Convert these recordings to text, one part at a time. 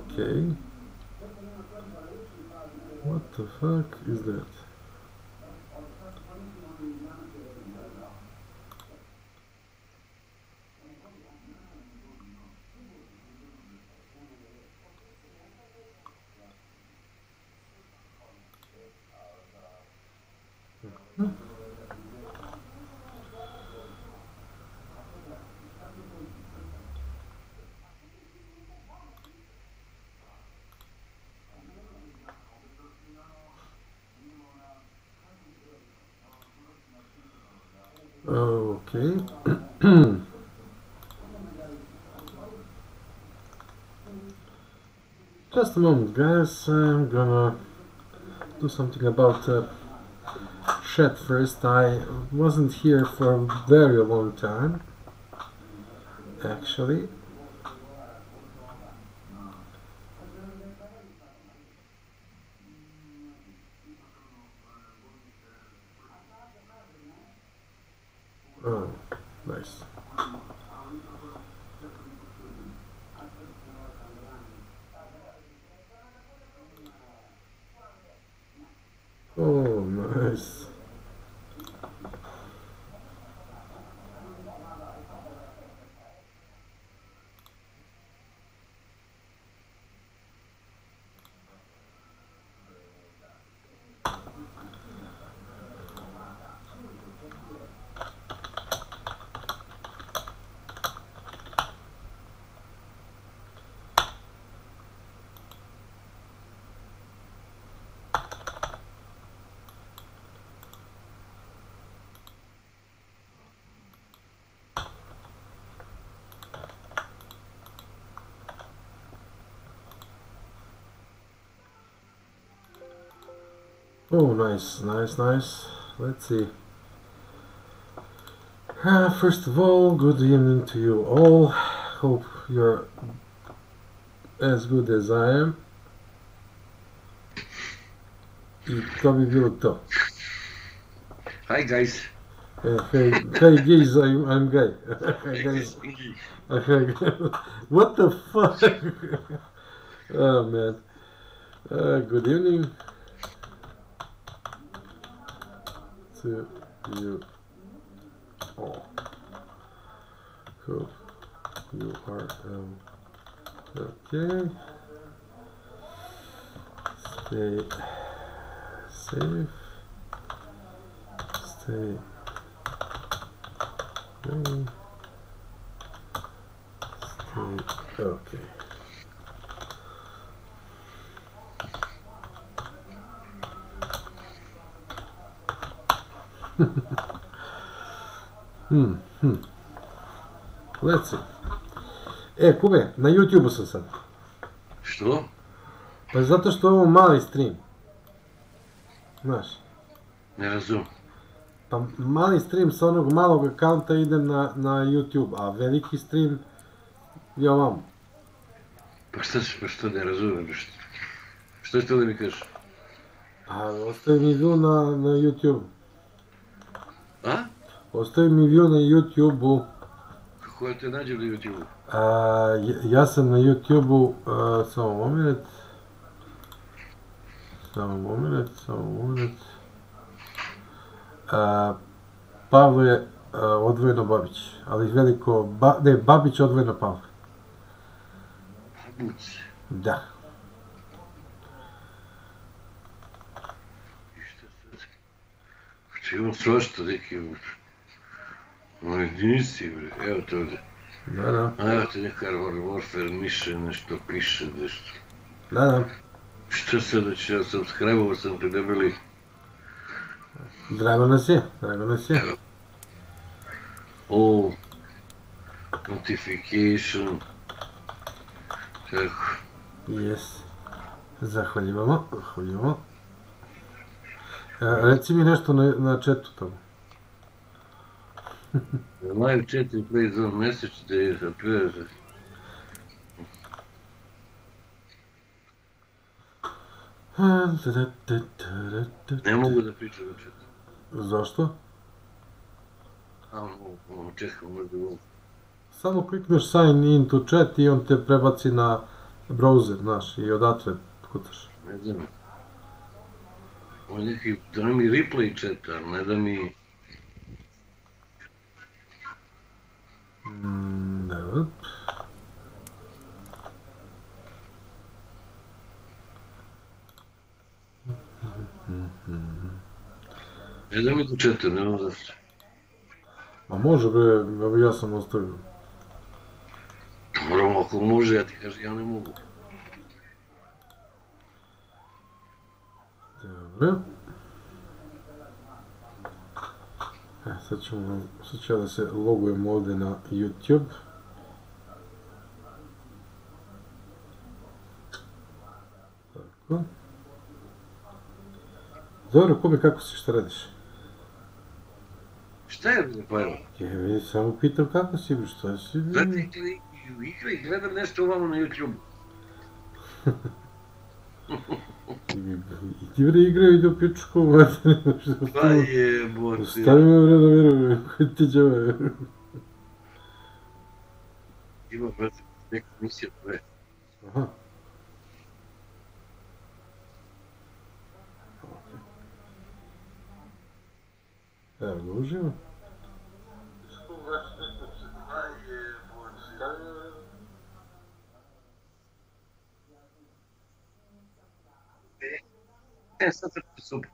Okay. What the fuck is that? Okay. Just a moment, guys. I'm gonna do something about chat first. I wasn't here for a very long time, actually. Oh, nice. Oh, nice. Oh, nice, nice, nice. Let's see. First of all, good evening to you all. Hope you're as good as I am. I to bi bilo to. Hi guys. Hey guys, I'm gay. Guys, what the fuck? Oh man. Good evening to you all. Hope you are okay. Stay safe. Stay clean. Stay okay. Let's see. Kube, na YouTube-u sam sad. Što? Pa zato što je ovo mali stream. Znaš. Ne razum. Pa mali stream sa onog malog akaunta ide na YouTube, a veliki stream je ovamo. Pa što ne razumem? Što je to da mi kažeš? A ostavi mi view na YouTube. A? Ostavi mi view na YouTube-u. Kako ja te nađem na YouTube-u? Ja sam na YouTube-u, samo moment. Pavle odvojeno Babić, ali veliko, ne, Babić odvojeno Pavle. Babuć. Da. I šta sad? Znači imam svašta neki... nisi bre, evo te ovde. Da. Evo te neka Warfare Mission, nešto piše, nešto. Da. Šta sad da ću ja subscribe-ovo sam te debeli? Drago nas je. O, notification. Tako. Yes. Zahvaljujemo. Reci mi nešto na chatu tamo. Live chat and play zone message that appears. Ne mogu da pričam na chatu. Zašto? Čekam, možda ovo. Samo klikneš sign in to chat i on te prebaci na browser, znaš, i odatle kucaš. Ne znam. Ovo je neki, da mi replay četa, ne da mi... Evo. Ne da mi to četa, ne znam zašto. A može bre, evo ja sam ostavio. Moramo, ako može, ja ti kažem, ja ne mogu. Dobro. Sad ću ja da se logujem ovdje na YouTube. Tako. Dobro, Kubi, kako si, šta radiš? Šta je bilo, pa evo? Ja samo pitam kako si, šta si? Gledaj, igraj, gledam nešto ovamo na YouTube. Idi bre igraju, ide u pičku, materinu, što Pa jebote. Stavi me bre da miru, koji ti djeve. Ima, brate, neka misija tvoje. Aha. Evo ga uživo. Sad se super.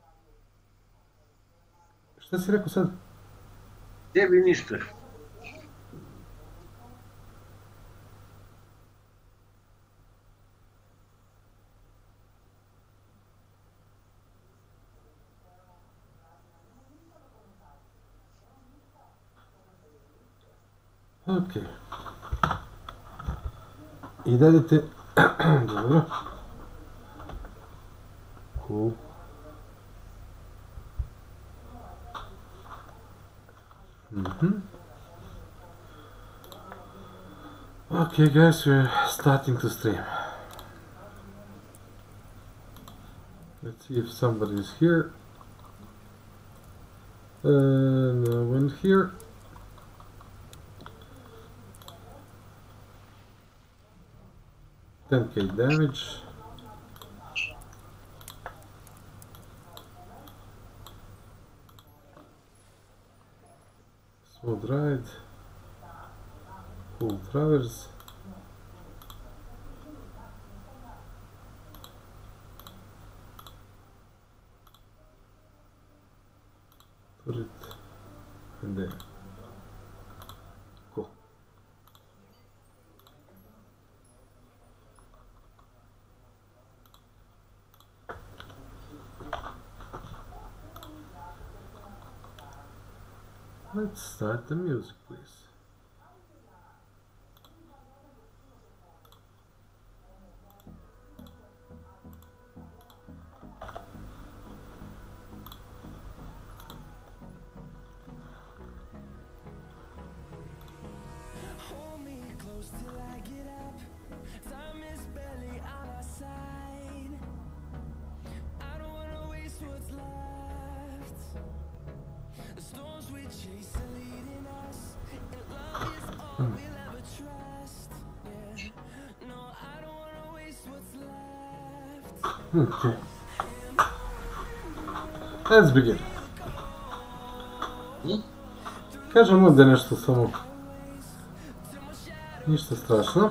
Šta si rekao sad? Tebi ništa. Ok. I dalje te... Dobro. Cool. Okay guys, we're starting to stream. Let's see if somebody is here. No one here. $10k damage. Smooth ride. Cool traverse. Put it in there. Cool. Let's start the music, please. Okay. Let's begin. Kažem ovdje nešto samo. Ništa strašno.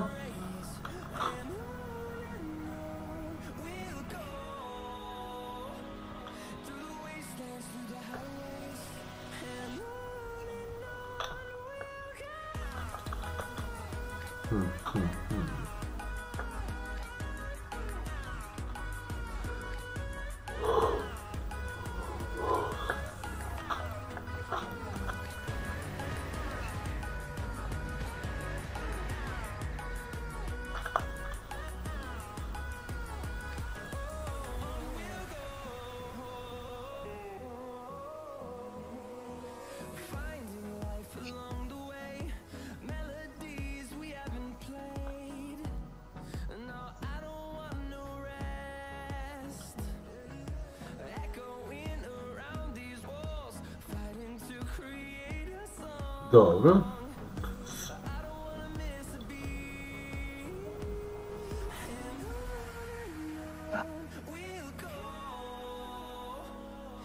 Dobro.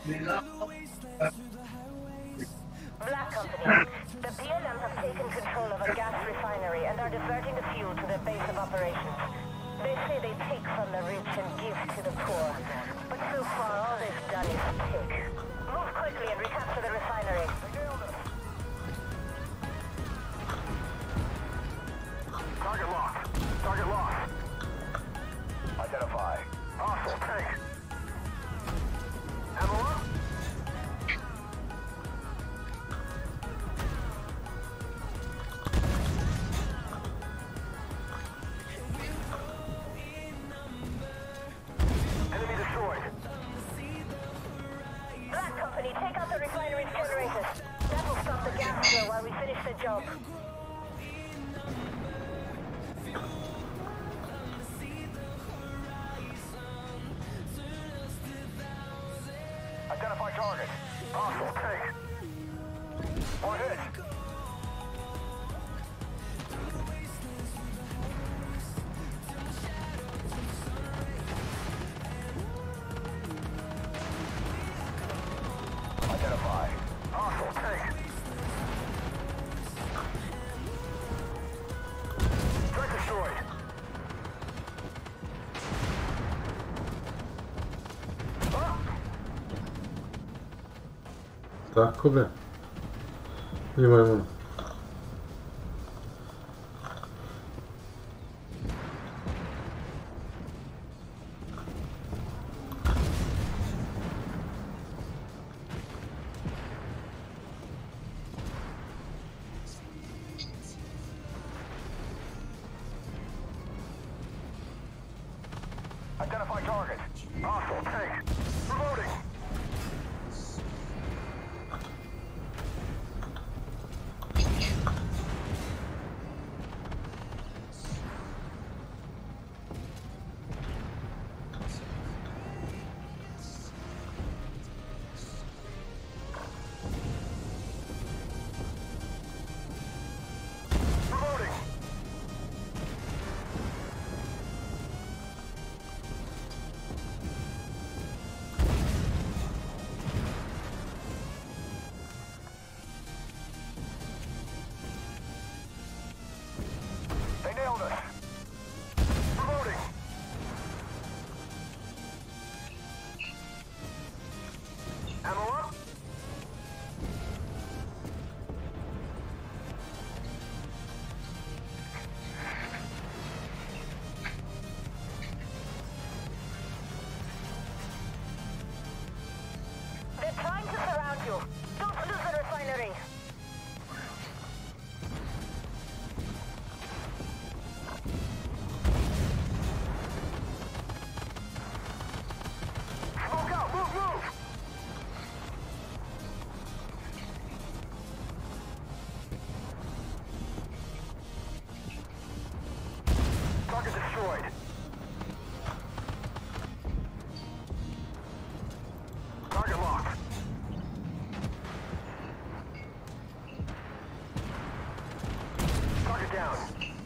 Black Company. The PLM have taken control of a gas refinery and are diverting the fuel to their base of operations. They say they take from the rich and give to the poor. But so far, all they've done is take. Move quickly and recapture the refinery. Target locked. Target locked. Identify. Hostile tank. Ammo up. Enemy destroyed. Black Company, take out the refinery's generators. That will stop the gas flow while we finish the job. Identify target. Hostile tank. One hit. Identify. Hostile tank. Threat destroyed. Tako be. Imajmo. Identify target. Hostile tank. Reloading. Reloading. They nailed us. Reloading. Ammo up. They're trying to surround you. Don't lose the refinery. Smoke out. Move, move. Target destroyed. Target locked. Target down.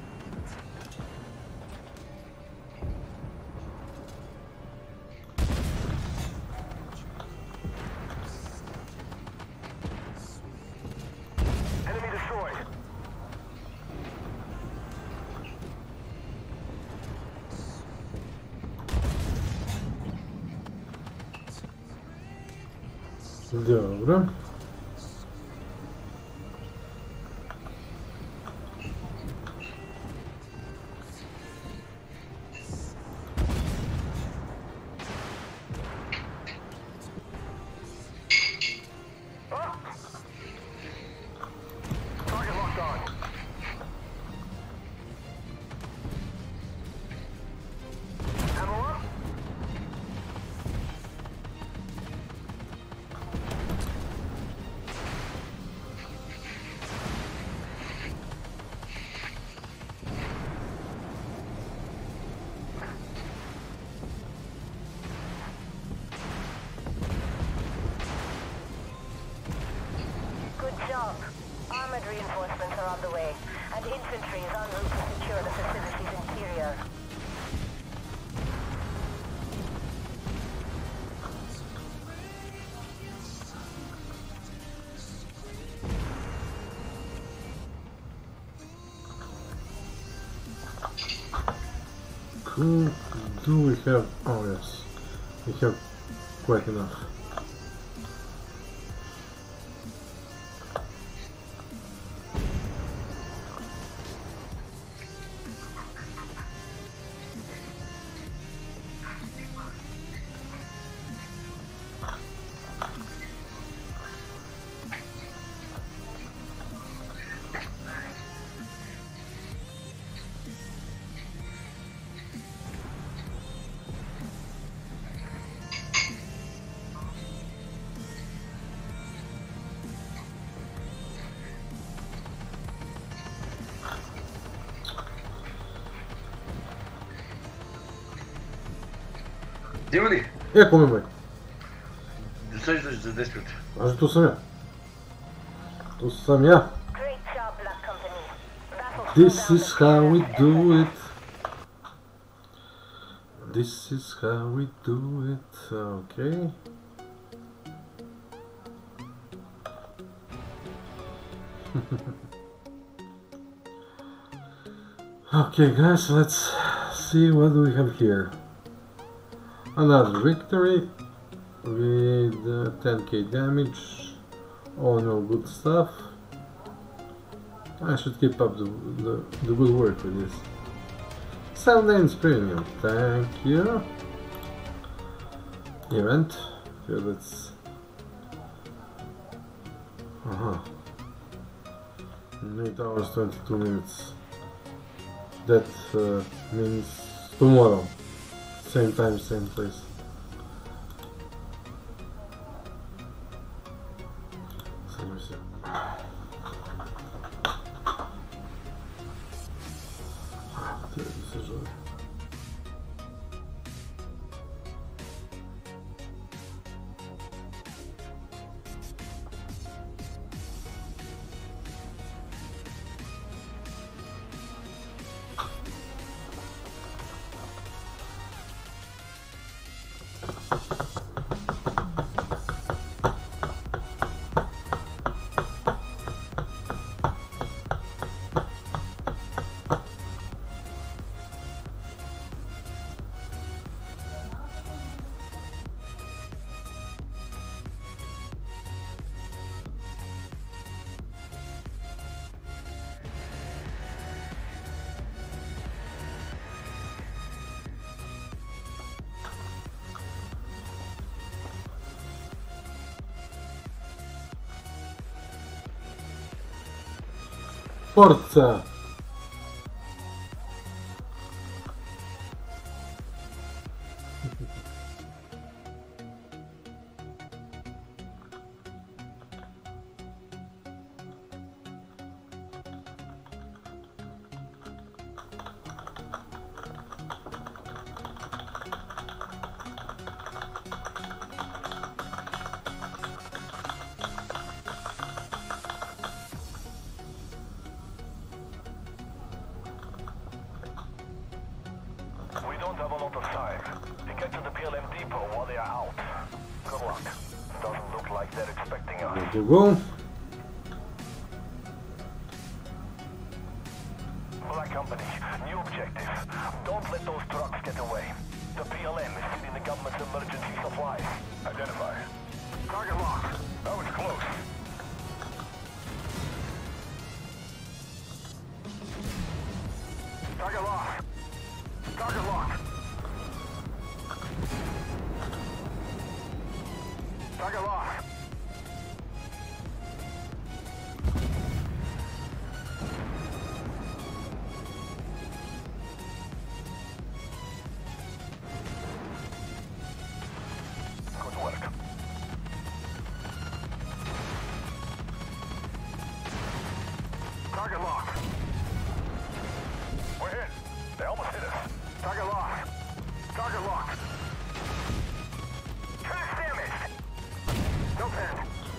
Enemy destroyed. Dobro. Up. Target locked on. Ammo up. Good job. Armored reinforcements are on the way, and infantry is en route to secure the facility's interior. Who do we have? Oh yes, we have quite enough. Дивани, Come mai? досеждаш за 10 минути. Аз tu sam ja. Tu sam ja. Great job, Black Company. That'll This slow down is the how we PLM do network. it. This is how we do it. Okay. Okay, guys, let's see what we have here. Another victory with 10k damage. All no good stuff. I should keep up the good work with this. 7 days premium, thank you. Event. Okay, let's. 8 hours 22 minutes. That means tomorrow. Same time, same place. So let me see. This is right. Forza! We don't have a lot of time. You get to the PLM depot while they are out. Good luck. Doesn't look like they're expecting us. There you go. Black Company, new objective. Don't let those trucks get away. The PLM is feeding the government's emergency supplies. Identify. Target locked. That was close. Target locked. Target locked. Target locked. Good work. Target locked. We're in. They almost hit us. Target locked. Target locked. Track damaged. No pen.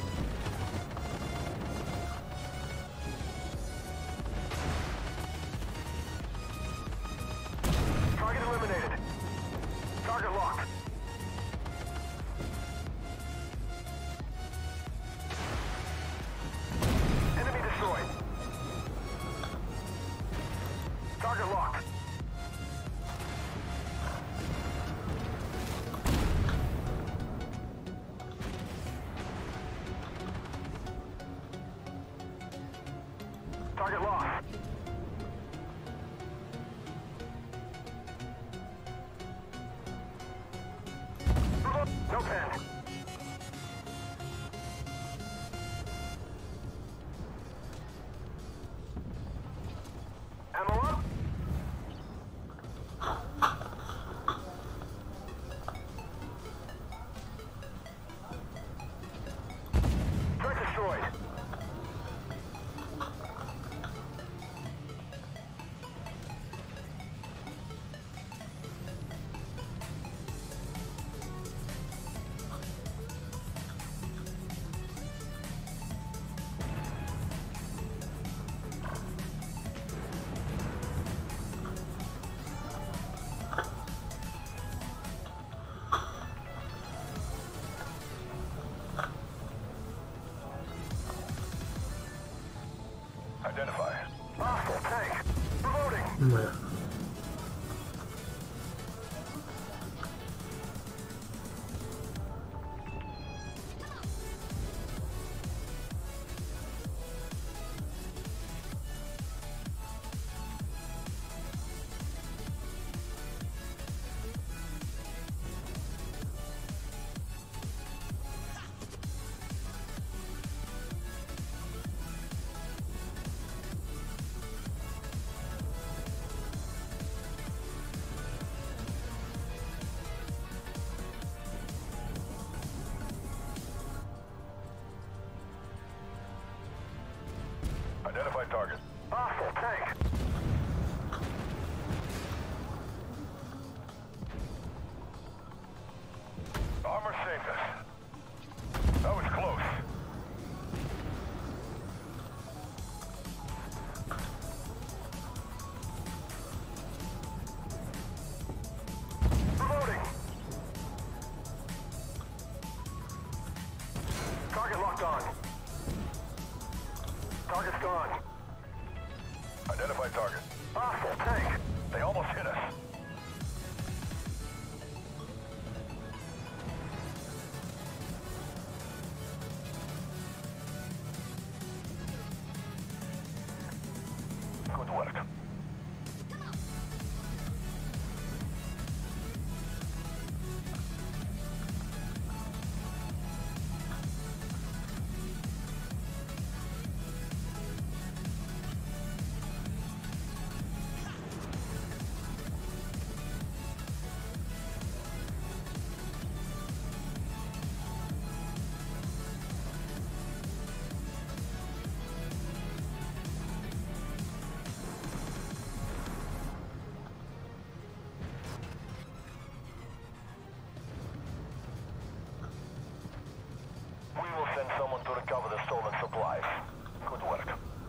Target eliminated. Target locked. Enemy destroyed. Target locked. Identify target. Hostile tank. Armor saved us. That was close. Reloading. Target locked on. Target's gone. Identify target. Hostile tank. They almost hit us. Good work. We will send someone to recover the stolen supplies. Good work.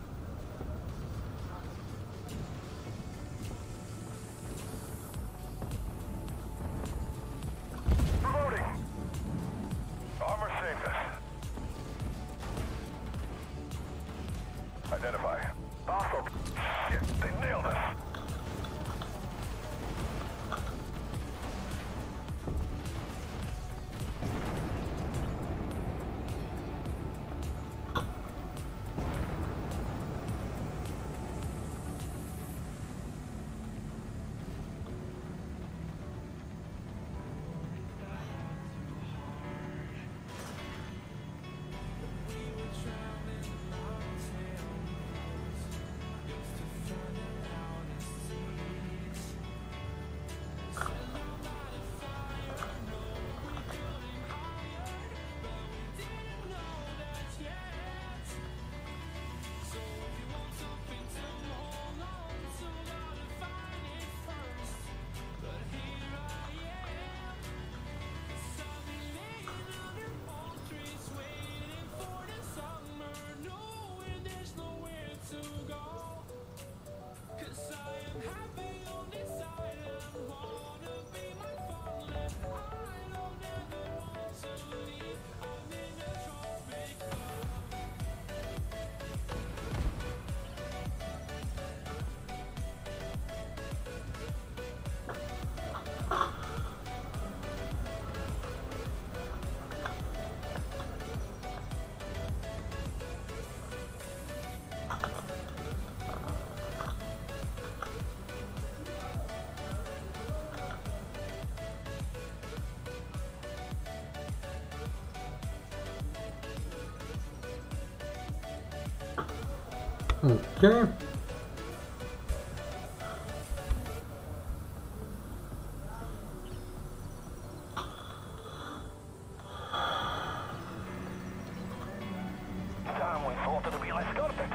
Reloading. Armor saved us. Identify. Hostile. Shit, they nailed us. Okay. Time we thought to be escorted.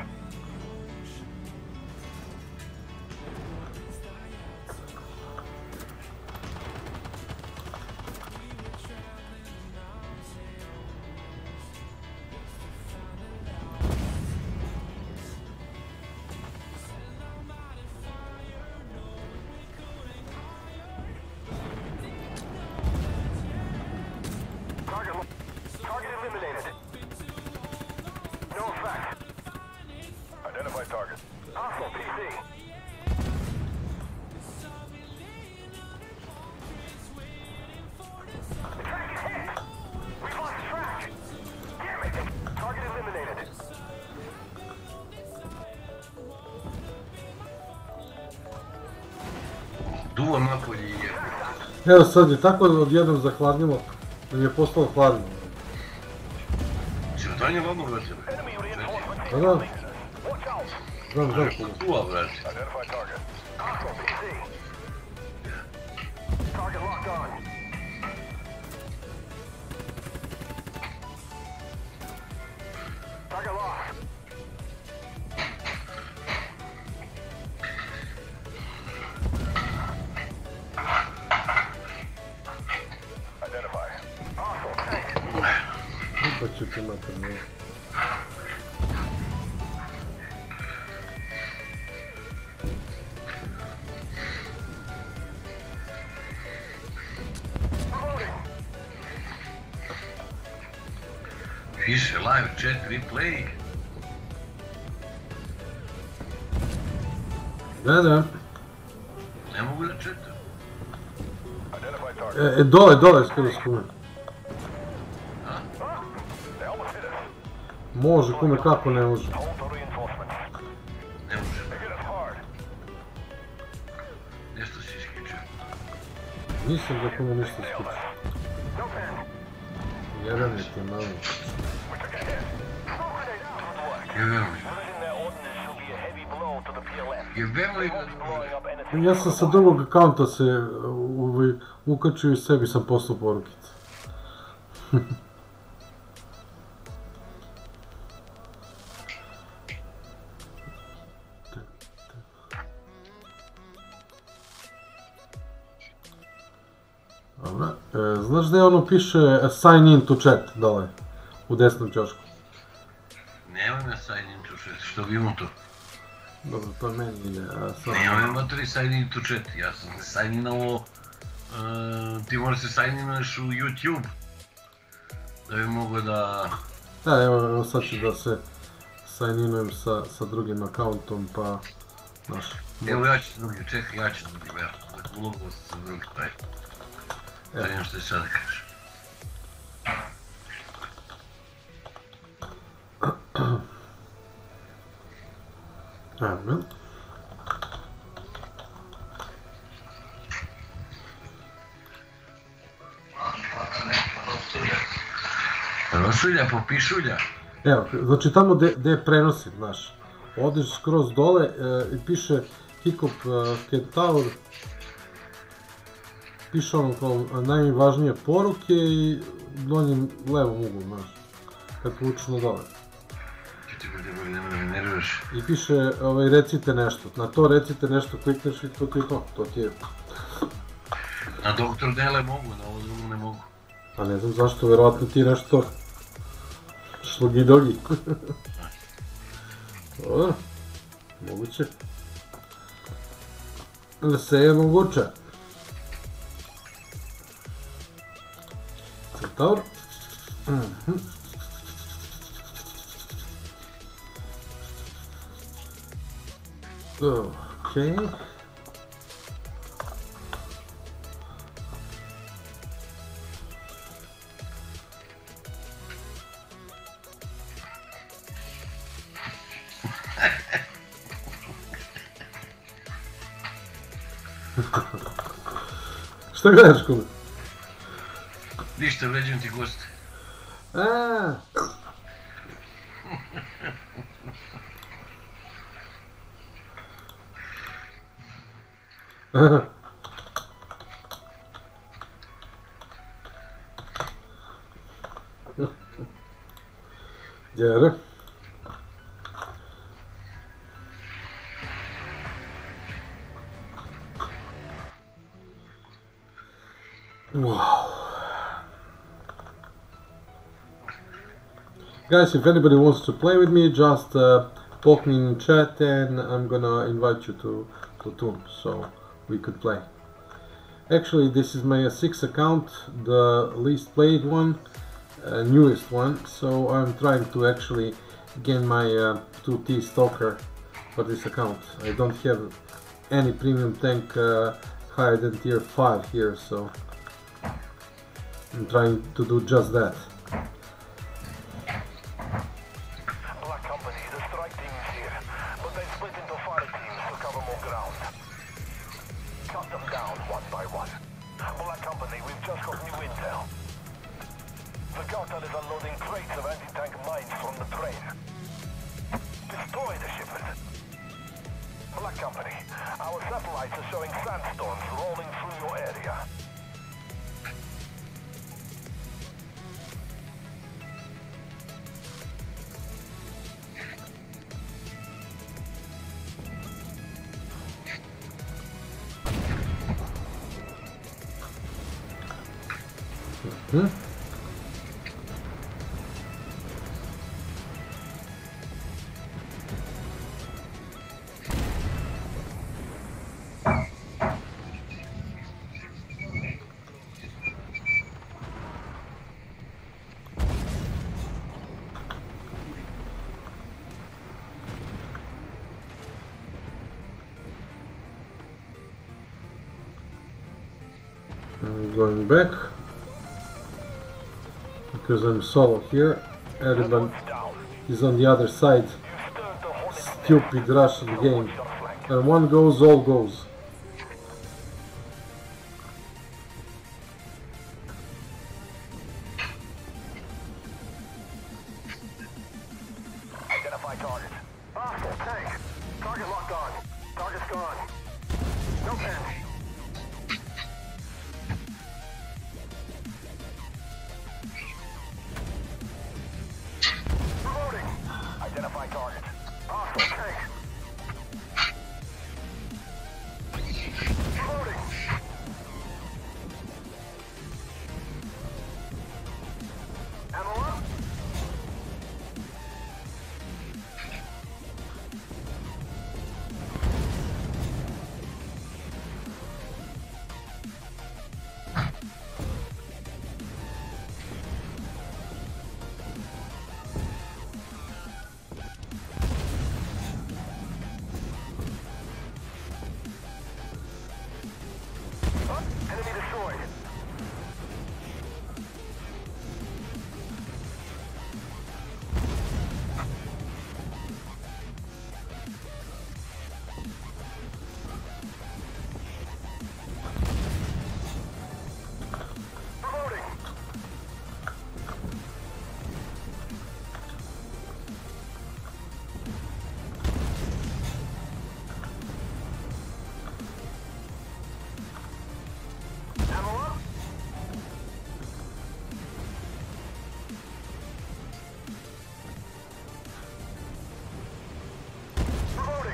Target eliminated. No effect. Identify target. Hostile PC. The track is hit. We've lost track. Damn it. Target eliminated. Duo napolje je. Evo sad je tako odjednom zahladnilo da mi je postalo hladno. Srtanje vamo vrati. Enemy reinforcement. Pa da, Watch out. znam. Duo vrati. Identify target. Hostile PC. Target locked on. Target lost. ti mater. Piše live chat replay. Da. Ne mogu da četam. Identify target. Dole, skoro s kume. They almost hit us. Može, kume, kako ne može? Hold the reinforcements. Ne može. They hit us hard. Nešto si isključio. Nisam da kume ništa skući. No panic. Jedan je ti malo. We took a hit. Smoke grenade out. Good work. Jebeli. Losing their ordnance will be a heavy blow to the PLM. Jebeli ga. Blowing up anything. Ja sam sa drugog akaunta se ukačio i sebi sam poslao porukice. Dobra. Znaš da je ono piše sign in to chat dole u desnom ćošku? Nemoj me sign in to chat, što bi imao to? Dobro, to meni ide, a sad... Nemoj materi sign in to chat, ja sam se sign inao... Ti možeš se sign inaš u YouTube. Da bi mogo da... Da, evo sad ću da se sign inujem sa drugim akauntom, pa... Znaš... Evo ja ću drugi, čekaj, ja ću drugi, ja. Ulogo se sa drugi, taj. Da vidim što je sad kažeš. Ajme. Rosulja, popišulja. Evo, znači tamo gde prenosim, znaš, odeš skroz dole i piše Hiccup Kentaur, piše ono kao najvažnije poruke i donjem levom uglu, znaš, kad povučeš na dole. Ti bude da me nerviraš. I piše, recite nešto, na to recite nešto, klikneš i to ti je to, to ti je... Na doktor Dele mogu, na ovo drugo ne mogu. A ne znam zašto, verovatno ti nešto... Šlogi-dogi. Dobro, moguće. Sve je moguće. Centaur. Okej. Šta gledaš, kume? Ništa, vređam ti goste. Aaaa. Jer? Wow. Guys, if anybody wants to play with me, just poke me in chat and I'm gonna invite you to Platoon, so we could play. Actually, this is my 6th account, the least played one, newest one, so I'm trying to actually gain my 2T Stalker for this account. I don't have any premium tank higher than tier 5 here, so I'm trying to do just that. Black Company, the strike team is here, but they split into fire teams to cover more ground. Cut them down one by one. Black Company, we've just got new intel. The cartel is unloading crates of anti-tank mines from the train. Destroy the shipment. Black Company, our satellites are showing sandstorms rolling through your area. I'm going back because I'm solo here. Everyone is on the other side. Stupid Russian game. And one goes, all goes. Identify target. Hostile tank. Target locked on. Target's gone. No pen. Reloading. Identify target. Hostile tank. Reloading. Ammo up. Enemy destroyed. Reloading. Ammo up. Reloading.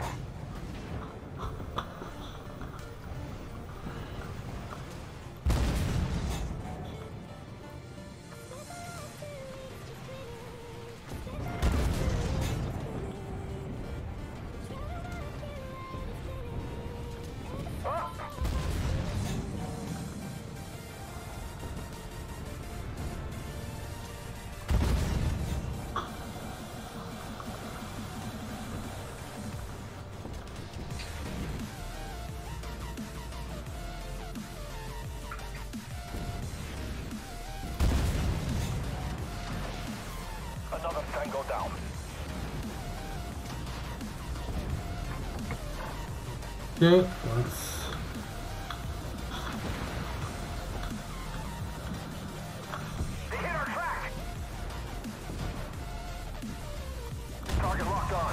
Up. Another tango down. Okay, let's... They hit our track. Target locked on.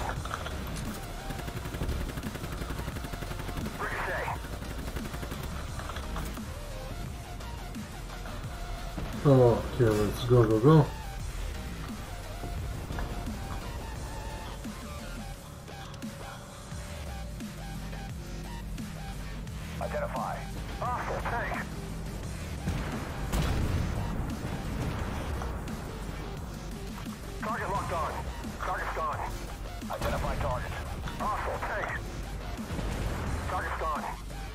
Ricochet. Oh, okay, let's go. Identify. Hostile tank. Target locked on. Target's gone. Identify target. Hostile tank. Target's gone.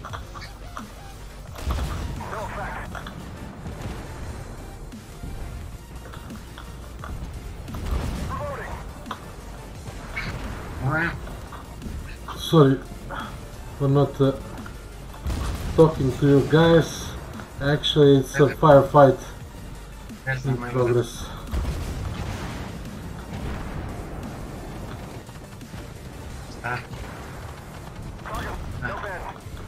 No effect. Reloading. Alright. Sorry for not talking to you guys. Actually, it's a firefight That's in not my progress. Ah, Target. No pen.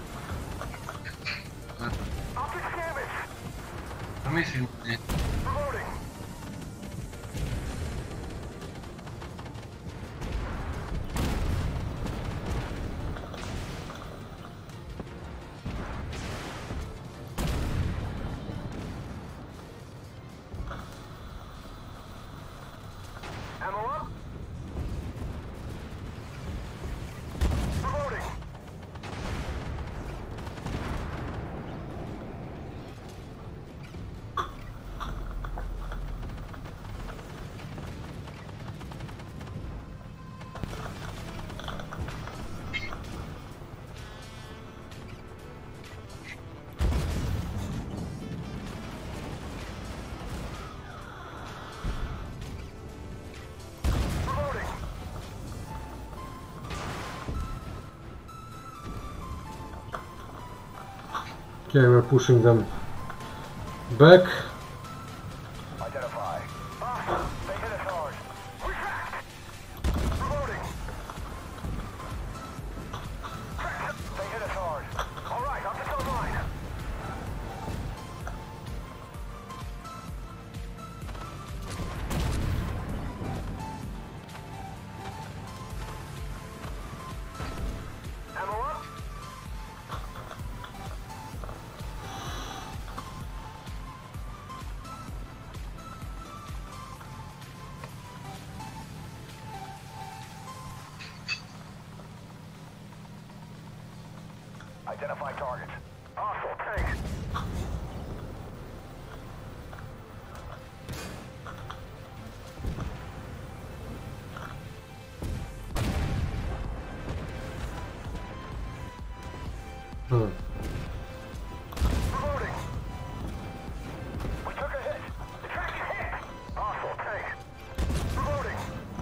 Optic damage. let me see. Reloading. Ammo up. Reloading. Reloading. Okay, we're pushing them Back. Identify. They hit us hard. Retract. Reloading. They hit us hard. All right, I'm just online. Ammo up. Identify targets. Hostile tank. Hmm. Reloading. We took a hit. Attracted hit. Hostile tank. Reloading.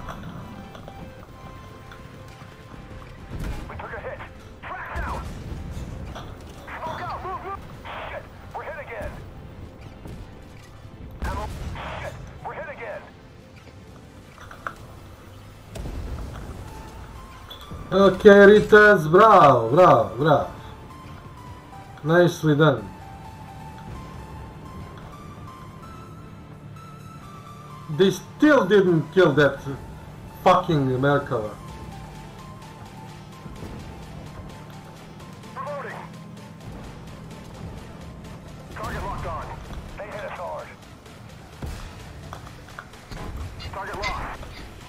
We took a hit. Tracks out. Smoke out. Move, move. Shit. We're hit again. Ammo. Shit. We're hit again. Okay, Ritas, bravo, bravo, bravo. Nicely done. They still didn't kill that fucking Merkava. Reloading. Target locked on. They hit us hard. Target locked.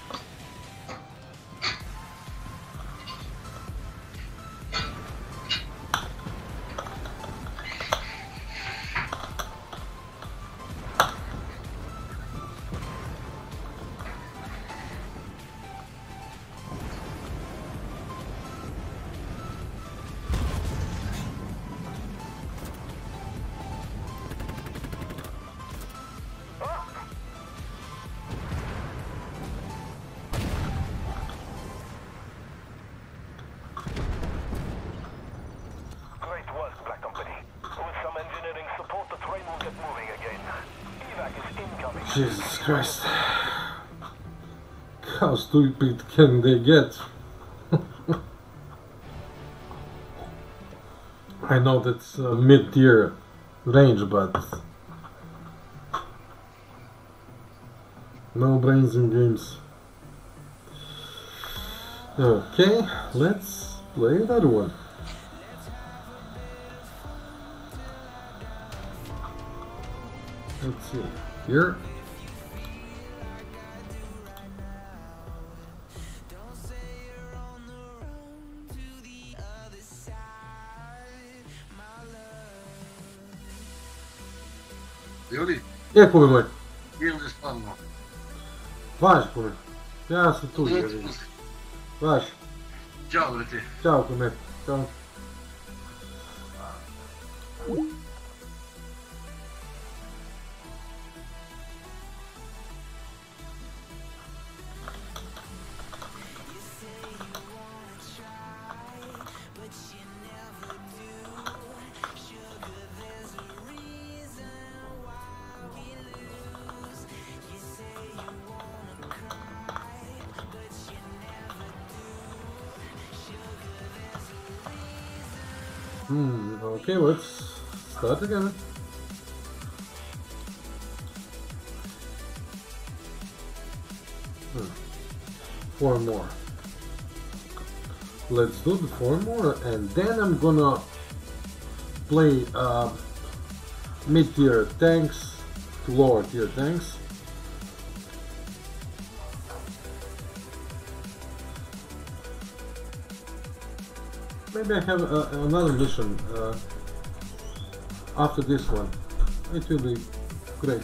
Great work, Black Company. With some engineering support, the train will get moving again. Evac is incoming. Jesus Christ. How stupid can they get? I know that's mid-tier range, but no brains in games. Okay, let's play another one. Let's see, here. Juri, Jakub moj, idem spavno. važi kume. Ja sam tu, jebi. Važi. Ćao, brate. Ćao kume. Ćao. Okay, let's start again. Four more. Let's do the four more, and then I'm gonna play mid-tier tanks to lower tier tanks. Maybe I have another mission after this one. It will be great.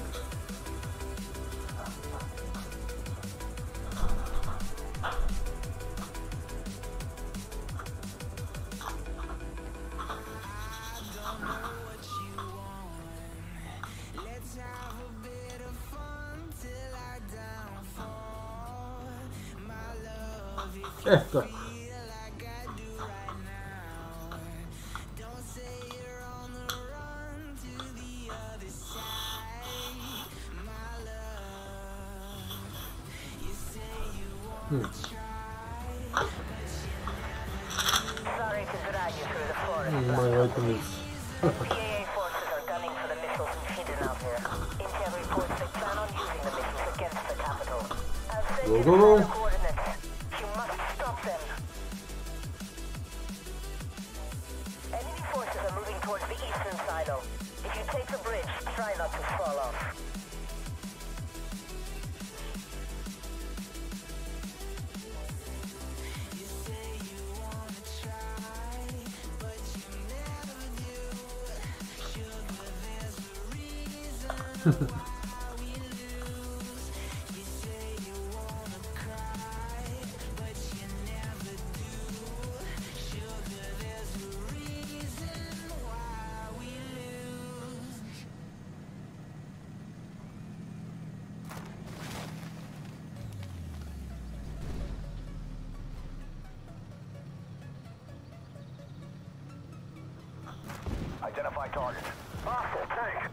Tak. Sorry to drag you through the forest. My item is... PAA forces are gunning for the missiles hidden out here. Intel reports they plan on using the missiles against the capital. I'll send you the final coordinates. You must stop them. Enemy forces are moving towards the eastern silo. If you take the bridge, try not to fall off. Identify target. Hostile tank.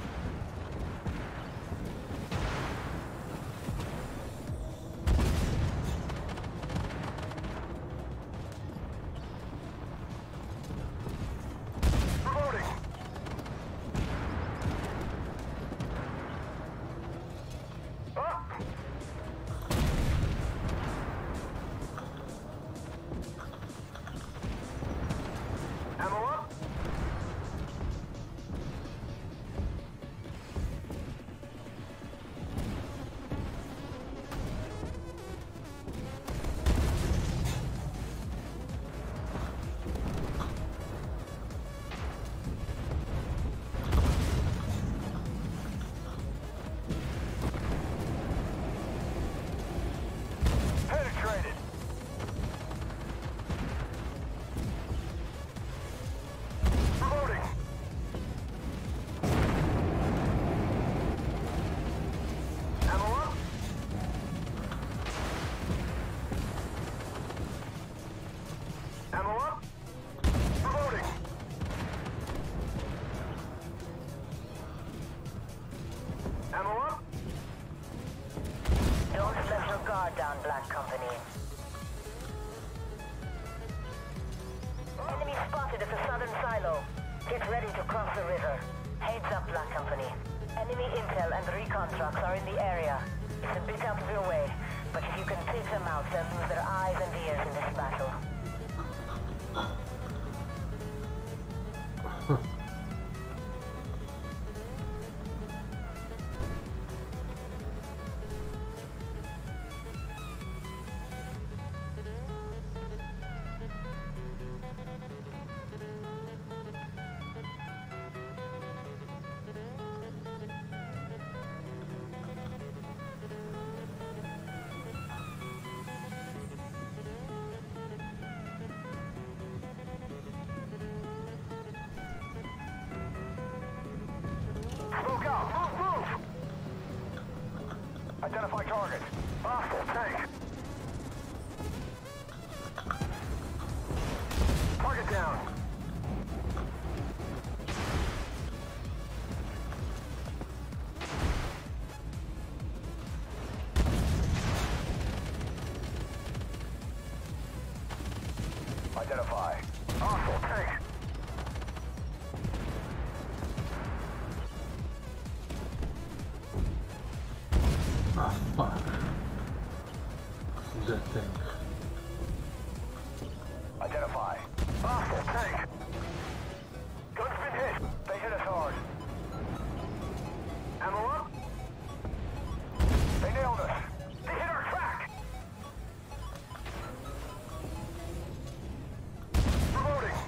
Reloading. Up. Ammo up. Penetrated. Reloading. Ammo up. Ammo up. Reloading. Ammo up. Don't let your guard down, Black Company. Enemy spotted at the southern silo. Get ready to cross the river. Heads up, Black Company. Enemy intel and recon trucks are in the area. It's a bit out of your way, but if you can take them out, they'll lose their eyes and ears in this battle. Smoke out. Move. Identify target. Hostile tank. Target down. Identify. Hostile tank. Ah, fuck. That tank. Identify. Hostile tank. Gun's been hit. They hit us hard. Ammo up. They nailed us. They hit our track. Reloading.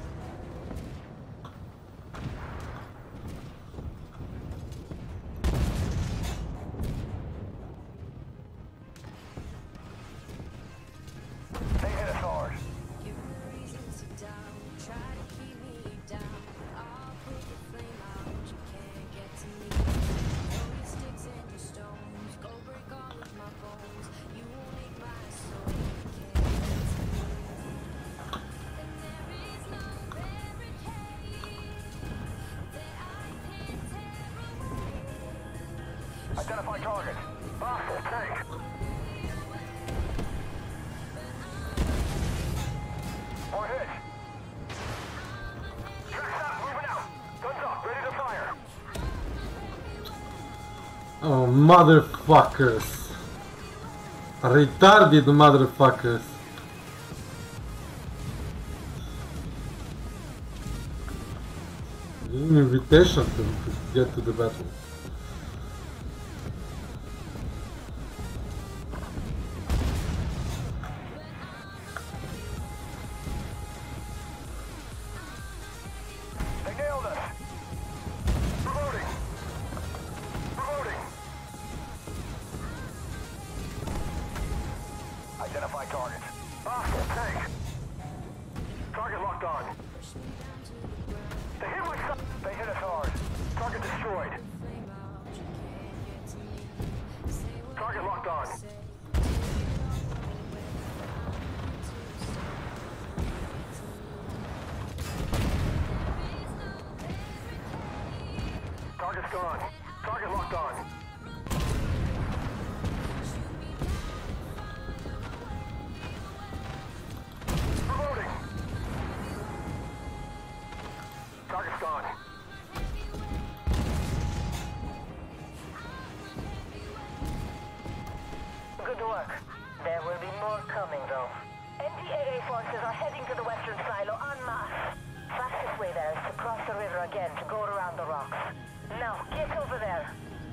They hit us hard. Give me reasons to doubt, try to keep me down. I'll put the flame out, you can't get to me. Throw your sticks and your stones, go break all of my bones. You won't make my soul, you can't get to me. And there is no barricade that I can't tear away. Identify target. Hostile tank. Or hit. Track's up, moving out. Guns up, ready to fire. Oh, motherfuckers. Retarded motherfuckers. Give me invitation to get to the battle. They nailed us. Reloading. Reloading. Identify targets. Hostile tank. Target locked on. They hit my son. They hit us hard. Target destroyed. Target locked on. Target's gone. Target locked on. Reloading. Target's gone. Good work. There will be more coming, though. NDAA forces are heading to the western silo en masse. Fastest way there is to cross the river again to go around the rocks. Now, get over there.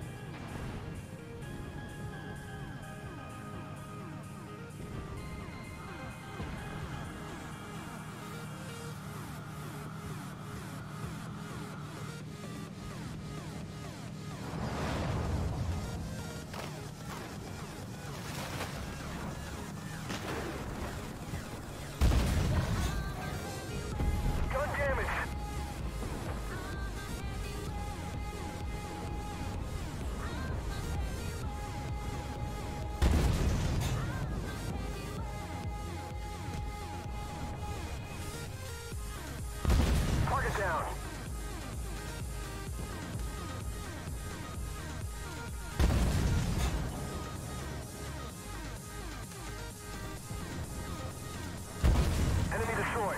Gun damage. Target down. Enemy destroyed.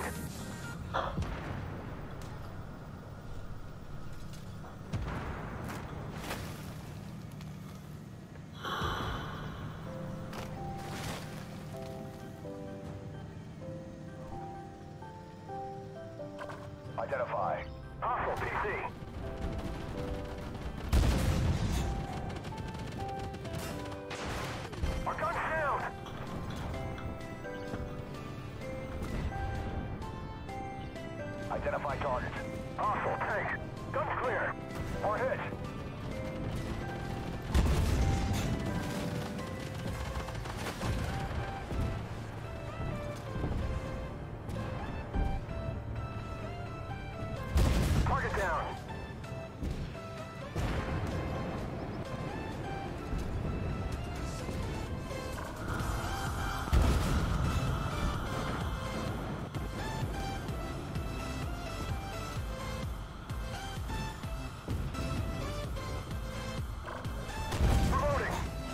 Identify. Hostile PC. Our gun's down. Identify targets. Hostile tank. Gun's clear. Or hit. Target down. Reloading.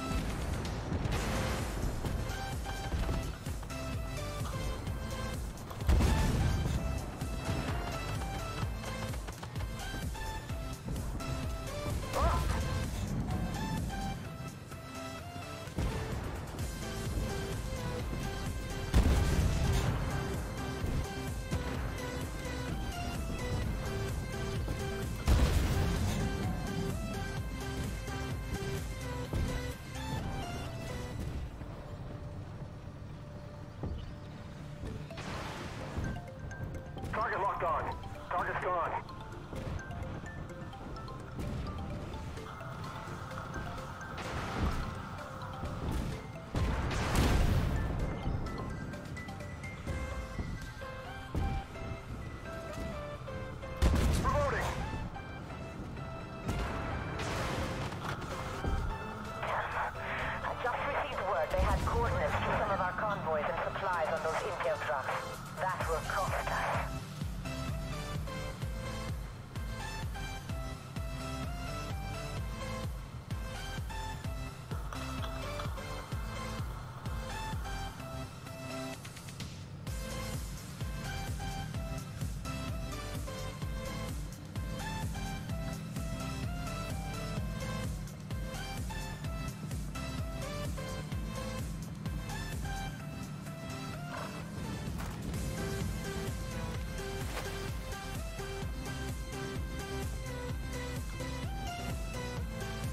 Target locked on. Target's gone. Reloading. I just received word they had coordinates to some of our convoys and supplies on those intel trucks. That will cost us.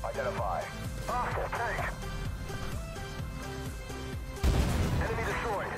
Identify. Hostile tank. Enemy destroyed.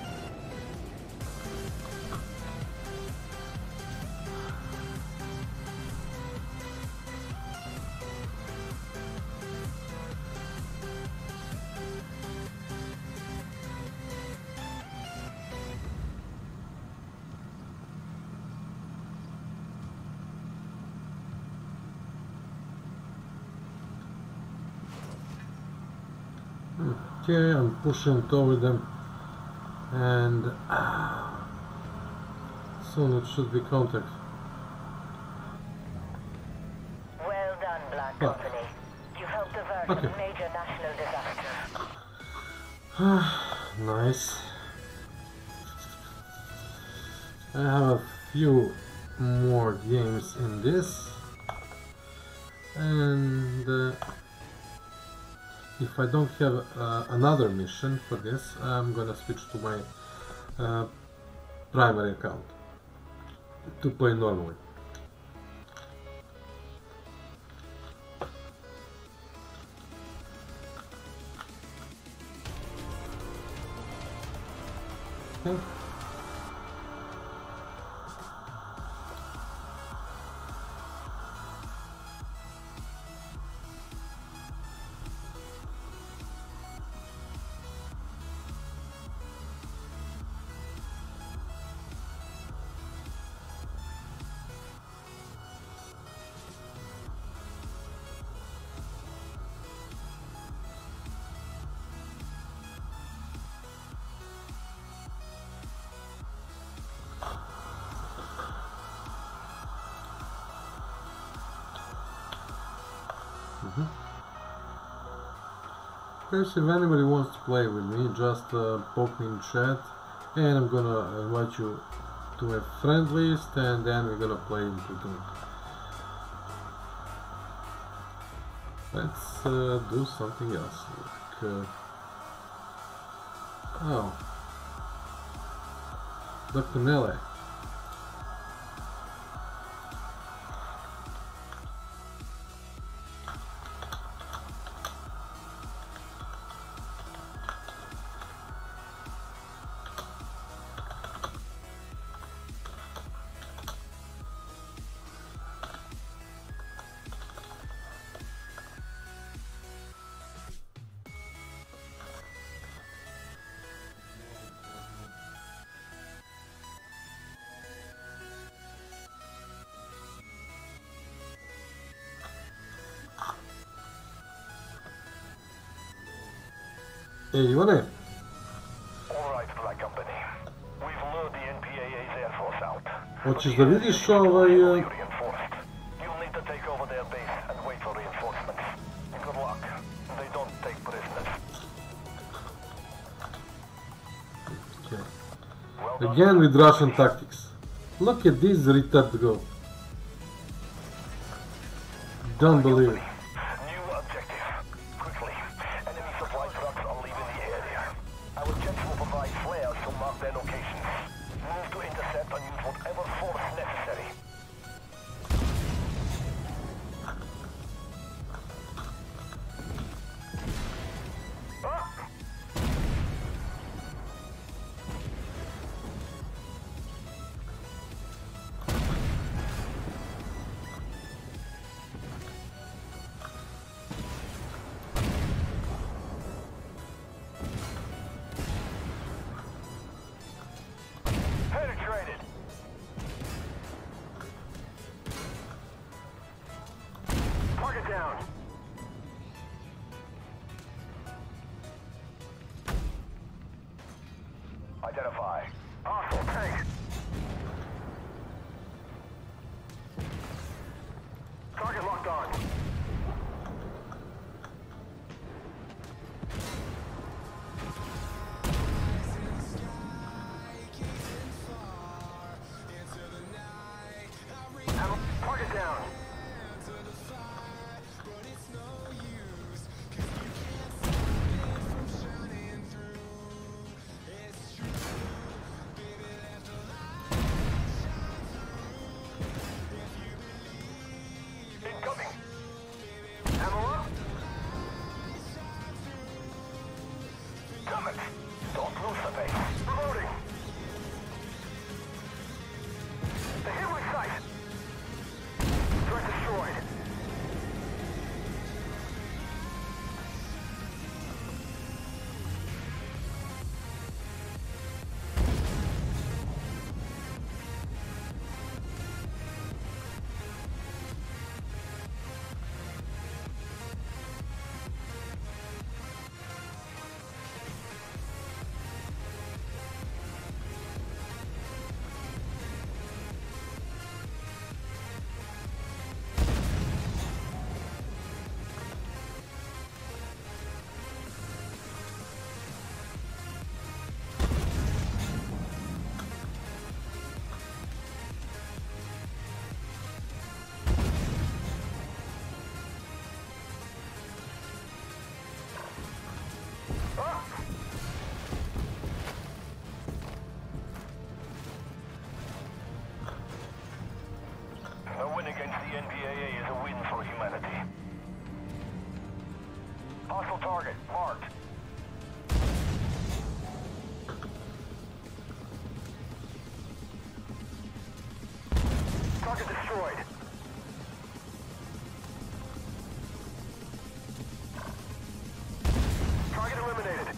Okay, I'm pushing toward them, and soon it should be contact. Well done, Black Oh. Company. You helped avert Okay. a major national disaster. Nice. I have a few more games in this, and if I don't have another mission for this, I'm gonna switch to my primary account to play normally. Okay. Guys, if anybody wants to play with me, just poke me in chat, and I'm gonna invite you to a friend list, and then we're gonna play in Platoon. Let's do something else. Like, oh, Dr. Melee. Hey, you wanna? All right, Black Company. We've lured the NPAA's Air Force out. Hoćeš da vidiš ovaj... Reinforced. You'll need to take over their base and wait for reinforcements. Good luck. They don't take prisoners. Okay. Well done. Again with Russian tactics. Look at this retard go. Don't believe it. New objective. Quickly. Enemy supply trucks are leaving the area. Our jets will provide flares to mark their locations. Move to intercept and use whatever force necessary. Penetrated. Target down. Identify. Hostile tank. Target locked on. Target down. Incoming. Hostile target, marked. Target destroyed. Target eliminated.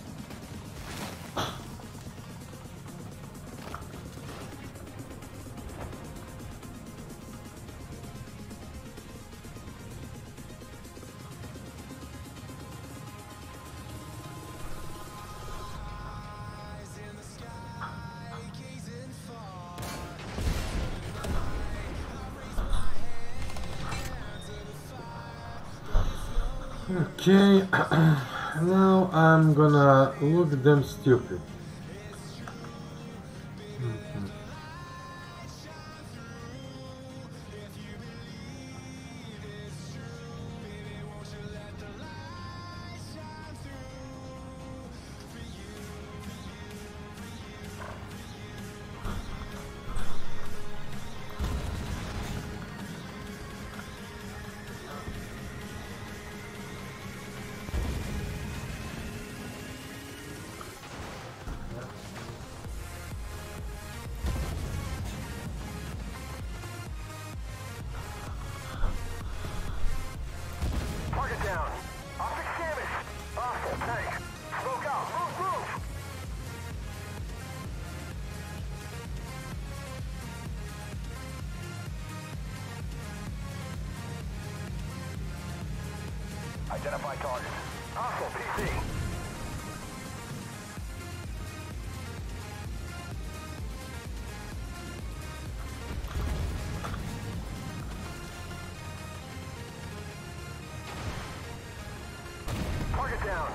Okay, now I'm gonna look them stupid. Target down. Optic damage. Hostile tank. Smoke out. Move, move. Identify target. Hostile PC. Target down.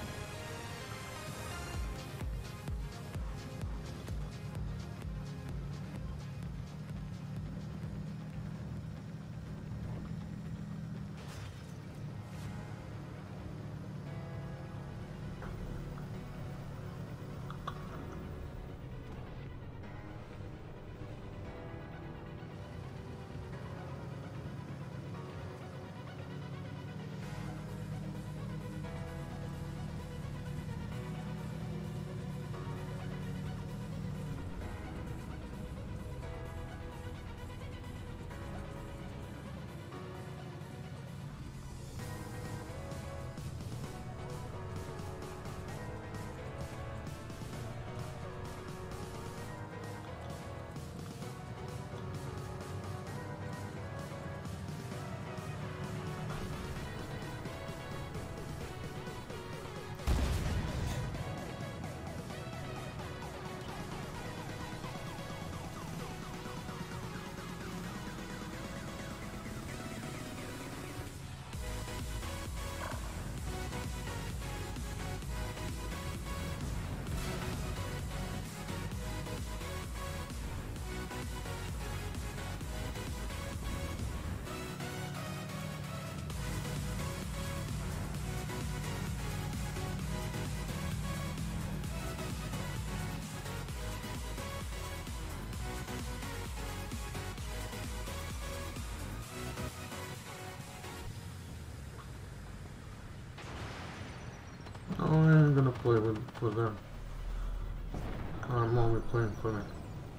I'm gonna play with them. I'm only playing for me.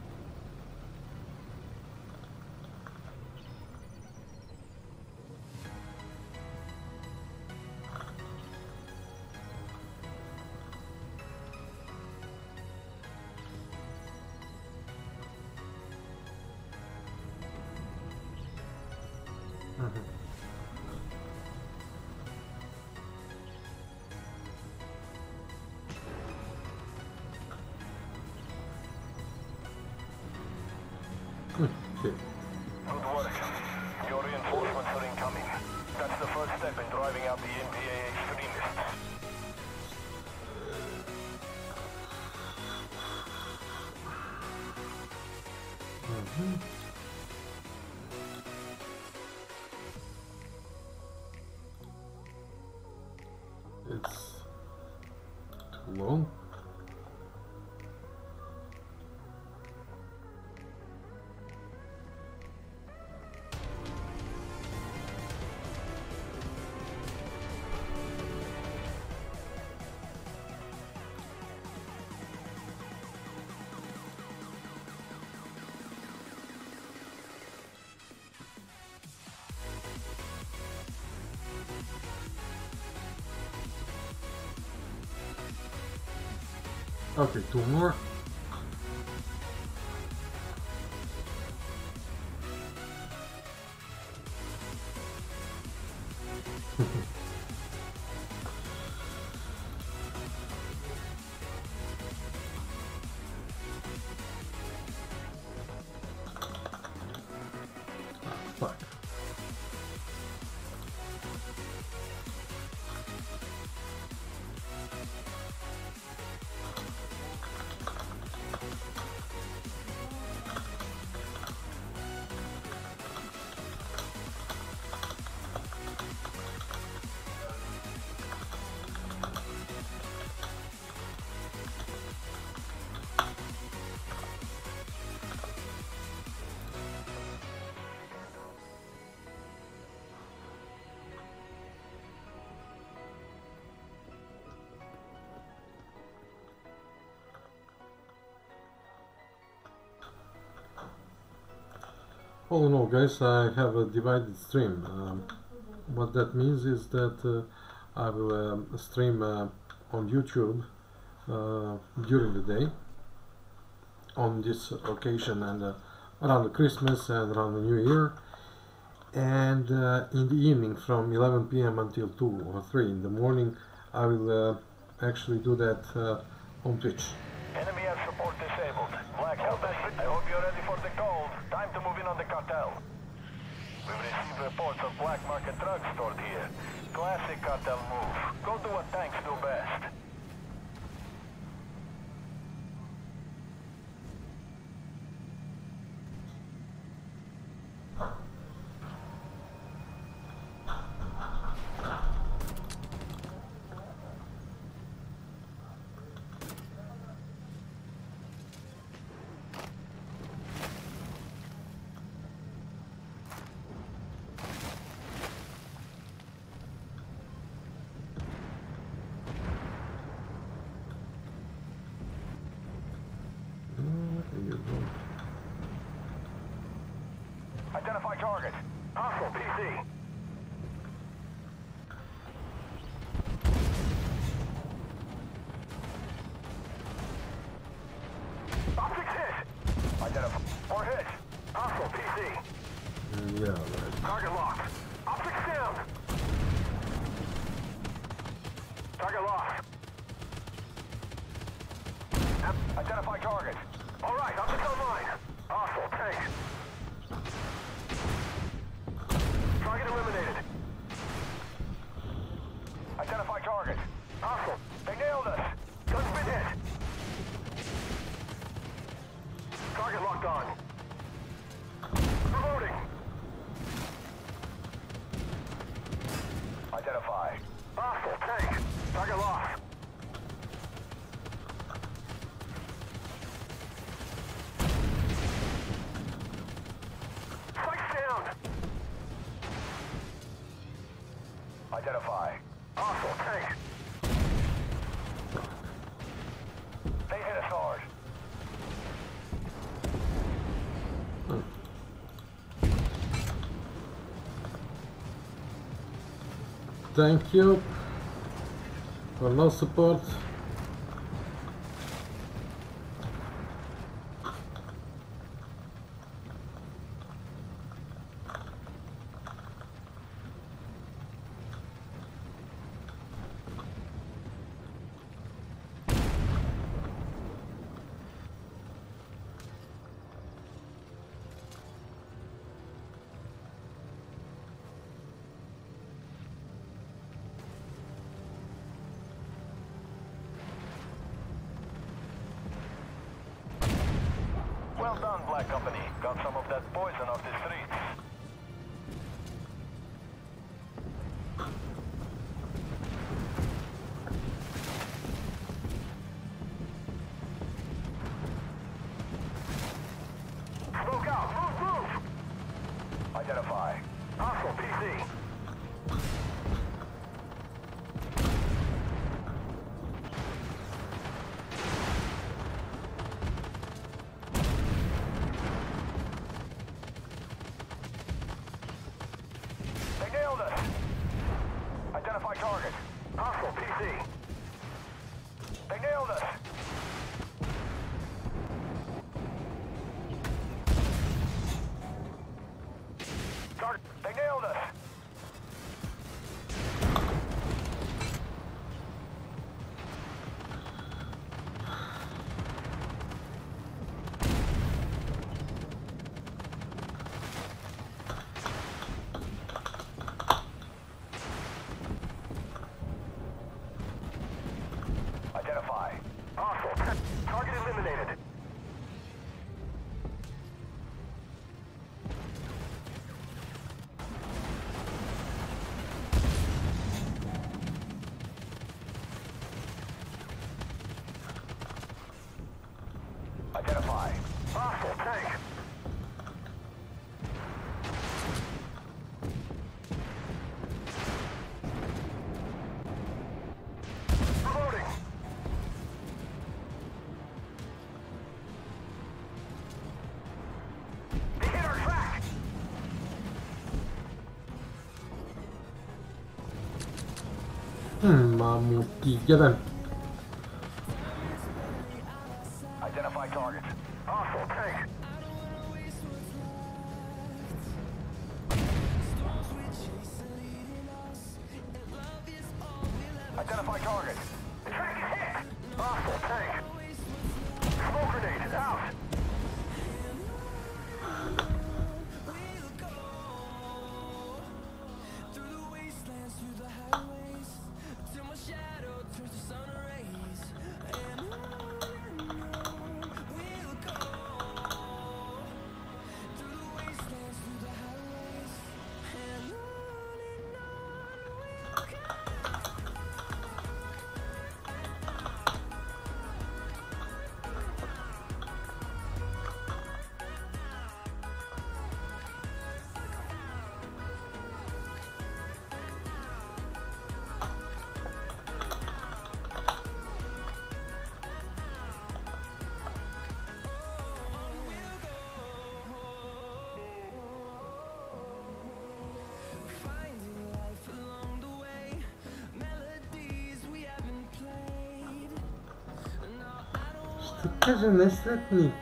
Okay. Good work. Your reinforcements are incoming. That's the first step in driving out the NPA extremists. It's too long. Okay, 2 more. Fuck. All in all, guys, I have a divided stream. What that means is that I will stream on YouTube during the day on this occasion and around the Christmas and around the New Year, and in the evening from 11 p.m. until 2 or 3 in the morning I will actually do that on Twitch. Enemy air support disabled. Black Helmet, I hope you're ready for the cold. Time to move in on the cartel. We've received reports of black market drugs stored here. Classic cartel move. Go do what tanks do best. Identify target. Hostile PC. Optics hit. Identify. Or hit. Hostile PC. Yeah, right. Target locked. Optics down. Target locked. Identify target. All right, optics online. Hostile tank. Target eliminated. Identify target. Hostile. They nailed us. Gun's been hit. Target locked on. Reloading. Identify. Hostile tank. Target lost. Sights down. Identify. Hostile tank. They hit us hard. Thank you for no support. Well done, Black Company. Got some of that poison off the streets. Smoke out! Move, move! Identify. Hostile PC. Mamuti, jeden. Identify targets. Hostile tank. Identify target. Tank is hit. Hostile tank. Smoke grenade out. Što kaže nesretnik?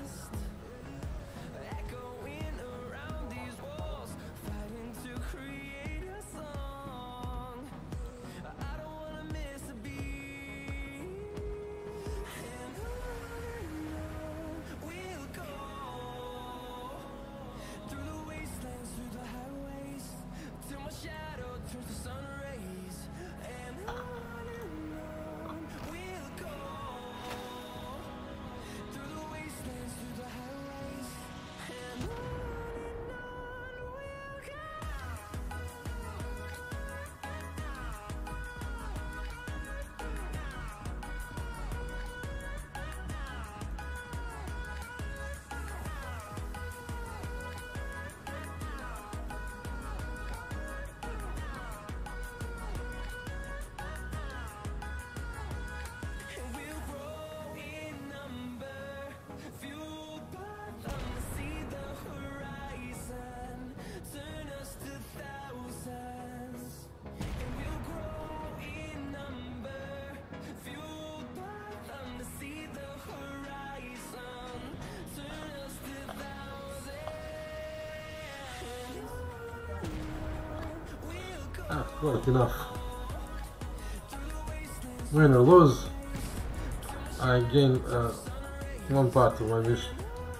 Quite enough. Win or lose, I gain one part of my mission.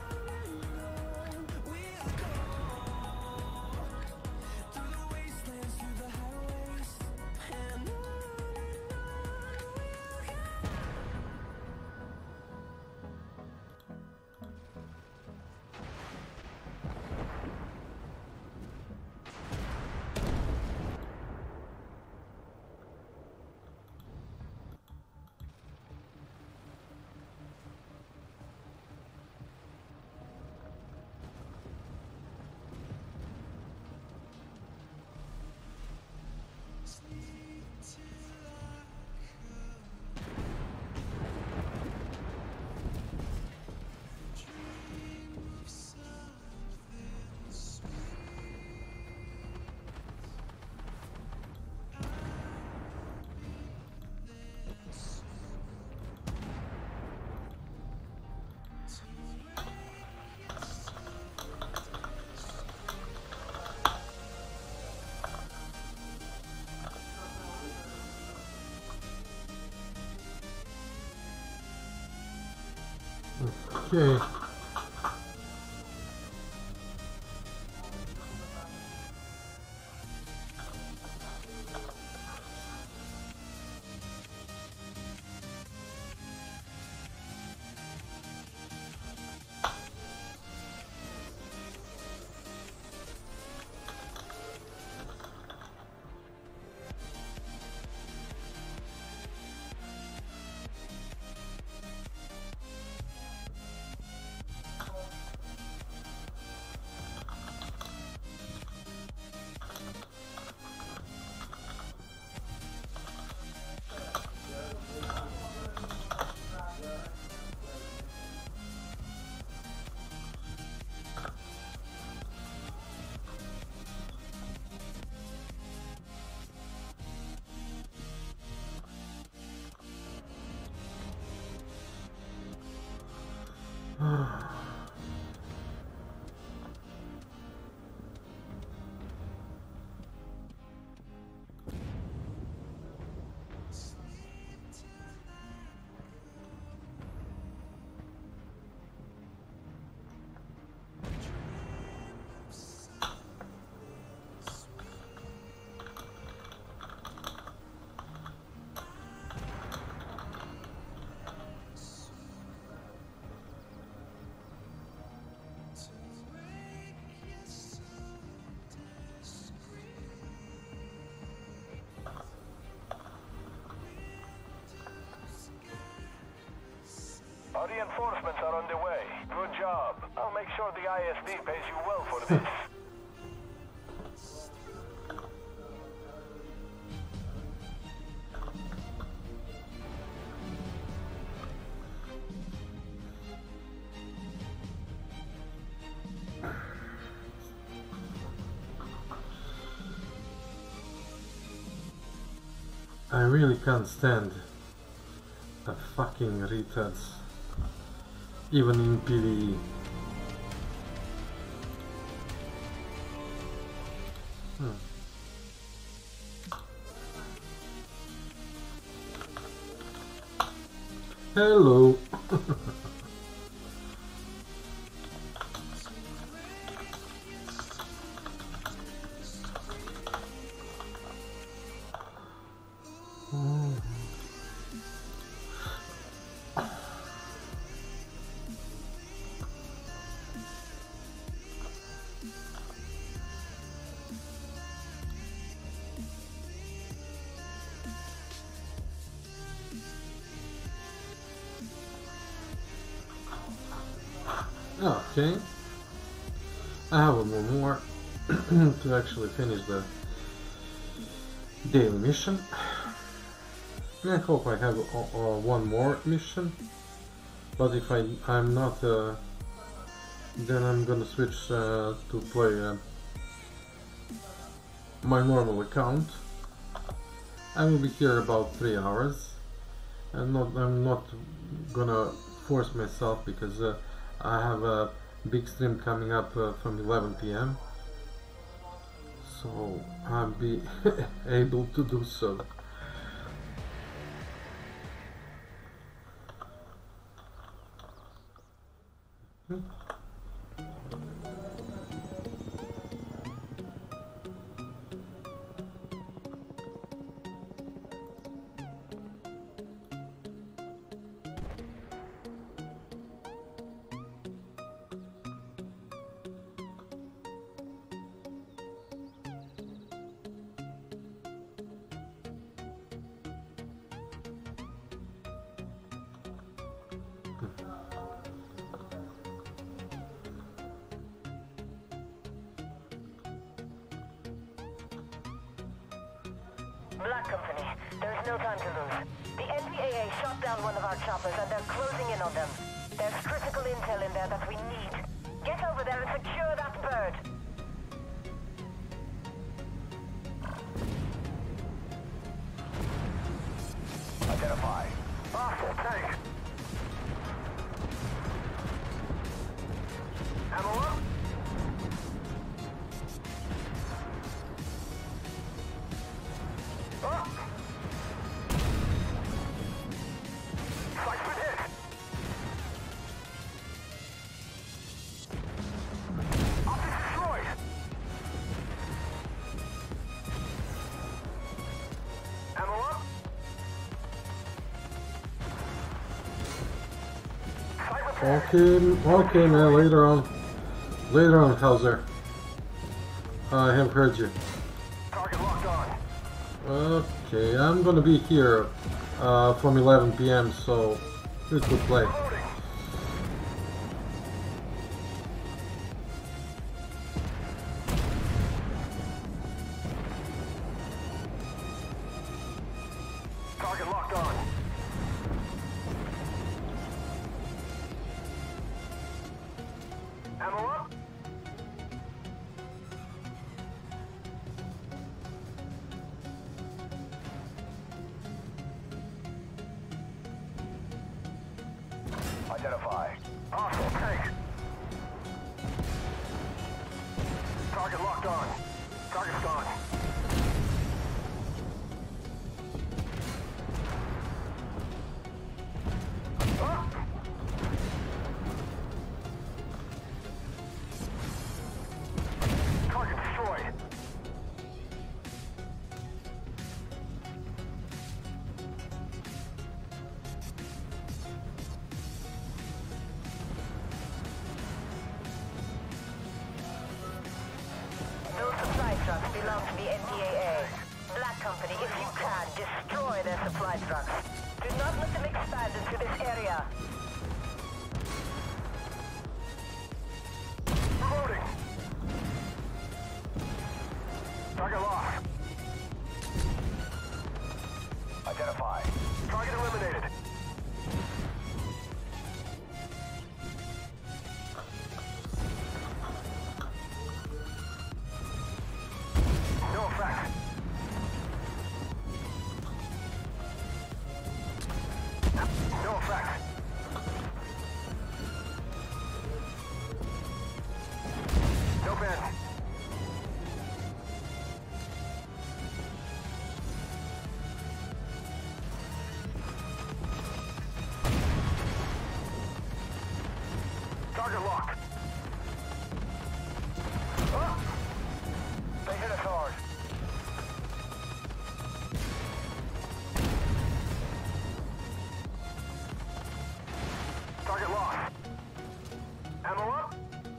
Okay. sure the ISD pays you well for this. I really can't stand the fucking retards, even in PvE. Hello. Okay, I have a little more to actually finish the daily mission. I hope I have one more mission, but if I'm not, then I'm gonna switch to play my normal account. I will be here about 3 hours, and I'm not gonna force myself because I have a big stream coming up from 11 PM, so I'll be able to do so. Black Company, there's no time to lose. The NDAA shot down one of our choppers and they're closing in on them. There's critical intel in there that we need. Get over there and secure that bird. Identify. Hostile tank. Ammo up. Up. Sights been hit. Optics destroyed. Ammo up. Okay, man, later on, Hauser. I have heard you. Target locked on. Okay, I'm gonna be here from 11 PM, so we could play. Loading. Target locked on. Ammo up. Identify. Hostile tank. Target locked on. Target's gone. Up. Target destroyed. Those supply trucks belong to the NDAA. Black Company, if you can, destroy their supply trucks. Do not let them expand into this area. Target locked. Identify. Target eliminated. No effect. No effect. No bend. Target lock. Ah! They hit us hard. Target locked. Ammo up.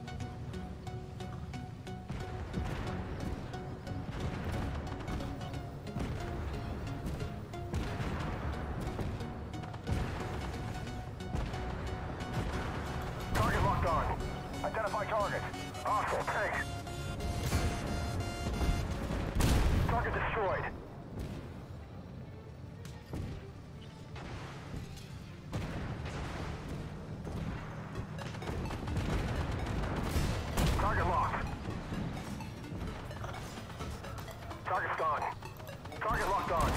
Target locked on. Identify target. Hostile tank. Target destroyed. Target locked. Target's gone. Target locked on.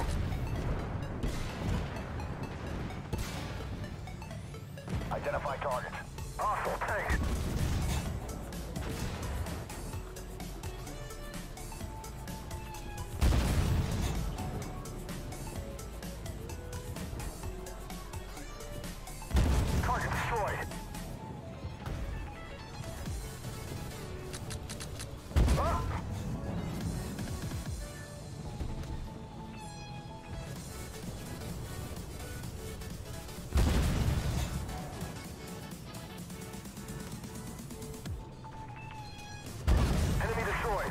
Identify target. Hostile tank. Target destroyed. Ah! Enemy destroyed.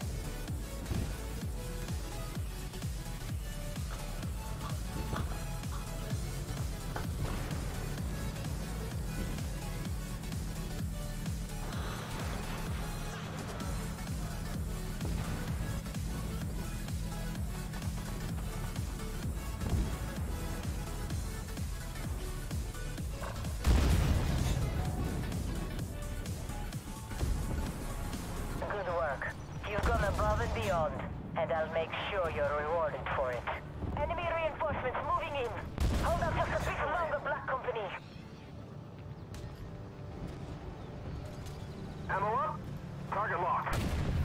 Good work. You've gone above and beyond, and I'll make sure you're rewarded for it. Enemy reinforcements moving in. Hold up just a bit longer, Black Company. Ammo up. Target locked.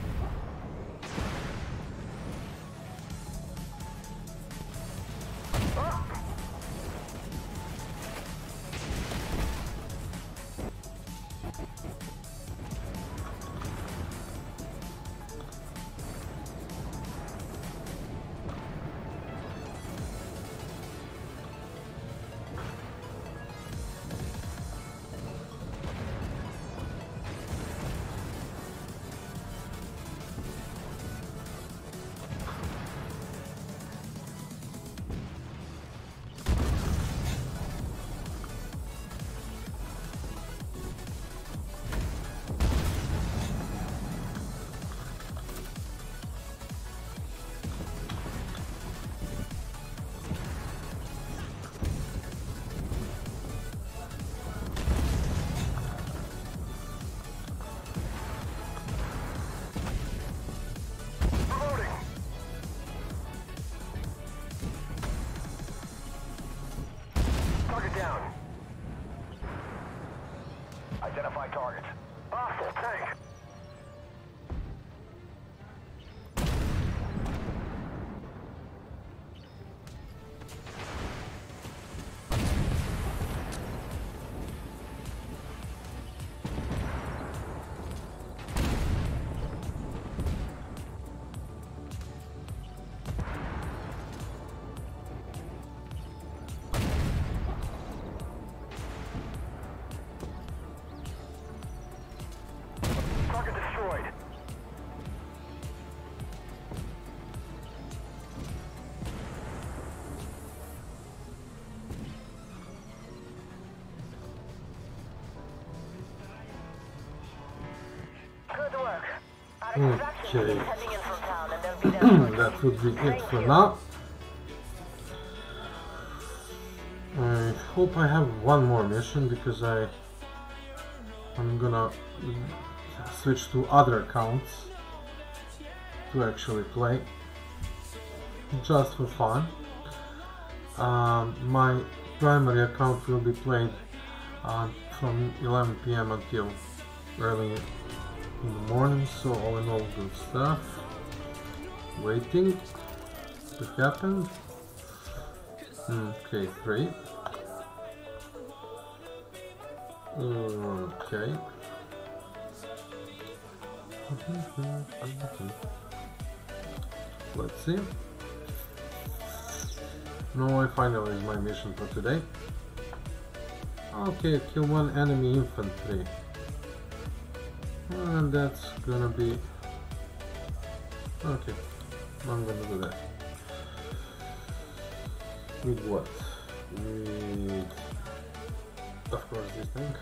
Ah! Reloading. Target down. Identify target. Hostile tank. Target destroyed. Good work. Our extraction team is heading in from town, and they'll be that would be it for now. I hope I have one more mission because I'm gonna switch to other accounts to actually play just for fun. My primary account will be played from 11 PM until early in the morning, so all in all good stuff. Waiting to happen. Okay, 3. Okay. Let's see. No, I finalized my mission for today. Okay, kill 1 enemy infantry. And that's gonna be... Okay, I'm gonna do that. With what? With... Of course, this thing.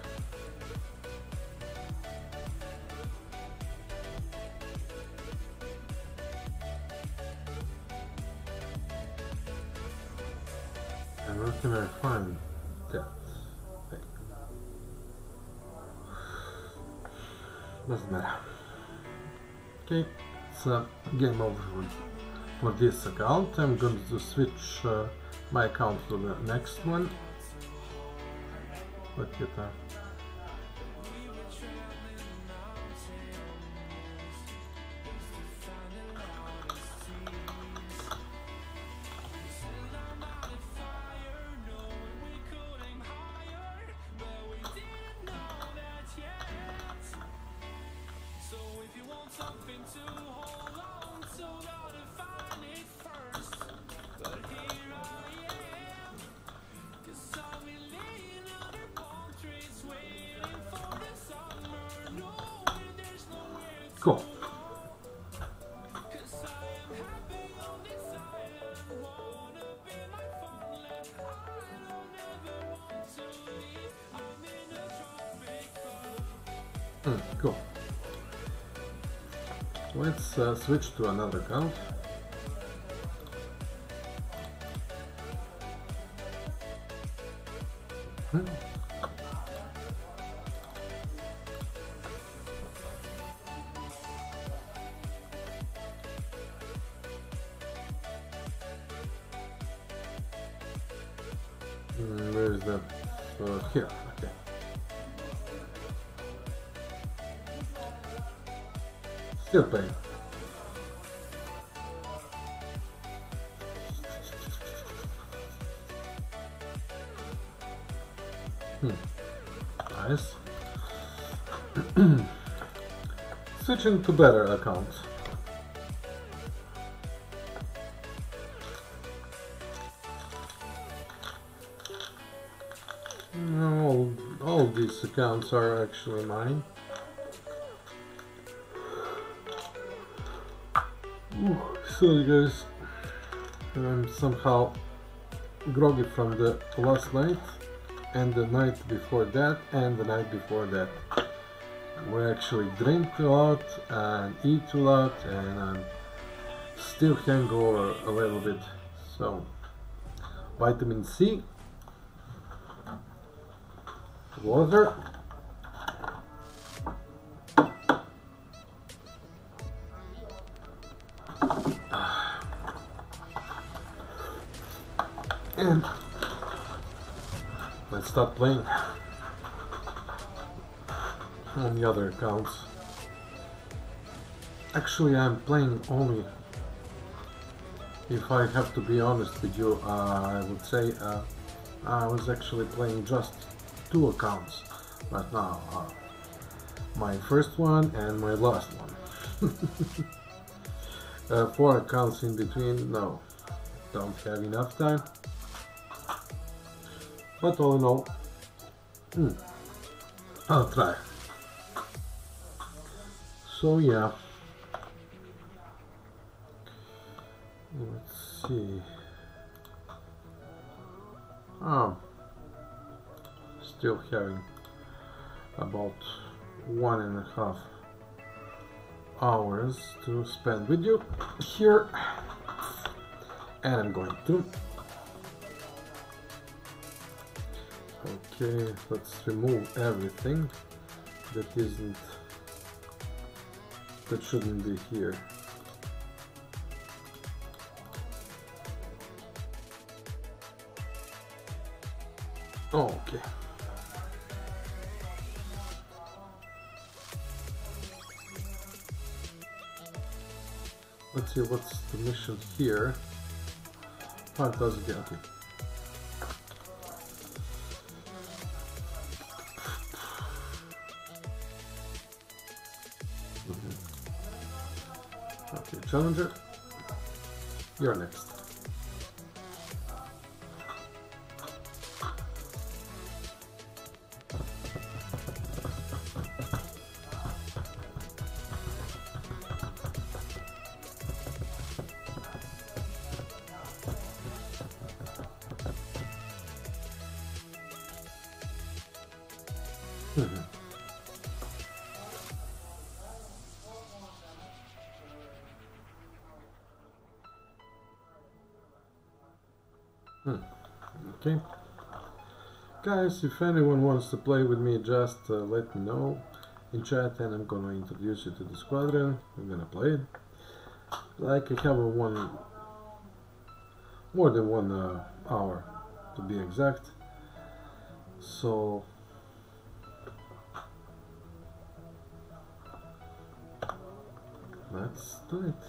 And where can I find that thing? Doesn't matter. Okay, it's game over for this account. I'm going to switch my account to the next one. Look at that. Cool. Cool. Let's switch to another account. Where is that? Here, okay. Still playing. Nice. Switching to better accounts. All these accounts are actually mine. Sorry guys, I'm somehow groggy from the last night and the night before that and the night before that. We actually drink a lot and eat a lot, and I'm still hangover a little bit. So vitamin C, water, and let's start playing on the other accounts. Actually, I'm playing only, if I have to be honest with you, I would say I was actually playing just 2 accounts right now. My first one and my last one. 4 accounts in between, no, don't have enough time. But all in all, I'll try. So yeah, let's see. Still having about 1.5 hours to spend with you here, and I'm going to. Okay, let's remove everything that shouldn't be here. Okay. Let's see what's the mission here. 5,000, yeah, okay. Okay, Challenger, you're next. Okay, guys, if anyone wants to play with me, just let me know in chat and I'm gonna introduce you to the squadron. I'm gonna play it. Like, I have more than 1 hour to be exact, so let's do it.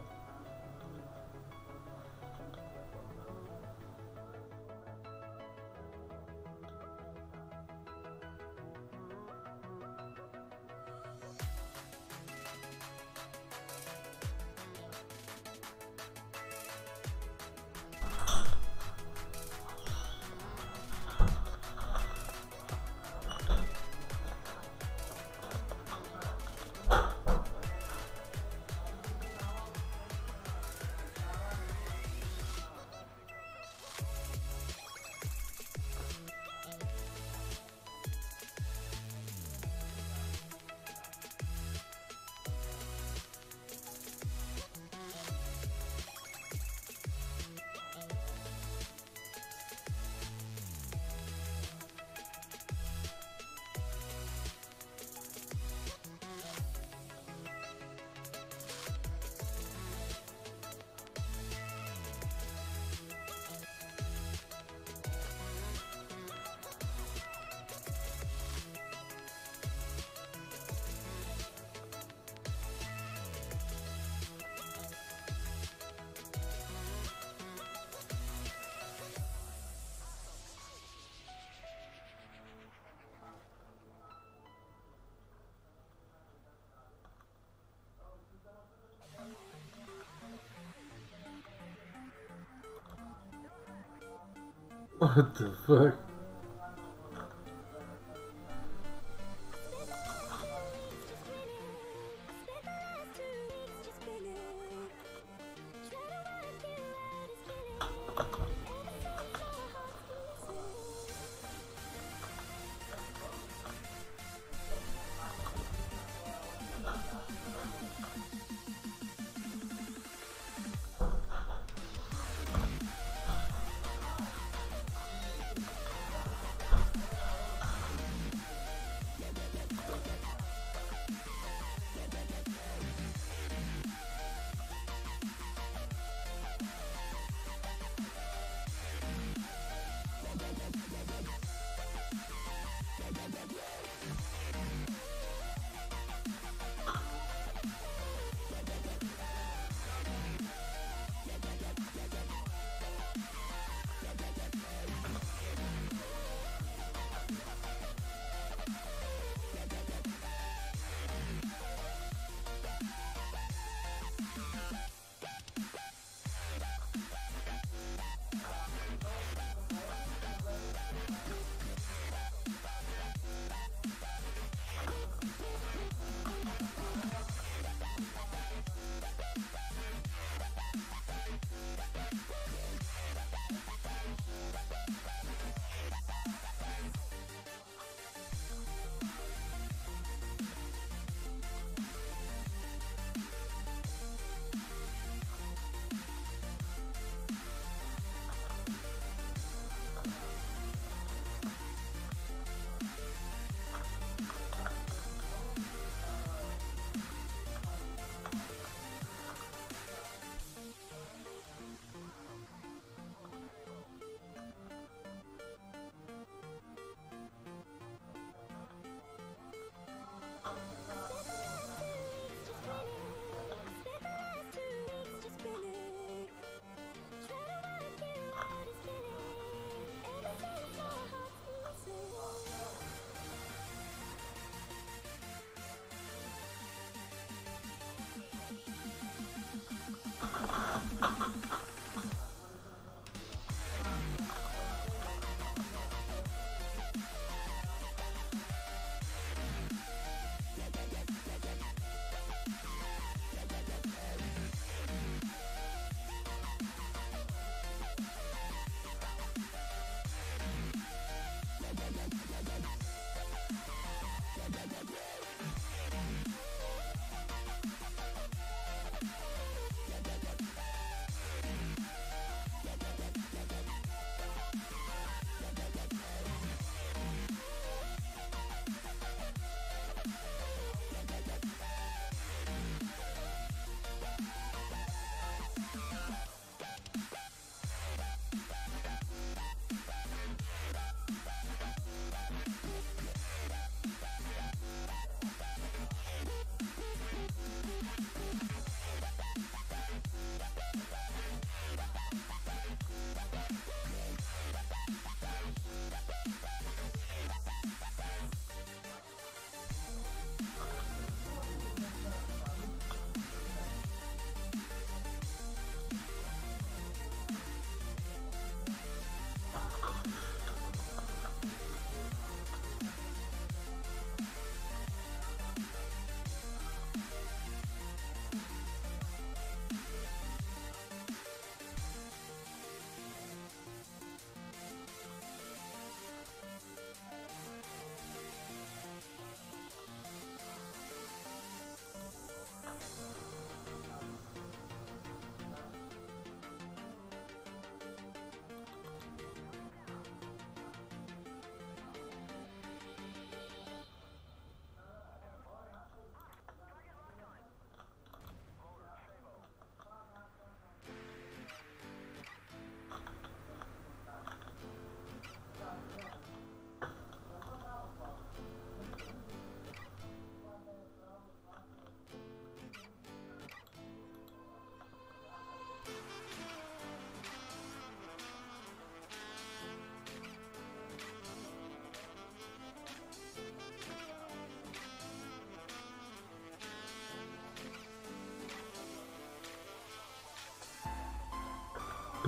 What the fuck?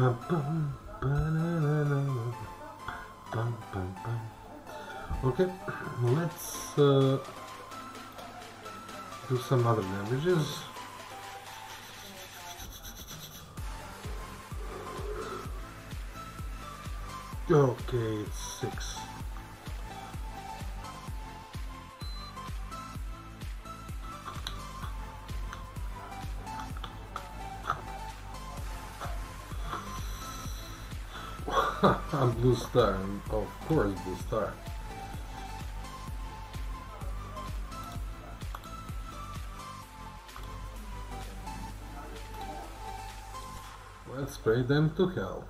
Bum, bum, ba-na-na-na-na. Bum, bum, bum. Okay, let's do some other damages. Okay, it's 6. Blue star, of course, blue star. Let's spray them to hell.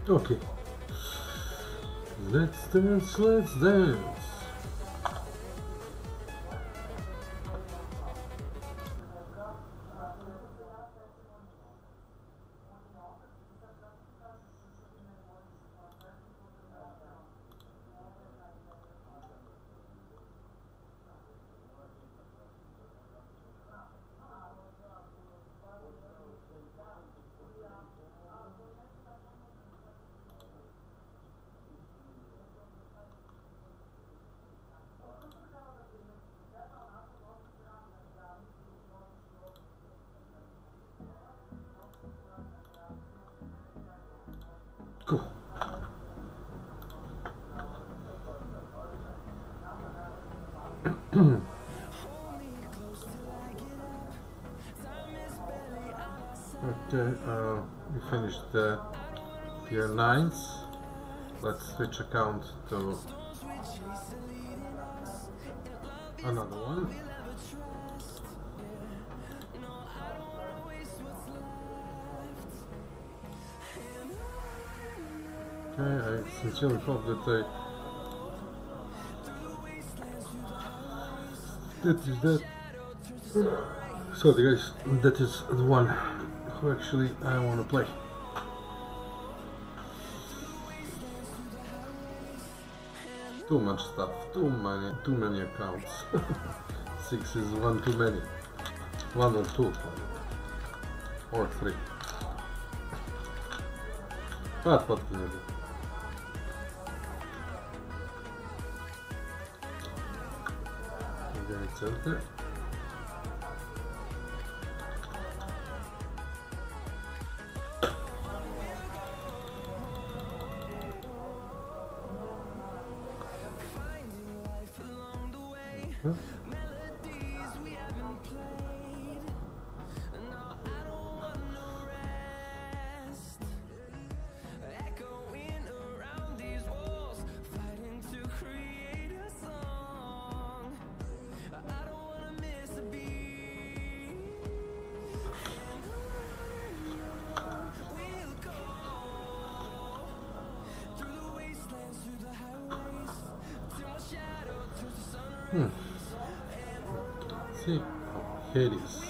Okay. Let's dance, let's dance. Cool. Okay, we finished the tier 9s. Let's switch account to another one. Okay, I sincerely hope that that is that. Sorry guys, that is the one who actually I want to play. Too much stuff, too many accounts. 6 is one too many. 1 or 2 or 3. But what can you do? Okay, it's enter. See, Hades.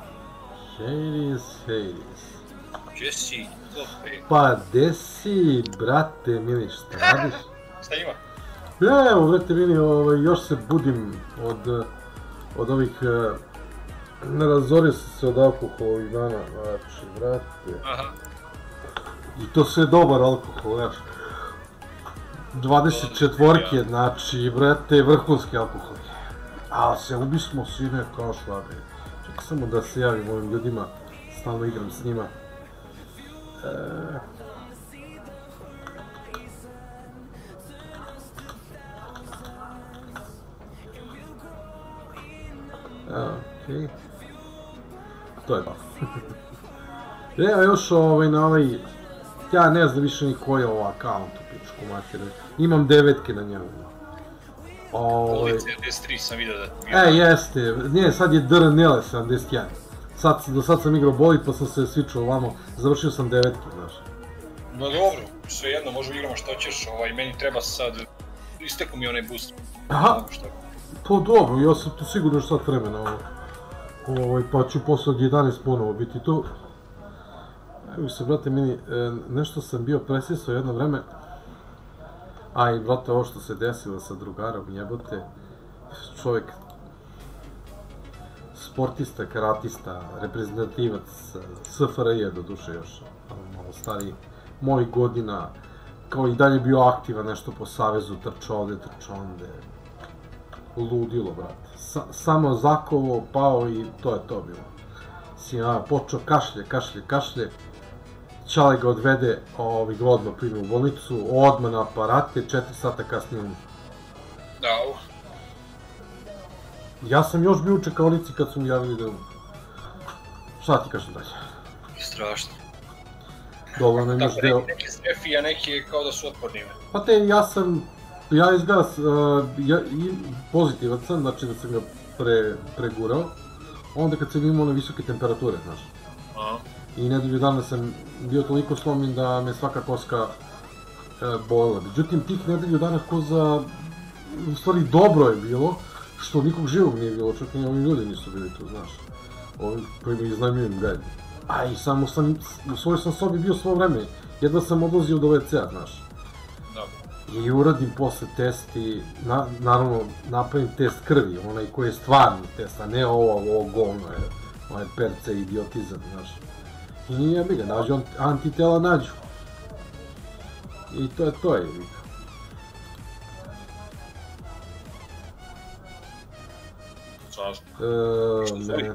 Gdje si? Pa, gdje si, brate mili, šta radiš? Šta ima? Evo, brate mili, još se budim od ovih... Ne razorio sam se od alkohola ovih dana, znači, brate. Aha. I to sve dobar alkohol, znaš. 24-ke, znači, brate, vrhunski alkohol. A se ubismo sine kao švabe. Čekaj samo da se javim ovim ljudima, stalno igram s njima. Okej. To je to. Evo još na ovaj... Ja ne znam više ni koji je ovo account u pičku materiju. Imam 9-ke na njemu. Policija DS3 sam vidio da... Jeste, ne, sad je DRNL 71. Do sad sam igrao Bolid pa sam se switchao ovamo, završio sam 9-ke, znaš. No dobro, svejedno, možemo igramo što ćeš, meni treba sad... Istekao mi onaj boost. Aha, to dobro, ja sam tu sigurno još sat vremena pa ću posle od 11 ponovo biti tu. Evo se, brate mini, nešto sam bio presisao jedno vreme. A i brate, ovo što se desilo sa drugarom, jebote, čovjek, sportista, karatista, reprezentativac SFRJ do duše još, malo stariji, mojih godina, kao i dalje bio aktivan nešto po savezu, trčao ovde, trčao onde, ludilo, brate, samo zakovo, pao i to je to bilo. Si počeo kašlje, Čale ga odvede, odmah prime u bolnicu, odmah na aparate, 4 sata kasnije. Au. Ja sam još bio u čekaonici kad su mi javili da... Šta ti kažem dalje? Strašno. Dolo nam još deo... Neki strefi, a neki kao da su otpornime. Pa ja izgleda pozitivan sam, znači da sam ga pregurao. Onda kad sam imao one visoke temperature, znaš. i nedelju dana sam bio toliko slomljen da me svaka koska bolela. Međutim, tih nedelju dana koza, u stvari dobro je bilo, što nikog živog nije bilo, čak i ovi ljudi nisu bili tu, znaš. Ovi koji mi iznajmljujem gajde. A i samo sam, u svojoj sam sobi bio svo vreme, jedva sam odlazio do WC-a, znaš. I uradim posle test i, naravno, napravim test krvi, onaj koji je stvarni test, a ne ovo govno je, ovaj perce i idiotizam, znaš. I jebi ga, nađu antitela, nađu. I to je, jebi ga. Ne.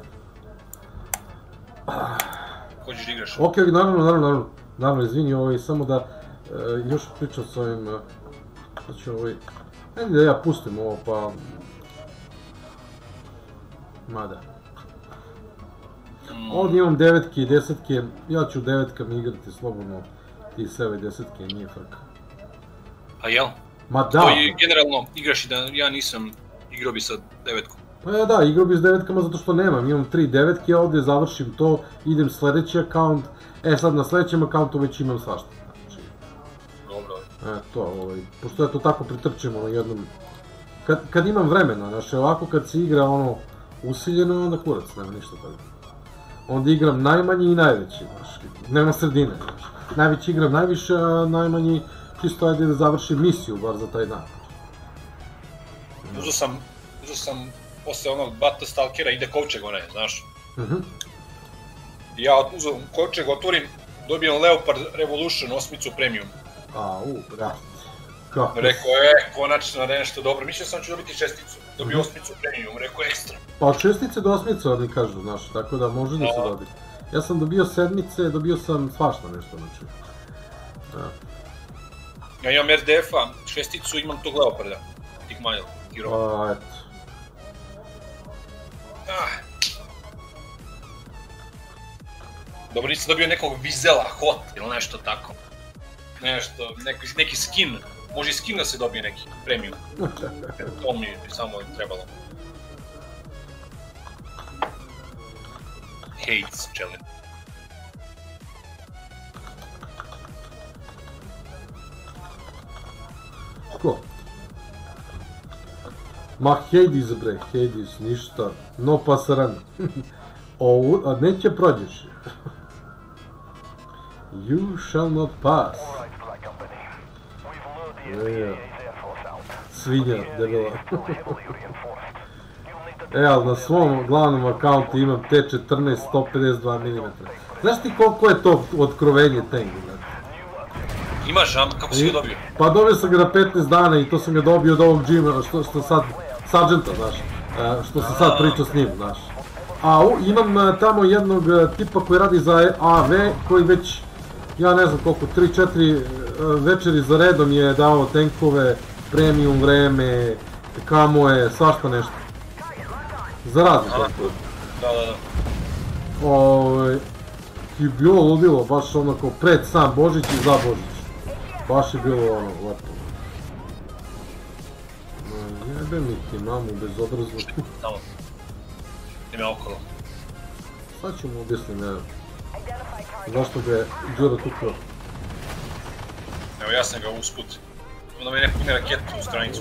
Hoćeš da igraš? Ok, naravno, izvini, samo da još pričam s ovim, znači ajde da ja pustim ovo, pa... Mada. Ovdje imam 9-ke i 10-ke, ja ću 9-kama igrati slobodno, ti seve 10-ke, nije frka. A jel? Ma da! To je generalno, igraš i da ja nisam igrao bi sa 9-kom. Pa ja da, igrao bi s 9-kama zato što nemam, imam 3 9-ke, ovdje završim to, idem sljedeći akaunt, sad na sljedećem akauntu već imam svašta. Dobro. Pošto ja to tako pritrčim jednom, kad imam vremena, znaš, ovako kad se igra usiljeno, onda kurac, nema ništa toga. Onda igram najmanji i najveći, znaš, nema sredine, znaš. Najveći igram najviše, a najmanji čisto ajde da završim misiju, bar za taj dan. Uzeo sam posle onog Battlestalkera ide kovčeg onaj, znaš. Ja uzeo kovčeg, otvorim, dobijem Leopard Revolution 8 premium. Brate. Kako? Rekao, konačno nešto dobro, mislio sam ću dobiti 6, dobio 8 premium, rekao ekstra. Pa od 6 do 8 oni kažu, znaš, tako da može da se dobi. Ja sam dobio 7, dobio sam svašta nešto, znači. Ja imam RDF-a, 6, imam tog Leoparda, tih manjel, hero. Pa, eto. Dobro, nisam dobio nekog Vizela Hot ili nešto tako. Nešto, neki skin, može i skin da se dobije neki premium. To mi samo trebalo. Hates, čelim. Ko? Ma Hades bre, Hades, ništa, no pasaran. A neće prođeš. You shall not pass. Svinja, debela. Ali na svom glavnom akauntu imam T14 152 mm. Znaš ti koliko je to otkrovenje tank? Imaš, a kako si ga dobio? Pa dobio sam ga na 15 dana i to sam ga dobio od ovog Jima, što sad, Sargenta, znaš, što sam sad pričao s njim, znaš. A imam tamo jednog tipa koji radi za AV, koji već, ja ne znam koliko, 3-4 večeri za redom je dao tankove, premium vreme, kamoje, svašta nešto. Za razne tankove. Da. I bilo ludilo, baš onako pred sam Božić i za Božić. Baš je bilo lepo. Jebe mi ti mamu bezobrazno. Tamo. Ime okolo. Sad ću mu objasniti, zašto ga je Đura tukao. Evo ja sam ga usput. Onda mi neko pune raketu u stranicu.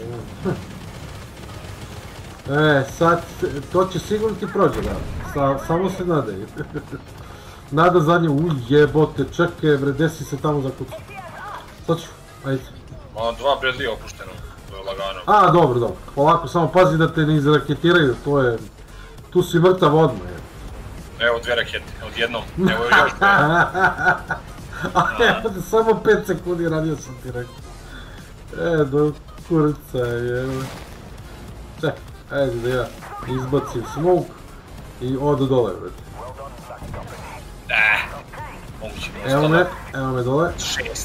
Sad, to će sigurno ti prođe, da. Samo se nadaj. Nada zadnje, jebote, čekaj bre, desi se tamo zakucati. Sad ću, ajde. Malo 2 Bradley opušteno, to je lagano. Dobro. Ovako, samo pazi da te ne izraketiraju, to je... Tu si mrtav odmah, je. Evo 2 rakete, odjednom, evo još 2. Samo 5 sekundi radio sam ti rekao. Do kurca je. Čekaj, ajde da ja izbacim smoke i odu dole, vrati. Moguće mi je ostalo. Evo me dole. 6.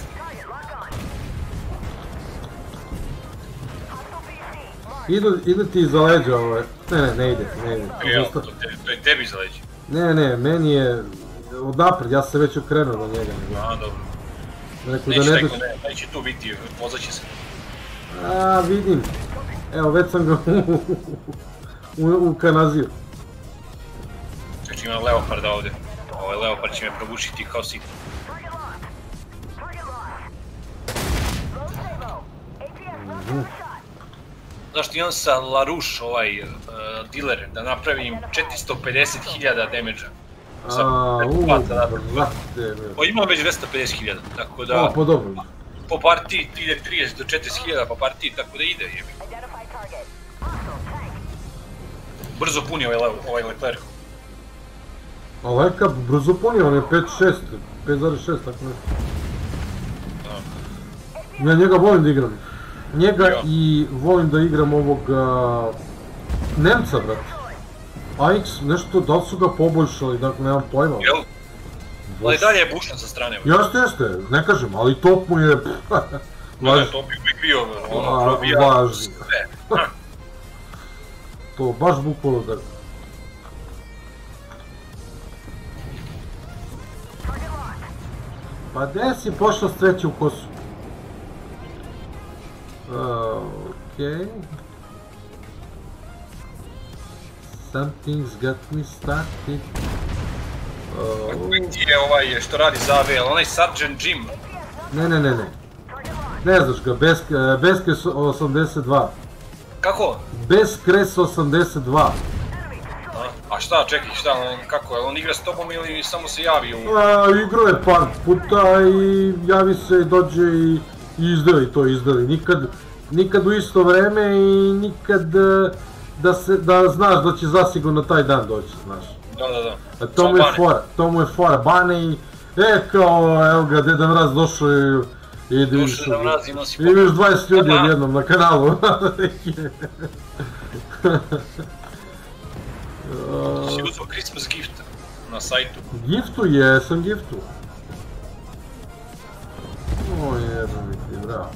Ide ti iza leđa ovo, ne ide. To je tebi iza leđa. Ne, meni je odnapred, ja sam se već okrenuo na njega. Dobro. Neće tu biti, vozaće se. Vidim. Evo, već sam ga ukanazio. Znači ima Leoparda ovdje. Ovaj Leopard će me probušiti kao sit. Target locked. Target locked. Low Sabo. APS not shot. Znaš ti imam sa LaRouche dealer da napravim 450.000 damage-a. brate. Pa imam već 250.000, tako da Pa dobro. po partiji ide 30 do 40.000 po partiji, tako da ide jebi. Identify target. Hostile tank. Brzo puni ovaj Leclerc. A Leka brzo puni, on je 5.6, 5.6, tako nešto. Ja njega volim da igram. Njega i volim da igram ovog Nemca, brate. AX, nešto, da li su ga poboljšali, dakle, nemam pojma. Jel? Ali dalje je bušan sa strane. Jeste, ne kažem, ali top mu je... Ne, to bi uvijek bio, probija važno. sve. To baš bukvalno tako. Pa gdje si pošao streći u kosu? Okej. Something's got me started. Koji ti je ovaj što radi za AV, ali onaj Sergeant Jim? Ne. Ne znaš ga, Beskres 82. Kako? Beskres 82. A šta, čekaj, šta, kako je, on igra s tobom ili samo se javi u... Igrao je par puta i javi se, dođe i izdeli to, nikad u isto vreme i nikad da znaš da će zasigurno taj dan doći, znaš. Da. To mu je fora, bane i kao, evo ga, Deda Mraz došao i Došao Deda Mraz i nosi poklon. Imaš 20 ljudi odjednom na kanalu. Si uzao Christmas gift na sajtu. Giftu, jesam giftu. O jebam ti, bravo.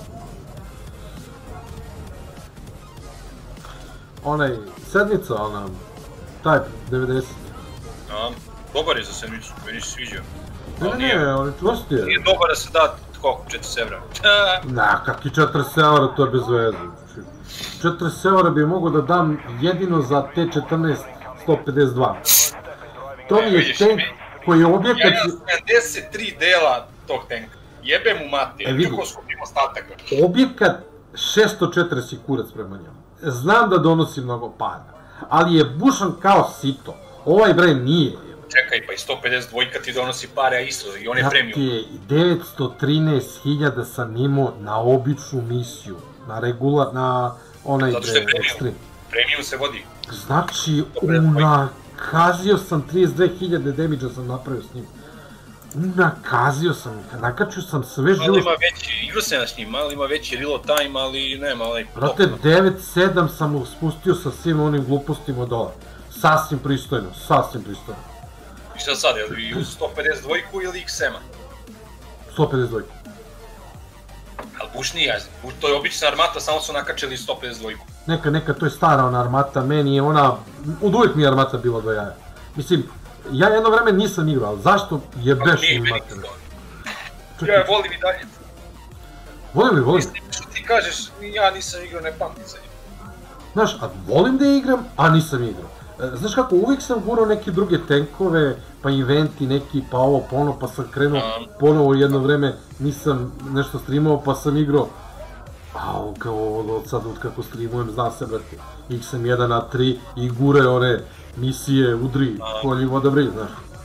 Onaj, sedmica, ona, Type 90. Dobar je za sedmicu, meni se sviđao. Ne, ali čvrsti je. Nije dobar da se da, koliko, 40 evra. Kaki 40 evra, to je bez veze. 40 evra bi mogo da dam jedino za T14 152. To mi je tank koji je objekat... Ja imam 73 dela tog tanka. Jebe mu mati, kako skupim ostatak. Objekat 640 kurac prema njemu. Znam da donosi mnogo para, ali je bušan kao sito. Ovaj bre nije. Čekaj, pa i 152 ti donosi pare, a isto, i on je premium. Znate, 913.000 sam imao na običnu misiju, na onaj ekstrem. Premium se vodi. Znači, unakazio sam 32.000 damage-a sam napravio s njim. Unakazio sam, nakačio sam sve živo... Ali ima veći, igrao sam ja s njim, ali ima veći reload time, ali nema onaj... Brate, 9.7 sam mu spustio sa svim onim glupostima dole. Sasvim pristojno. I šta sad, je li uz 152 ili XM-a? 152. Ali buš nije jazni, to je obična armata, samo su nakačili 152. Neka, to je stara ona armata, meni je ona... Od uvijek mi je armata bila do jaja. Mislim, ja jedno vreme nisam igrao, ali zašto jebeš mi mater? Ja je volim i dalje. Volim. Što ti kažeš, ja nisam igrao, ne pamtim za njim. Znaš, a volim da igram, a nisam igrao. Znaš kako, uvijek sam gurao neke druge tenkove, pa eventi neki, pa ovo, pa ono, pa sam krenuo ponovo jedno vreme, nisam nešto streamao, pa sam igrao. Kao od sad, od kako streamujem, zna se, brate, XM1 na 3 i gure one misije, udri, kolji voda brij, znaš.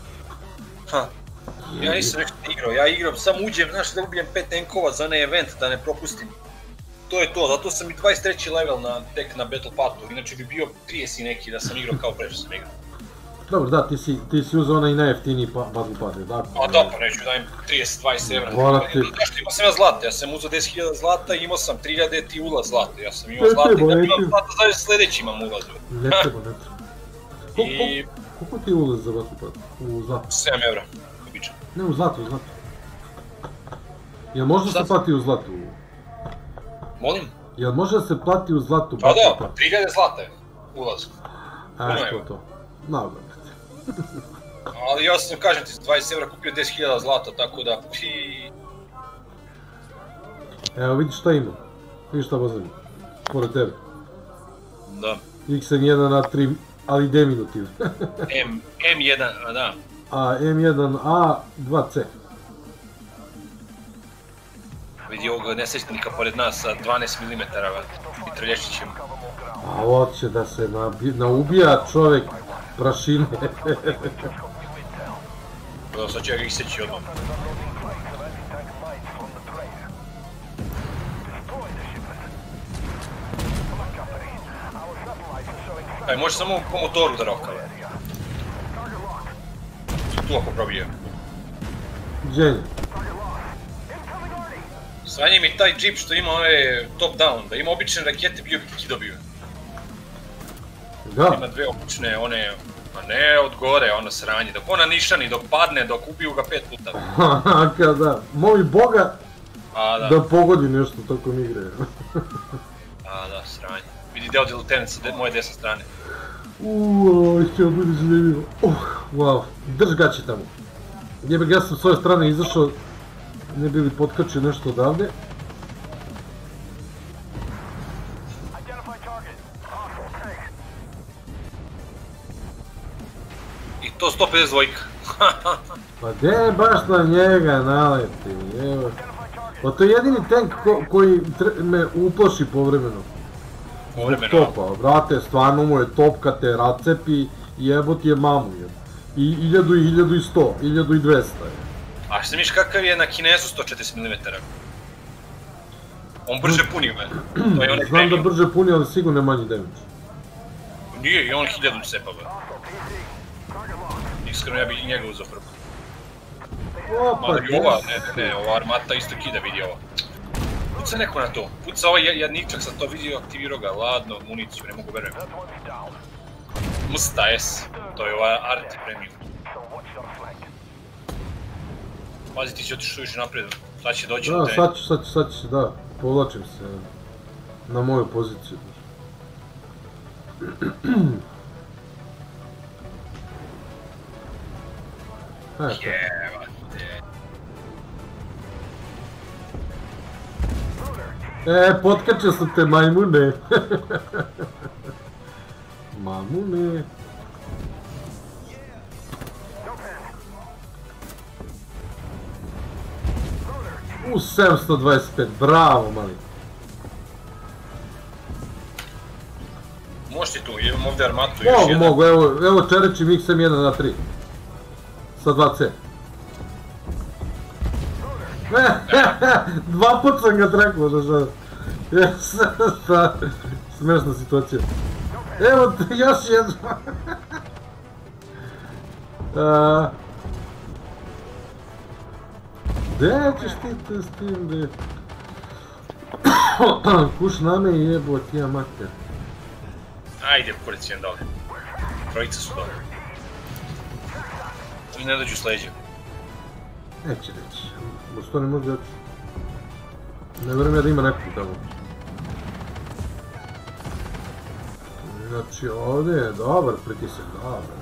Ja nisam nešto igrao, ja igram, samo uđem, znaš, da ubijem 5 tenkova za onaj event, da ne propustim. To je to, zato sam i 23. level tek na Battle Passu, inače bi bio 30 neki da sam igrao kao pre što sam igrao. Dobro, da, ti si uzao onaj najjeftiniji Battle Pass, da? A da, pa neću dajem 30-20 evra. Znaš, imao sam ja zlata, ja sam uzao 10.000 zlata i imao sam 3.000 ti ulaz zlata, ja sam imao zlata i da imam zlata za sljedeći imam ulaz. Ne treba. Koliko ti je ulaz za Battle Pass? U zlatu? 7 evra, obično. Ne, u zlatu. Jel može se plati u zlatu? Molim? Jel može se plati u zlatu? Pa da, 3.000 zlata je ulaz. To. Naravno. Ali ja sam, kažem ti, 20 evra kupio 10.000 zlata, tako da... Evo vidiš šta ima. Vidiš šta vozim. Pored tebe. Da. XM1 na 3, ali deminutiv. M1, a da. a M1A 2C. Vidi ovog nesrećnika pored nas sa 12 mm i trlješčićem. A hoće da se naubija čovjek prašine. Sad će ga iseći odmah. Aj, može samo po motoru da rokava. Tu ako probije. Dženje. Sranje mi taj džip što ima ove top down, da ima obične rakete bio bi kidobio. Da. Ima dve obične, one, a ne od gore, ono sranje, dok ona nišani, dok padne, dok ubiju ga 5 puta. Kada moli Boga A da, da pogodi nešto tokom igre. a da, sranje. Vidi deo lieutenant sa moje desne strane. Uuuu, će bude zanimljivo. Wow, drž gaće tamo. Jebek, ja sam s ove strane izašao, ne bi li potkačio nešto odavde. I to 150 dvojka. Pa gdje baš na njega naleti, evo. Pa to je jedini tank koji me uplaši povremeno. Povremeno. Topa, brate, stvarno mu je top kad te racepi, jebot je mamu jeb. I 1100, 1200 je. A što misliš kakav je na Kinezu 140 mm? On brže puni me. To je onaj Znam da premium. brže puni, ali sigurno je manji damage. Nije, i on 1000 cepa be. Iskreno ja bi i njega uzao prvo. Opa, Mada i ova, ne, ova armata isto kida, vidi ovo. Puca neko na to, puca ovaj jadničak, sam to vidio, aktivirao ga, ladno, municiju, ne mogu verujem. Musta S, to je ova art premium. Pazi, ti si otišao više naprijed, sad će doći da, na te. sad ću, da, povlačim se na moju poziciju. Jebate. Potkačio sam te majmune. Mamune. 725, bravo mali. Možeš ti tu, imam ovdje armatu još jedan. Mogu, evo čerečim XM1 na 3. Sa 2C. Dva put sam ga trekao, da smešna situacija. Evo još jedno. Gdje ćeš ti te s tim, gdje? Kuš na me i jebo ti ja mater. Ajde, kurac jedan dole. Trojica su dole. I ne dođu s leđa. Neće reći. Što ne može reći? Ne vjerujem ja da ima nekog tamo. Znači ovdje je dobar pritisak, dobar.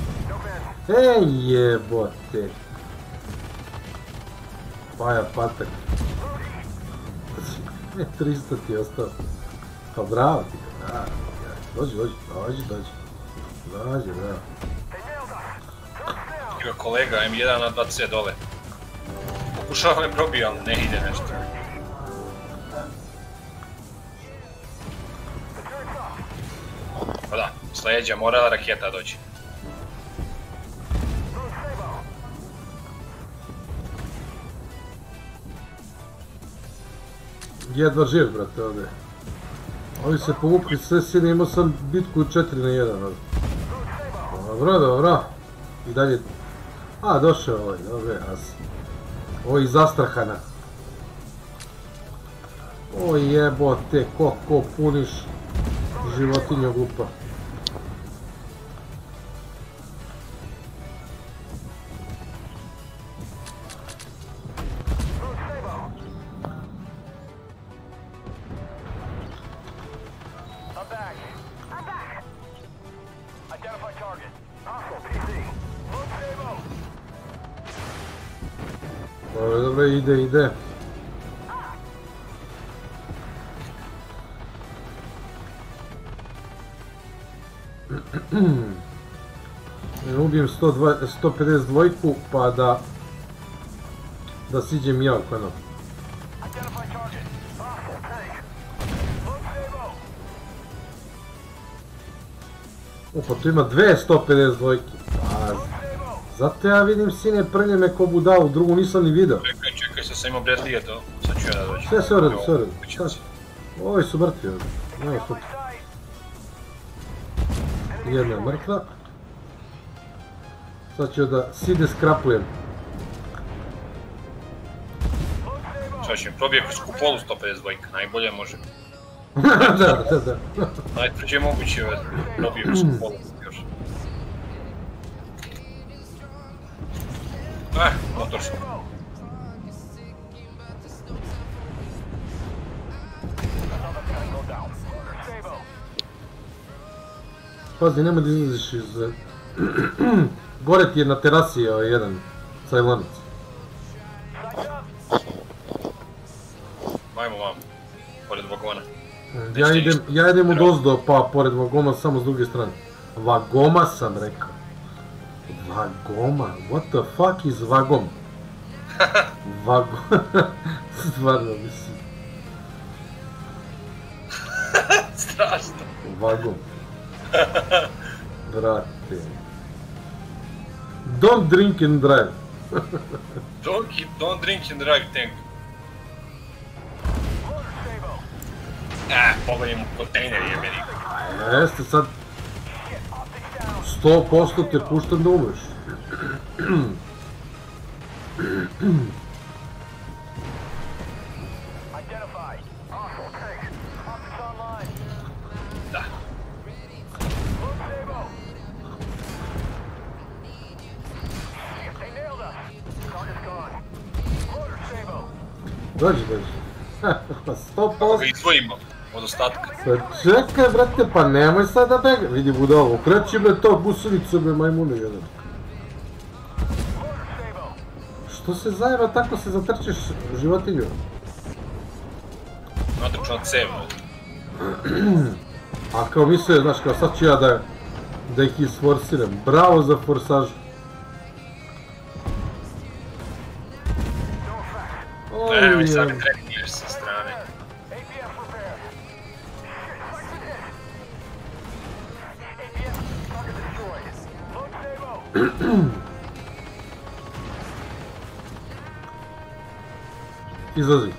Jebote. Paja patak. 300 ti je ostao. Pa bravo ti ga, bravo. Dođi, bravo. Ima kolega M1 na 2C dole. Pokušava me probiti, ali ne ide nešto. Pa da, s leđa morala raketa doći. Jedva živ, brate, ovdje. Ovi se povukli sve sine, imao sam bitku 4 na 1. Dobro. I dalje... A, došao ovaj, dobro, ovo je zastrahana. O jebote, ko puniš životinju glupa. Dobro, ide. Ubijem 152 pa da siđem ja u kanal. Identify target. Hostile tank. Look, Sabo. Pa tu ima 252. Zato ja vidim sine prnje me ko budalu, drugu nisam ni video. Čekaj, sad sam imao Bradley-a to, sad ću ja da dođem. Sve u redu, sve u redu. Ovi su mrtvi ovdje. Nema što. Jedna je mrtva. Sad ću da side skrapujem. Sad ću mi probije kroz kupolu 152, najbolje može. Da. Najtvrđe moguće je probije kroz kupolu još. Motor sam. Pazi, nemoj da izlaziš iz... Gore ti je na terasi jedan cajlanac. Majmo vam, pored vagona. Ja idem od ozdo pa pored vagoma samo s druge strane. Vagoma sam rekao. Vagoma? What the fuck is vagom? Vagom... Stvarno mislim. Strašno. Vagom. Brate. Don't drink and drive. Don't drink and drive tank. Pogledam u kontejner jebeni. Jeste sad... 100% te puštam da umreš. Da. Dođi. 100%. Ga izdvojimo od ostatka. Čekaj brate, pa nemoj sad da bega. Vidi budalo, okreći me to gusenicu me majmune jedan. Što se zajeba tako se zatrčiš životinju? Natrčan od cevno. A kao mislio, znaš, kao sad ću ja da ih isforsiram. Bravo za forsažu. Evo i sad kretniješ sa strane. Izlazi.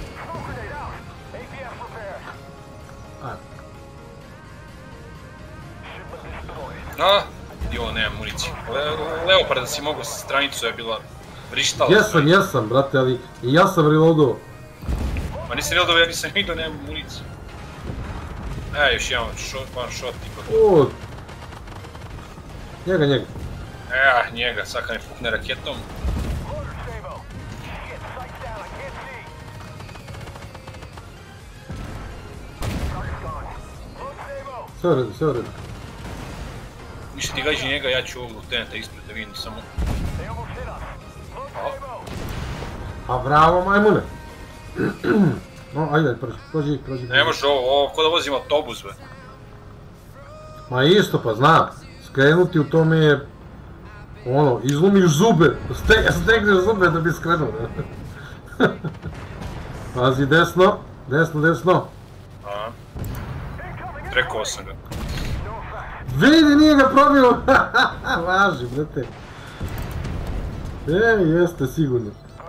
Jo, nemam municiju. Leoparda si mogo sa stranicu je bila vrištala. Jesam, brate, ali i ja sam reloadao. Ma nisam reloadao, ja nisam vidio, nemam municiju. Još jedan one shot tipa. Njega. Njega, sad kad me fukne raketom. Sve u redu. Ništa ti gađi njega, ja ću ovog lieutenanta ispred da vidim samo. A bravo majmune. No, ajde, prođi. Ne može ovo ko da vozim autobus, be. Ma isto, pa znam. Skrenuti u tome je... Ono, izlumiš zube. Stegneš zube da bi skrenuo. Pazi, desno. Trekao sam ga. Vidi, nije ga probio! Važi, brate. Jeste, sigurno.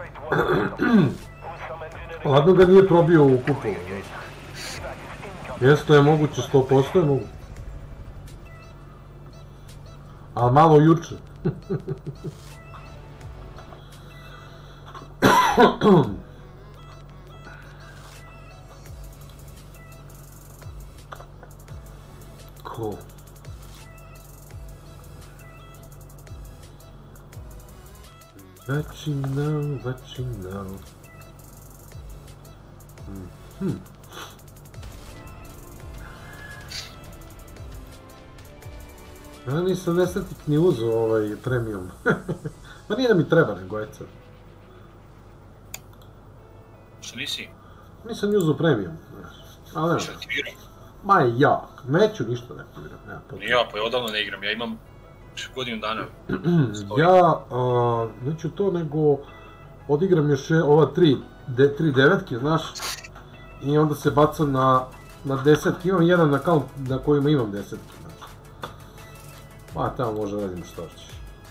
Ladno ga nije probio u kupolu. Jeste, je moguće, 100% je moguće. Ali malo juče. Cool. Vaccinao. Ja nisam nesretnik ni uzeo ovaj premium. Pa nije da mi treba nego ajca. Što nisi? Nisam ni uzeo premium. Ali nema. Što aktivirao? Ma jak, neću ništa da aktiviram, nema potrebe. Ja, pa ja odavno ne igram, ja imam godinu dana. Ja neću to, nego odigram još ova tri devetke, znaš, i onda se bacam na desetke. Imam jedan account na kojima imam desetke, znaš. Pa tamo može radim što hoćeš.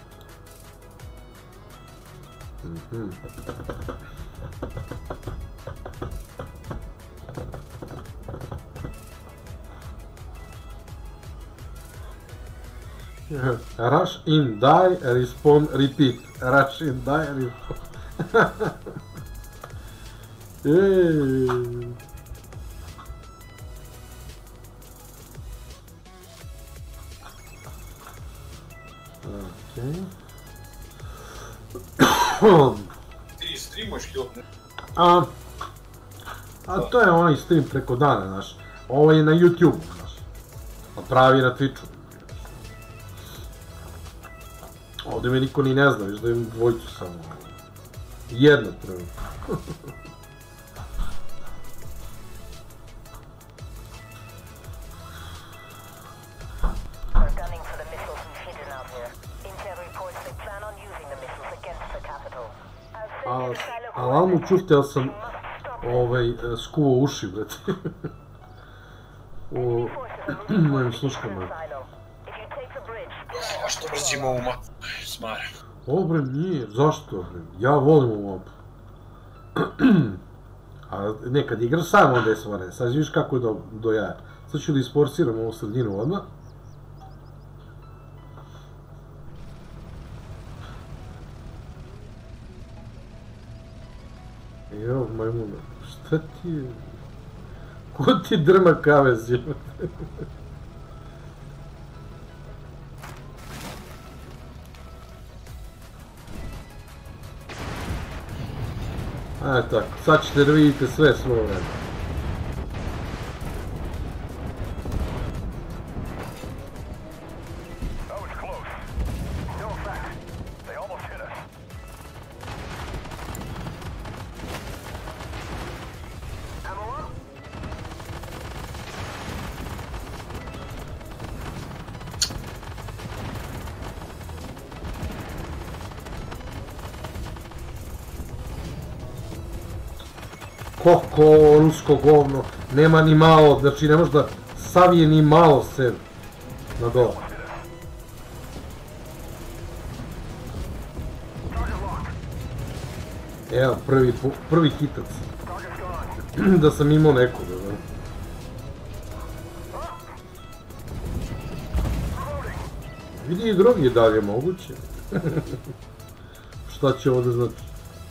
Rush in, die, respawn, repeat. Rush in, die, respawn. Ti streamuješ Hilp, ne? A to je onaj stream preko dana, znaš. Ovo je na YouTube, znaš. A pravi je na Twitchu. Ovdje me niko ni ne zna, viš da imam dvojicu samo. Jedno trenutno. Ali mu čufteo sam skuvao uši, brate. U mojim sluškama. A što mrzimo ovu mapu, smara. Ovo bre nije, zašto bre? Ja volim ovu mapu. A nekad igraš sam onda je svaren, sad vidiš kako je do jaja. Sad ću da isforsiram ovu sredinu odmah. Jo, majmuna, šta ti je? Ko ti drma kavez, jebate? Tako, sad ćete da vidite sve svoje vreme. Koko, rusko govno, nema ni malo, znači ne može da savije ni malo se na dole. Evo, prvi hitac. Da sam imao nekoga, da. Vidi i drugi da li je moguće. Šta će ovo da znači?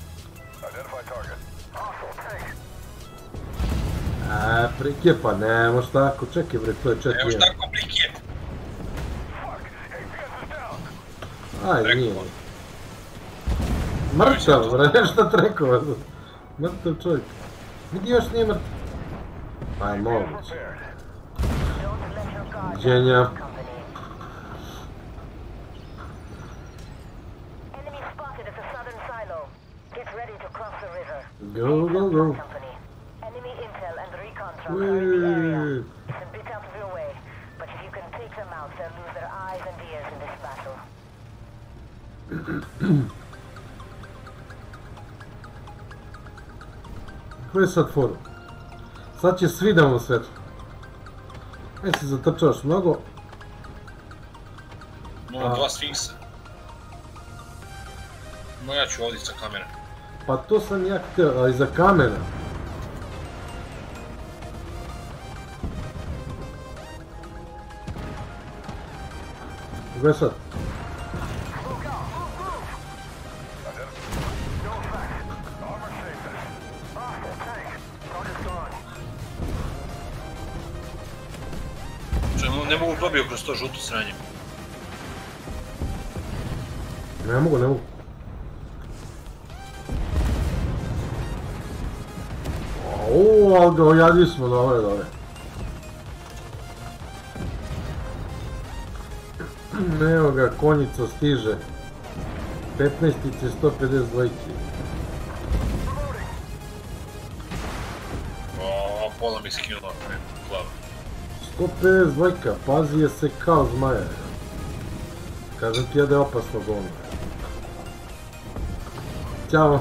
Prike, pa ne moš tako, čekaj bre, to je 4-1. Ne moš tako prike. Ajde, nije. Mrtav bre, šta trekova. Mrtav čovjek. Vidi još nije mrtav. Aj, moguće. Dženja. Go, go, go. Wee. Ko je sad forum? Sad će svi da vam svetlo. Ajde se zatrčavaš mnogo. Imamo dva sfinksa. No ja ću ovdje sa kamera. Pa to sam ja htio, ali za kamera. Gdje sad? Ne mogu probio kroz to žuto sranje. Ne mogu. Ali ga ojadili smo, dobre. Evo ga, konjica stiže. 15-ice 152. Pola mi skinula glava. 152, pazi je se kao zmaja. Kažem ti ja da je opasno govno. Ćao.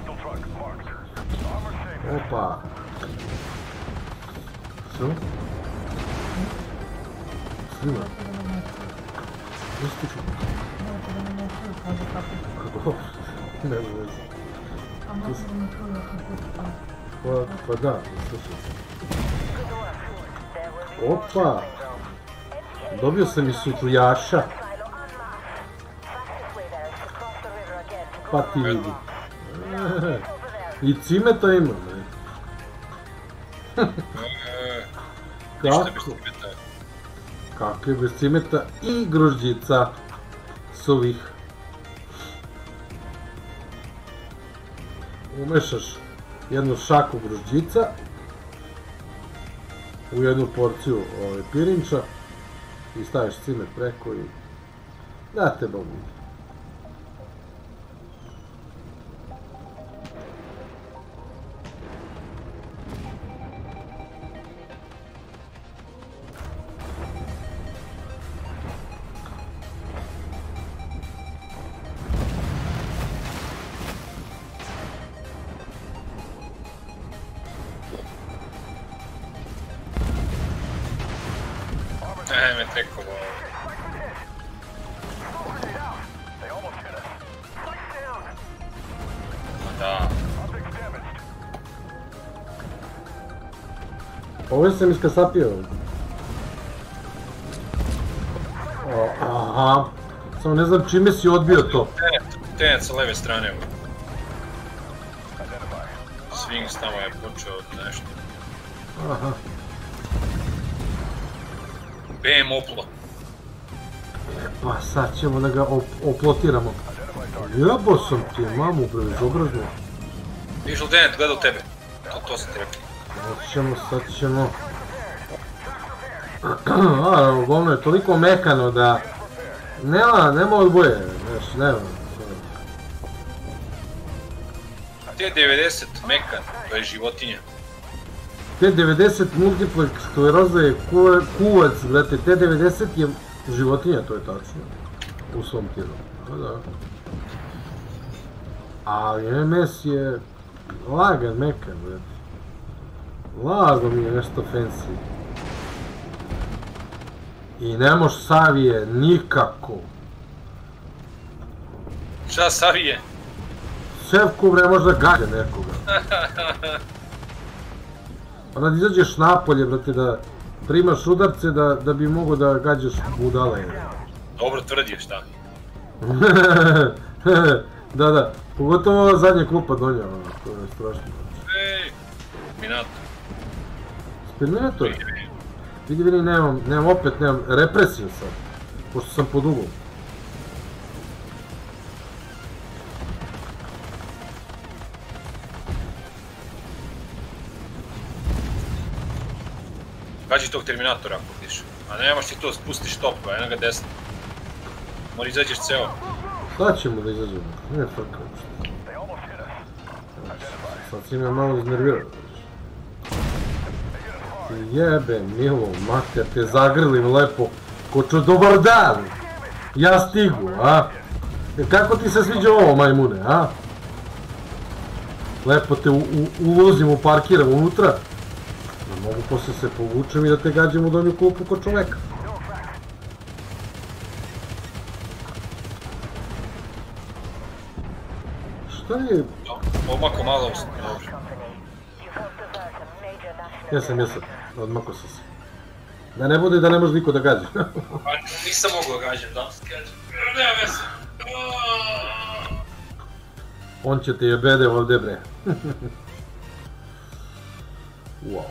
Opa. Što? Snima. Ističu. Kako? Ne vezi. Pa da, slušaj. Opa! Dobio sam i sutrujaša. Pa ti vidi. I cimeta ima, ne? Kako? Kako je bez cimeta i grožđica suvih. Umešaš jednu šaku grožđica u jednu porciju pirinča i staviš cimet preko i da te Bog vidi. Me teko ovo. Da. Ovo sam iskasapio. Aha. Samo ne znam čime si odbio to. Tenet sa leve strane. Swings tamo je počeo od nešto. Aha. BM oplo. Pa sad ćemo da ga oplotiramo. Jebo sam ti, mamu bezobrazno. Višel Tenet gleda u tebe. To sam ti rekli. Sad ćemo... Govno je toliko mekano da... Nema odboje, znaš, nema. T90 mekan, to je životinja. T90 multiplex skleroza je kuvac, brate, T90 je životinja, to je tačno. U svom tijelu, da. Ali MS je lagan, mekan, brate. Lago mi je nešto fancy. I ne moš Savije nikako. Šta Savije? Sevku bre možda gađa nekoga. Onda da izađeš napolje, brate, da primaš udarce da bi mogo da gađaš budale. Dobro tvrdio, šta? Da, pogotovo ova zadnja klupa donja, to je strašno. Ej, Minator. Terminator? Vidi, nemam represiju sad, pošto sam pod uglom. Gađi tog Terminatora ako vidiš. A nemaš ti to, spustiš topu, eno ga desno. Mora izađeš ceo. Sad ćemo da izađemo, nije frka uopšte. Sad si me malo iznervirao. Jebe, milo, mater, te zagrlim lepo, ko čo dobar dan! Ja stigu, a? Kako ti se sviđa ovo, majmune, a? Lepo te ulozim, uparkiram unutra. Da mogu posle se povučem i da te gađem u donju klupu ko čoveka. Šta je? Omako malo, dobro. Jesam, odmako sam se. Da ne bude da ne može niko da gađa. Pa nisam mogao gađam, da se gađam. Nema veze. On će te jebede ovdje, bre. Wow.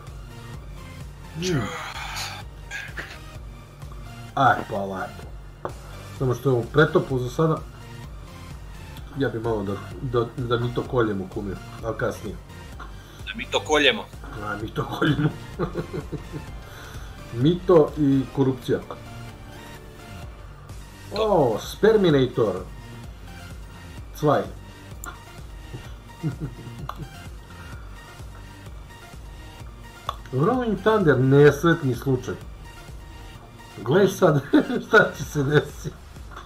Aj, pa lepo. Samo što je ovo pretoplo za sada. Ja bi malo da mi to koljemo, kumir, ali kasnije. Da mi to koljemo. A, mi to koljemo. Mito i korupcija. O, Sperminator. Cvaj. Rolling Thunder, nesretni slučaj. Gledaj sad šta će se desiti.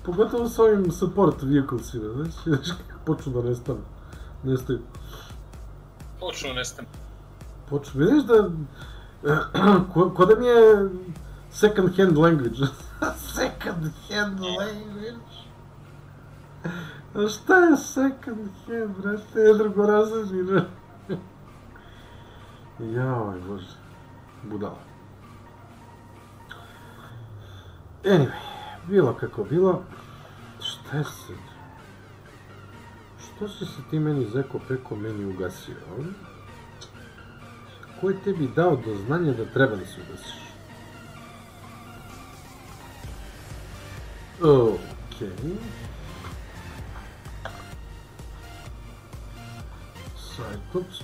Pogotovo s ovim support vehiclesima, znaš kako počnu da nestaju. Počnu nestane. Vidiš da, ko da mi je second hand language. Second hand language? A šta je second hand, brate, drugorazredni, Joj, bože, budala. Anyway, bilo kako bilo, šta je sad? Što si se ti meni zeko peko meni ugasio, Ko je tebi dao do znanja da treba da se ugasiš? Okej. Cyclops,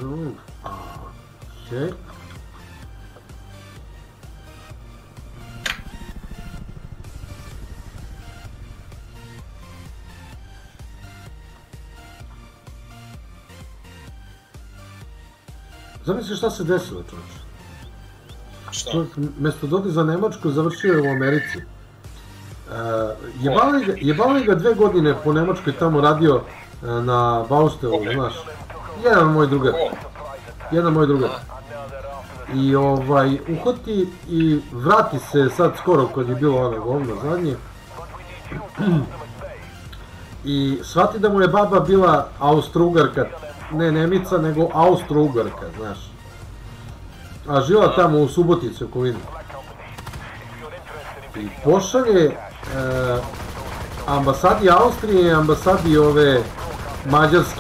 okej. Zamisli šta se desilo, čovječe. Šta? Čovjek, mjesto da ode za Nemačku, završio je u Americi. Jebali ga 2 godine po Nemačkoj tamo radio na Baustelu, znaš. Jedan moj drugar. I uhoti i vrati se sad skoro kad je bilo ono govno zadnje. I shvati da mu je baba bila Austro-Ugarka, ne Nemica, nego Austro-Ugarka, znaš. A žila tamo u Subotici, okolini. I pošalje ambasadi Austrije i ambasadi ove Mađarske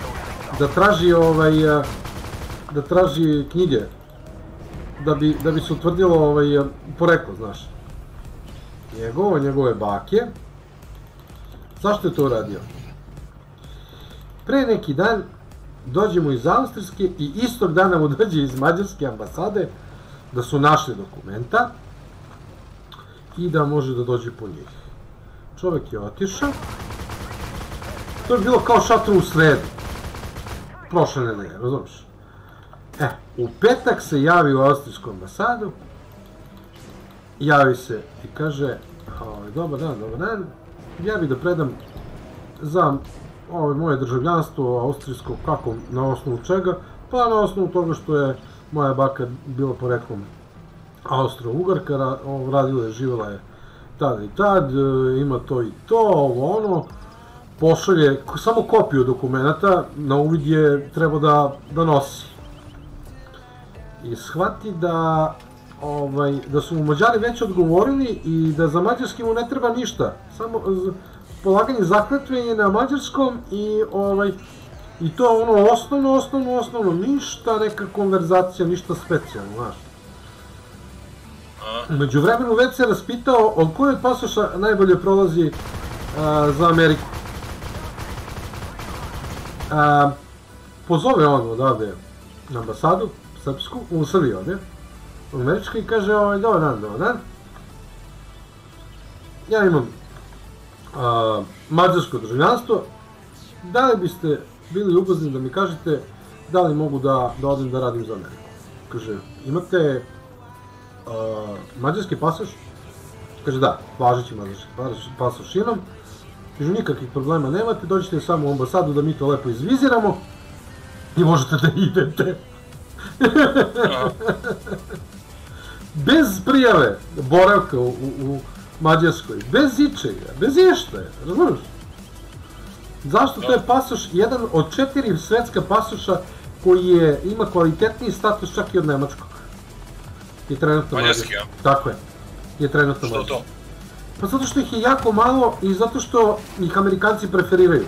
da traži knjige da bi se utvrdilo poreklo, znaš. Njegove bake. Zašto je to uradio? Pre neki dan dođe mu iz Austrijske i istog dana mu dođe iz Mađarske ambasade da su našli dokumenta i da može da dođe po njih. Čovjek je otišao. To je bilo kao šatro u sredu. Prošle nedelje, razumiješ? U petak se javi u austrijsku ambasadu, javi se i kaže, dobar dan, ja bih da predam za moje državljanstvo austrijsko, kako, na osnovu čega? Pa na osnovu toga što je moja baka bila poreklom Austro-Ugarka, radila je, živjela je tad i tad, ima to i to, ovo ono, pošalje samo kopiju dokumenta, na uvid je treba da nosi. I shvati da su mu Mađari već odgovorili i da za mađarski mu ne treba ništa, samo polaganje zakletve je na mađarskom i to je ono osnovno, ništa neka konverzacija, ništa specijalno, znaš. Među vremenu već se raspitao od kojeg pasoša najbolje prolazi za Ameriku. Pozove on odavde na ambasadu srpsku, u Srbiji ovdje, u Američkoj i kaže, dobar dan. Ja imam mađarsko državljanstvo, da li biste bili ljubazni da mi kažete da li mogu da odem da radim za Ameriku? Kaže, imate mađarski pasoš? Kaže, da, važeći mađarski pasoš imam. Kaže, nikakvih problema nemate, dođete samo u ambasadu da mi to lepo izviziramo i možete da idete. Bez prijave boravka u Mađarskoj, bez ičega, bez išta, razumiješ? Zašto to je pasoš, jedan od 4 svetska pasoša koji ima kvalitetniji status čak i od nemačkog. Je trenutno mađarski. Tako je, je trenutno mađarski. Što to? Pa zato što ih je jako malo i zato što ih Amerikanci preferiraju.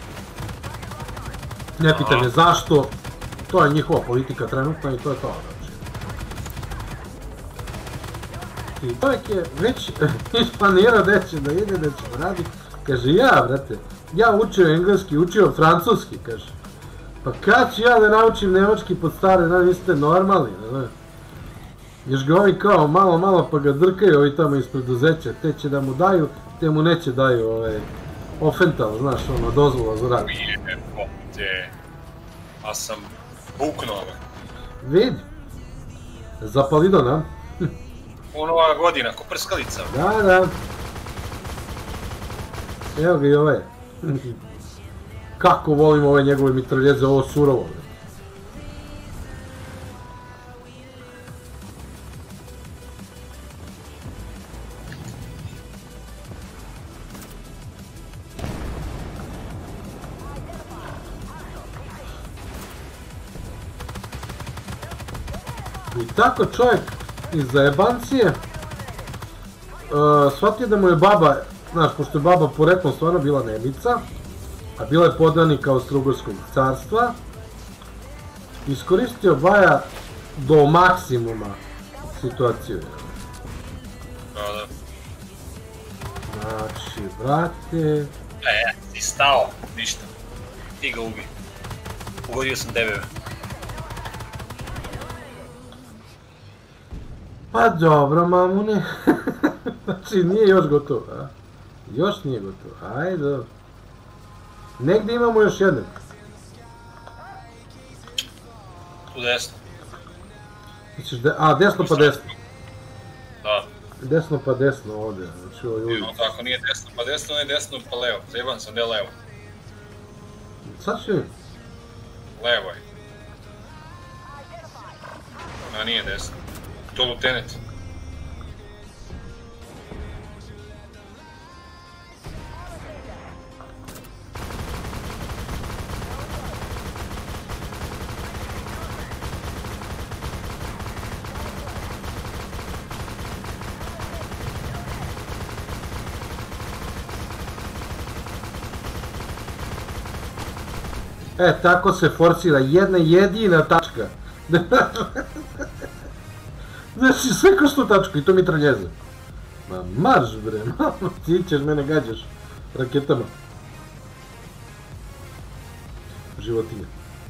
Ne pitaj me zašto, to je njihova politika trenutna i to je to. I čovjek je već isplanirao da će da ide, da će da radi. Kaže, ja učio engleski, učio francuski, kaže. Pa kad ću ja da naučim nemački pod stare dane, vi ste normalni, ne? Još ga ovi kao malo pa ga drkaju ovi tamo iz preduzeća, te će da mu daju, te mu neće daju ofental, znaš, dozvola za rad. Jebote, a sam buknuo. Vidi, zapalidon, a? Nova godina, ko prskalica. Da. Evo ga i ovaj. Kako volim ove njegove mitraljeze, ovo surovo. I tako čovjek iz zajebancije shvatio da mu je baba, znaš, pošto je baba poreklom stvarno bila Nemica, a bila je podanika Austro-Ugarskog carstva, iskoristio Baja do maksimuma situaciju. Da. Znači, brate... Ti stao, ništa. Ti ga ubi. Ugodio sam tebe. Pa dobro, mamune. Znači, nije još gotovo, a? Još nije gotovo, ajde, dobro. Negdje imamo još jedan. Tu desno. A, desno pa desno. Da. Desno pa desno ovdje, znači ovoj ulici. No tako, nije desno pa desno, nije desno pa levo. Zajeban sam, gdje je levo? Sad ću vidim. Levo je. A nije desno. To lutenet. Tako se forsira jedna jedina tačka. Znači sve ko što tačka i to mitraljeze. Ma marš bre, malo ti ćeš mene gađaš raketama. Životinje.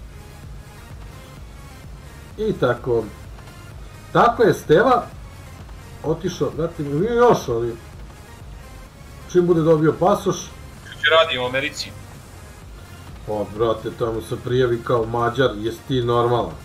I tako. Tako je Steva otišao, brate, nije još, ali čim bude dobio pasoš. Što ti radi u Americi? Pa brate, tamo se prijavi kao Mađar, jesi ti normalan?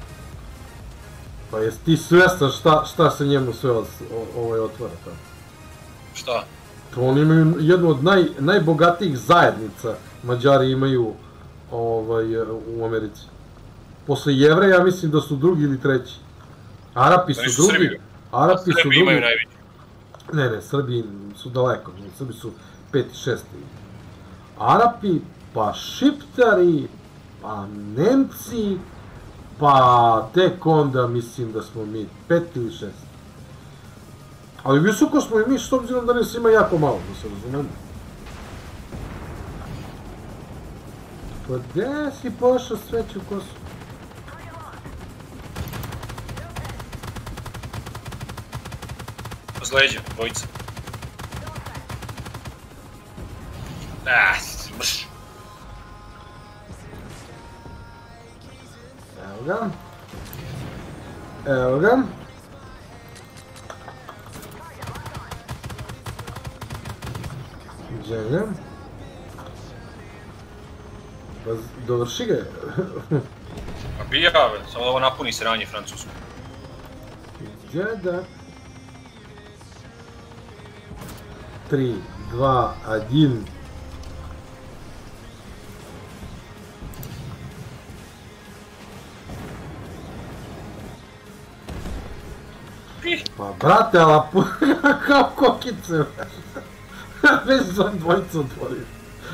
Pa jesi ti svjestan šta se njemu sve otvara tamo? Šta? Pa oni imaju jednu od najbogatijih zajednica, Mađari imaju u Americi. Posle Jevreja mislim da su drugi ili treći. Arapi su drugi. Srbi imaju najveći. Ne, Srbi su daleko, Srbi su 5. i 6. Arapi, pa Šiptari, pa Nemci, pa tek onda mislim da smo mi 5. ili 6. Ali visoko smo i mi, s obzirom da nas ima jako malo, da se razumemo. Pa gdje si pošao sveću kosu? S leđa, dvojica. Mrš. Evo ga. Evo ga. Gdje ga? Pa dovrši ga. Pa bija, samo da ovo napuni sranje francusko. Gdje da? 3, 2, 1. Pa brate, ali kao kokice. Već sam dvojicu otvorio.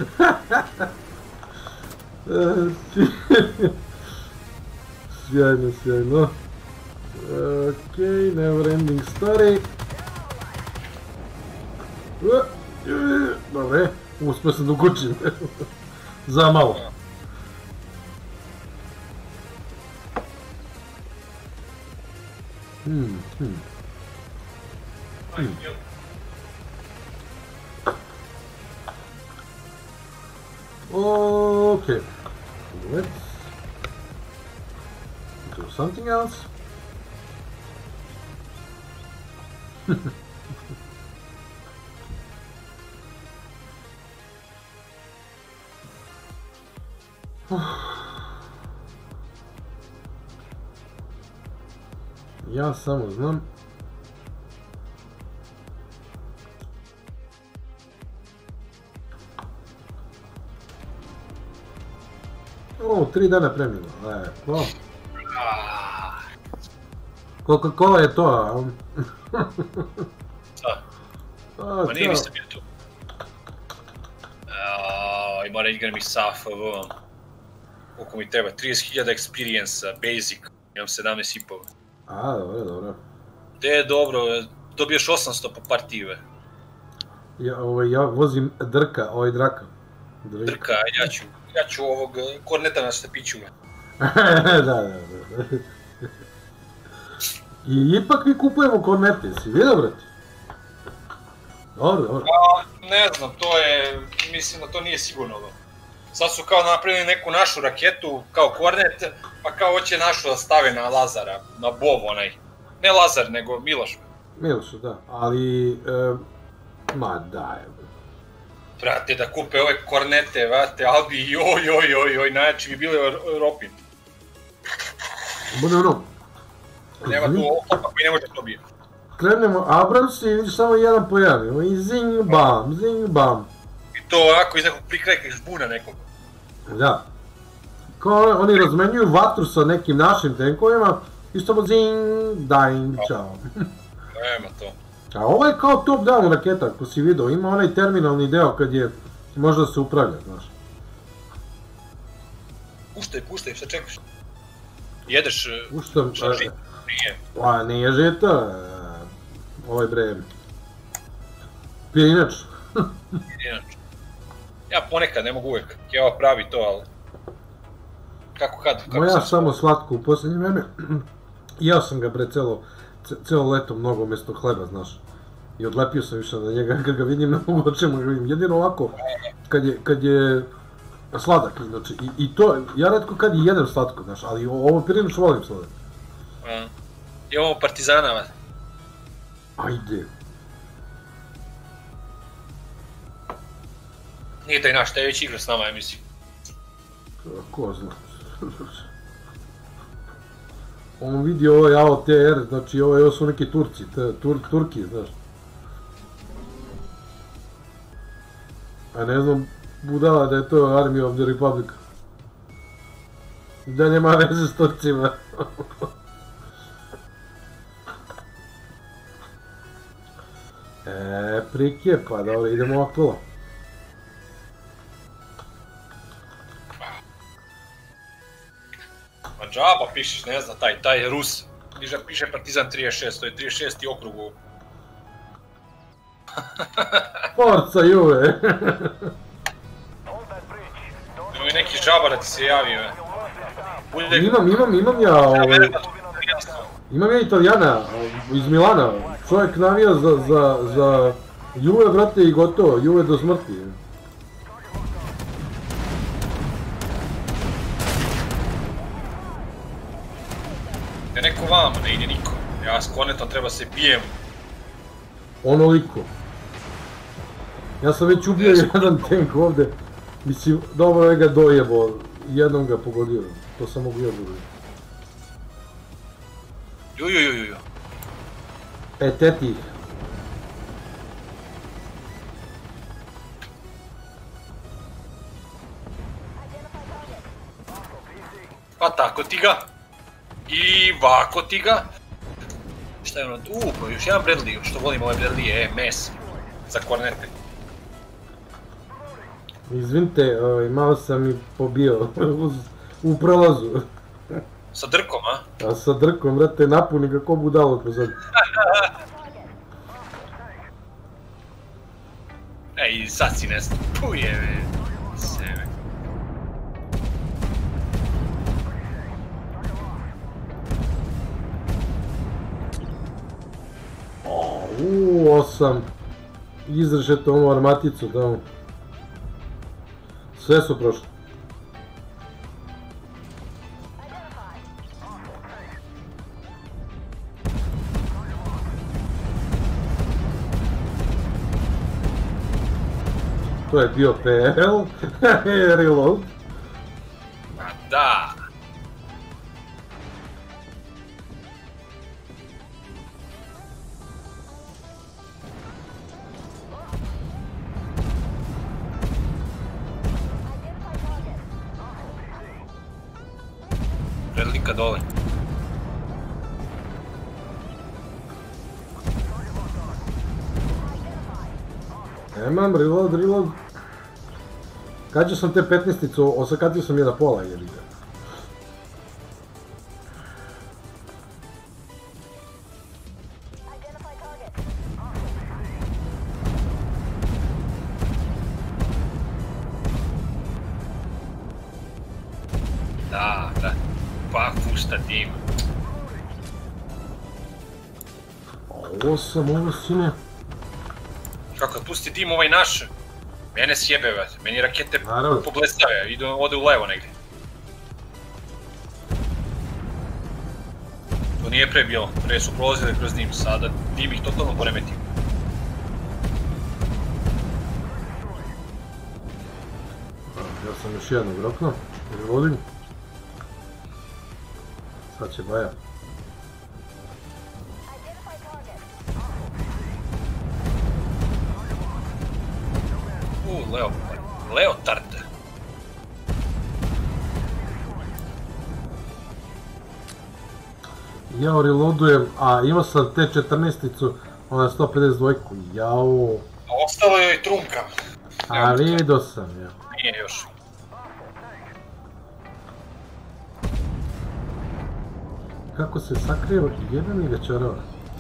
Sjajno, sjajno. Okej, never ending story. Dobre, uspio sam da ukućim. Za malo. Okay, let's do something else. Ja samo znam O, 3 dana preminuo, lepo. Ah, Coca-Cola je to, a? šta? A, Ma nije čao. nisam bio tu. Mora igram i sa AFV-om. Koliko mi treba? 30.000 experience, basic. Imam 17 ipova. A, dobro, dobro. Te je dobro, dobiješ 800 po partije. Ja vozim Drka, Draka. Drka, ja ću ovog korneta na štepiću. Da. I ipak mi kupujemo kornete, si vidio, brate? Dobro. Ne znam, to je, mislim da to nije sigurno. Sad su kao napravili neku našu raketu, kao kornet, pa kao hoće našu da stave na Lazara, na Bov onaj. Ne Lazar, nego Miloš. Miloš, da, ali... ma daj. Brate, da kupe ove kornete, vrate, Albi, joj, najjači bi bili Europin. Bude ono... Nema tu oklapa koji ne može to biti. Krenemo Abrams i vidiš samo jedan po jedan. I zing bam. I to onako iz nekog prikrajka iz žbuna nekog. Da. Kao oni razmenjuju vatru sa nekim našim tenkovima i samo zing, dajing, čao. Nema to. A ovo je kao top down raketa, ako si vidio, ima onaj terminalni deo kad je možda se upravlja, znaš. Puštaj, šta čekaš? Jedeš Puštam, žit? Nije. pa nije žita, ovaj bre, pirinač. Inače. Ja ponekad, ne mogu uvek. Keva pravi to, ali... Kako Ma ja sam... samo slatko u posljednje vreme. Jeo sam ga bre celo leto mnogo umjesto hleba, znaš. I odlepio sam više na njega kad ga vidim, ne mogu o čemu ga vidim. Jedino ovako, kad je sladak, znači. I to, ja retko kad i jedem slatko, znaš, ali ovo pirinač volim sladak. Imamo partizana, Ajde. Nije taj naš, taj već igra s nama, ja mislim. Ko zna. On vidi ovaj AOTR, znači ovo su neki Turci, Turki, znaš. A ne znam, budala da je to Army of the Republic. Da nema veze s Turcima. Prike, pa dobro, idemo okolo. Ma džaba pišeš, ne znam, taj Rus. Piše Partizan 36, to je 36. okrug u... Forza Juve! Ima mi neki žaba da ti se javi, Imam ja, imam ja Italijana iz Milana, čovjek navija za Juve, brate, i gotovo, Juve do smrti. Je neko vama, ne ide niko. Ja s kornetom treba se bijem. Onoliko. Ja sam već ubio jedan tank ovde, mislim, dobro je ga dojebao, jednom ga pogodio, to sam mogu još uvijek. Jujujujuju. Teti. Pa tako ti ga. I ovako ti ga. Šta je ono? Pa još jedan Bradley, što volim ove Bradley, mes. Za kornete. Izvinite, malo sam i pobio u prolazu. Sa drkom, a? A sa drkom, brate, napuni ga ko budalo pozad. Ej, sad si ne znam. Pujeve. Sebe. Osam. Izražete onu armaticu tamo. Sve su prošli. To je bio PL, reload. Ma da. lika dole. Nemam, reload. Kađo sam te 15-icu, osakatio sam je na pola, jebi ga. Da. Pa pušta tim. Ovo sine. Kako pusti dim ovaj naš? Mene sjebe, već. Meni rakete Naravno. poblestave, ode u levo negdje. To nije pre bilo, pre su prolazile kroz dim, sada dim ih totalno poremeti. Ja sam još jednog roknuo, reloading. Sad će Baja. Leotard. Jao, reloadujem, a imao sam te 14-icu, ona 152-ku, jao. Ostalo je i trunka. A vidio sam, ja. Nije još. Kako se sakrio, jedan mi ga čarava.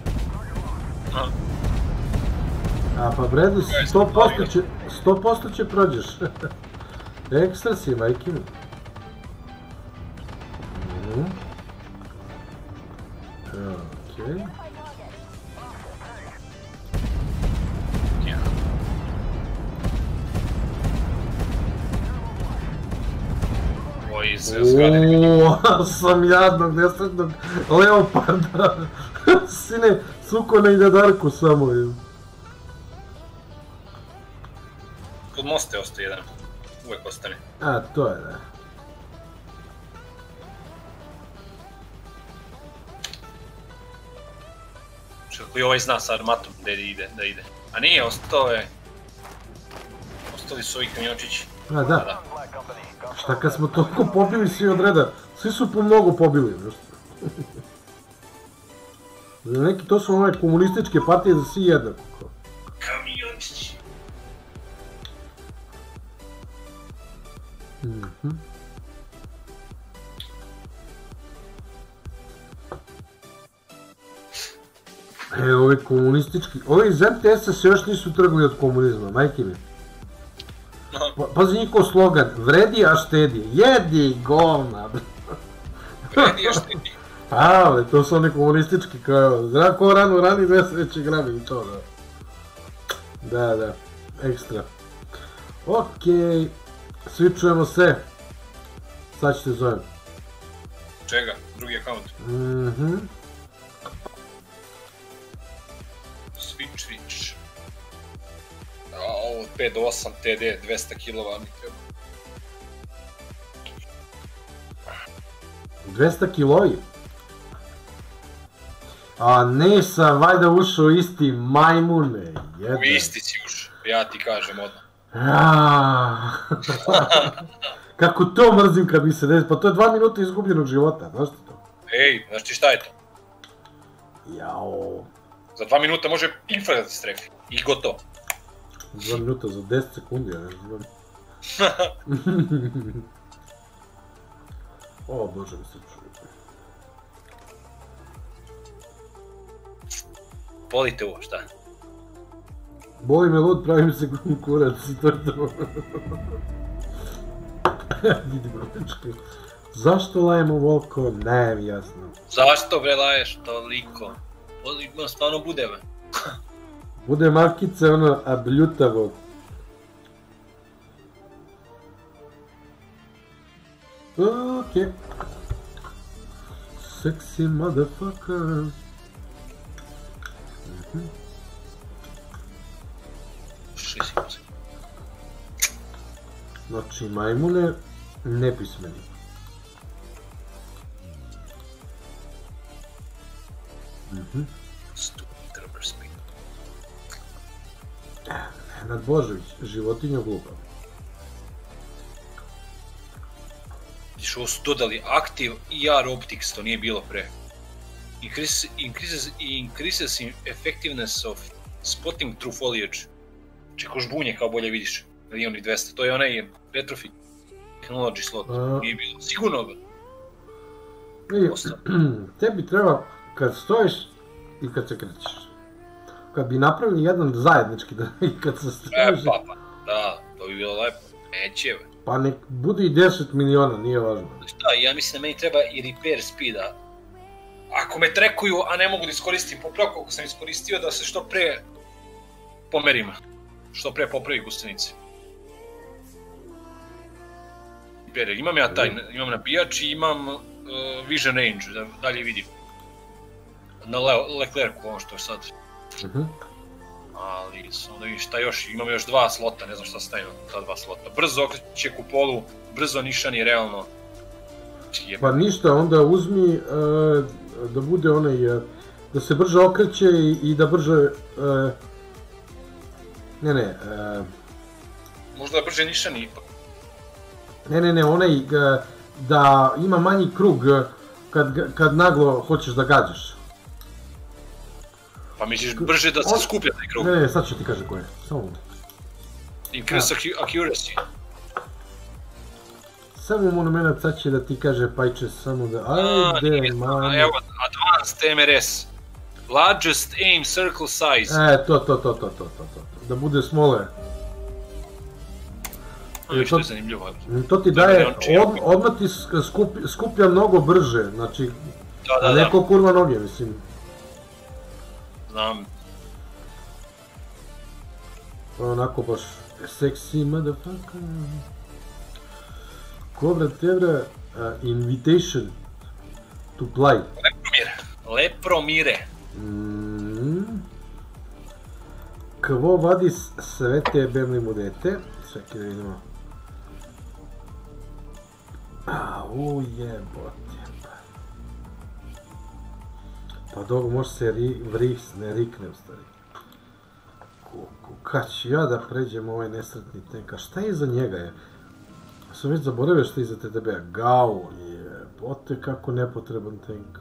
A pa Bredi, 100% će prođeš. Ekstra si, majke mi. Okej. Ovo iz zgrade. Oooo, sam jadnog, nesretnog leoparda. Sine, suko ne ide Darku samo je. Kod mosta je ostao jedan. Uvijek ostane. A, to je da. Čekaj, i ovaj zna sa armatom gdje da ide. A nije, ostao je... Ostali su ovi kamiončići. A, da. Šta kad smo toliko pobili svi od reda? Svi su po mnogo pobili, znaš. Neki, to su ove komunističke partije za svi jednako. Kamiončići. Ovi komunistički, ovi iz MTS-a se još nisu trgli od komunizma, majke mi. Pazi njihov slogan, vredi a štedi, jedi govna. Vredi a štedi. Pa, to su oni komunistički kao, zna ko rano rani nesreće grabi i to, da. Da, ekstra. Okej, svi čujemo se. Sad ću te zovem. Čega? Drugi akaunt? Switch. Ovo 5 do 8 TD, 200 kg mi treba. 200 kilovi? A ne sam valjda ušao isti majmune, jedan. U isti si ušao, ja ti kažem odmah. Kako to mrzim kad mi se desi, pa to je 2 minuta izgubljenog života, znaš ti to? Ej, znaš ti šta je to? Jao. Za 2 minuta može infra da ti strefi. I gotovo. 2 minuta za 10 sekundi, ja ne znam. O, bože mi se čuje. Boli te ovo, šta? Boli me lud, pravim se kurac i to je to. Vidi brotečke. Zašto lajemo volko? Ne mi jasno. Zašto bre laješ toliko? Ono stvarno bude me. Bude markice ono abljutavo. Okej. Sexy motherfucker. Znači, majmune nepismeni. Nenad Božović, životinja glupa. Znači ovo su dodali Active ER Optics, to nije bilo pre. Increases effectiveness of spotting through foliage. Čeko žbunje kao bolje vidiš. Ili onih 200, to je onaj retrofit technology slot, nije bilo. Sigurno ga. Tebi treba, kad stojiš i kad se krećeš. Kad bi napravili jedan zajednički da i kad se stojiš... Da, to bi bilo lepo. Neće, be. Pa nek bude i 10 miliona, nije važno. Šta, ja mislim da meni treba i repair speeda. Ako me trekuju, a ne mogu da iskoristim popravku, ako sam iskoristio da se što pre pomerim. Što pre popravi gustenice. Imam ja taj, imam nabijač i imam vision range, da dalje vidim. Na Leclercu, ono što je sad. Ali, samo da vidim šta još, imam još 2 slota, ne znam šta stavim na ta 2 slota. Brzo okreće kupolu, brzo nišani, realno. Pa ništa, onda uzmi da bude onaj, da se brže okreće i da brže... Možda da brže nišani ipak. Ne, onaj da ima manji krug kad naglo hoćeš da gađaš. Pa misliš brže da se skuplja taj krug? Ne, sad ću ti kažem koje, samo. Increase accuracy. Samo monument sad će da ti kaže Pajče samo da... Ajde, man... Evo, Advanced MRS. Largest aim circle size. To. Da bude smole. Što je zanimljivo. To ti daje, odmah ti skuplja mnogo brže, znači... A neko kurva noge, mislim. Znam. Onako baš sexy motherfucker. Cobra Tevra invitation to play. Lepromire. Kvo vadis sve te berni dete? Čekaj da vidimo. Jebote. Pa dok može se ne rikne u stvari. Kad ću ja da pređem ovaj nesretni tank, a šta je iza njega je? Sam već zaboravio šta je iza TTB-a. Gau, jebote kako nepotreban tank.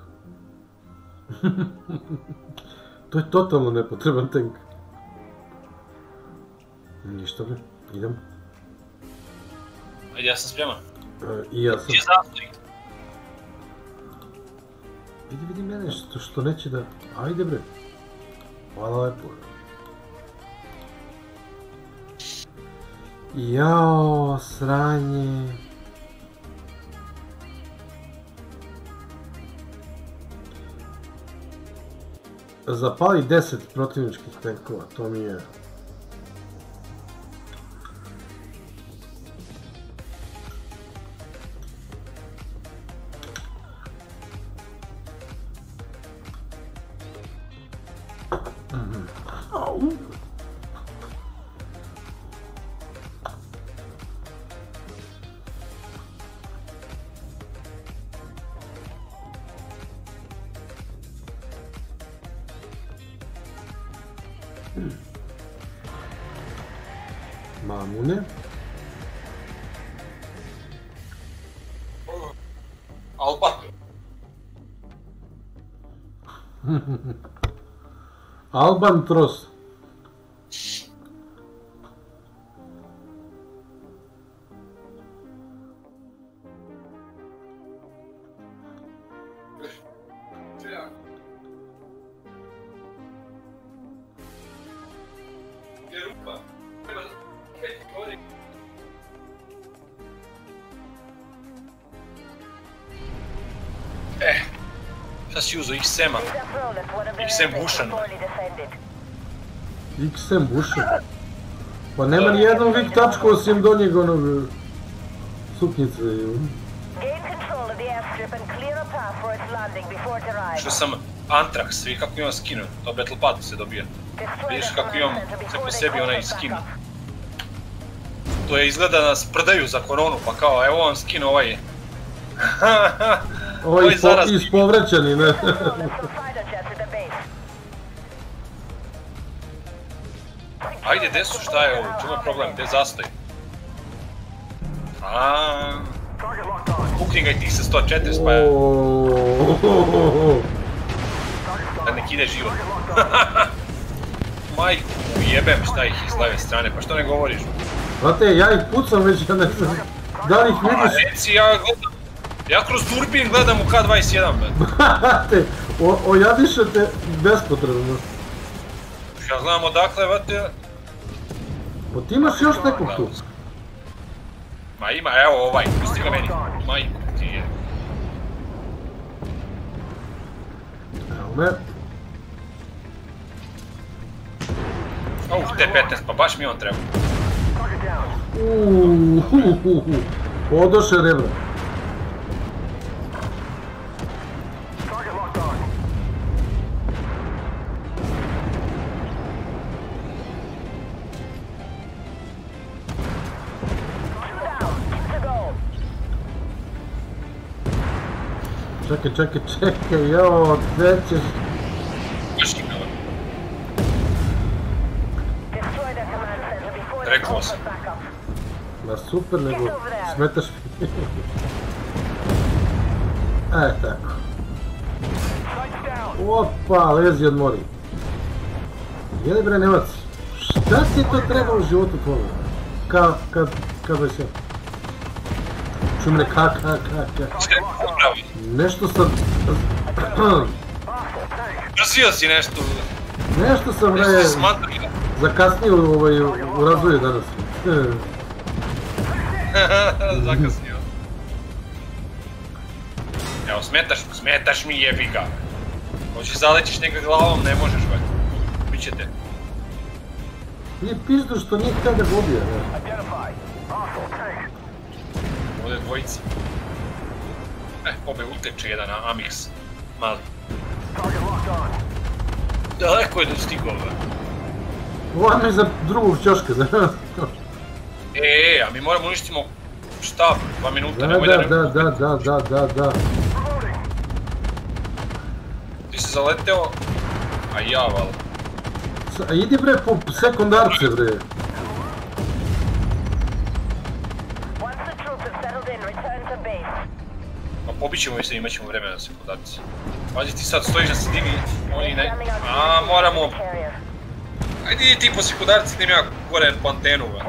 To je totalno nepotreban tank. Ništa bre, idem. Ajde, ja sam spreman. I ja sam. Gdje zastoji? Vidi mene što neće da... Ajde bre. Hvala lepo. Jao, sranje. Zapali 10 protivničkih tankova, to mi je... Mamune. Alban. Alban Tros. Šta si uzao XM-a? XM Bushan. XM Bushan? Pa nema ni jednog Vik tačku osim donjeg onog... suknjice. Što sam Antrax, vidi kako imam skinu, to Battle Padu se dobija. Vidiš kako imam sve po sebi onaj skin. To je izgleda nas prdaju za koronu, pa kao evo vam skin ovaj. Ovo je ispovrećeni, ne? Ajde, gdje su, šta je ovo, čemu je problem, gdje zastoj? Target locked on. Pukni ga i ti sa 140 pa je. Oooo. Sad nek ide život. Majku, jebem šta ih iz leve strane, pa što ne govoriš? Znate, ja ih pucam već, ja ne znam. Da li ih A vidiš? reci, ja gledam. Ja kroz turbin gledam u K21, be. Brate, ojadišete bespotrebno. Ja znam odakle, vate. Pa ti imaš još nekog tu? Ma ima, evo ovaj, pusti ga meni. Majku ti je. Evo me. T-15, pa baš mi on treba. Odoše rebra. Target locked on. Čekaj, jao, gdje ćeš? Baš ima. Rekao sam. Ma super, nego smetaš mi. Tako. Opa, lezi od mori. Jeli bre Nemac, šta ti to treba u životu tvojom? Kad već je? Čuj mene, nešto sam... Brzio si nešto. Nešto sam bre... Nešto si smatrio. Zakasnio u razvoju danas. Zakasnio. Evo, smetaš mi, jebi ga. Hoćeš zalećiš njega glavom, ne možeš vaj. Bićete. Nije pizdu što nije htio da pobije, ne. Ovdje dvojici. Obe uteče jedan Amix. Mali. Daleko je dostigao, ove. Ovo mi je za drugog ćoška, da. A mi moramo uništimo štab, 2 minuta, nemoj da ne... Da. Ti si zaleteo, a ja val. Idi bre po sekundarce bre. Pa pobit ćemo i se, imat ćemo vremena za sekundarci. Pazi, ti sad stojiš da se digni, oni ne... A, moramo... Ajde idi ti po sekundarci, idem ja gore po antenu, ba.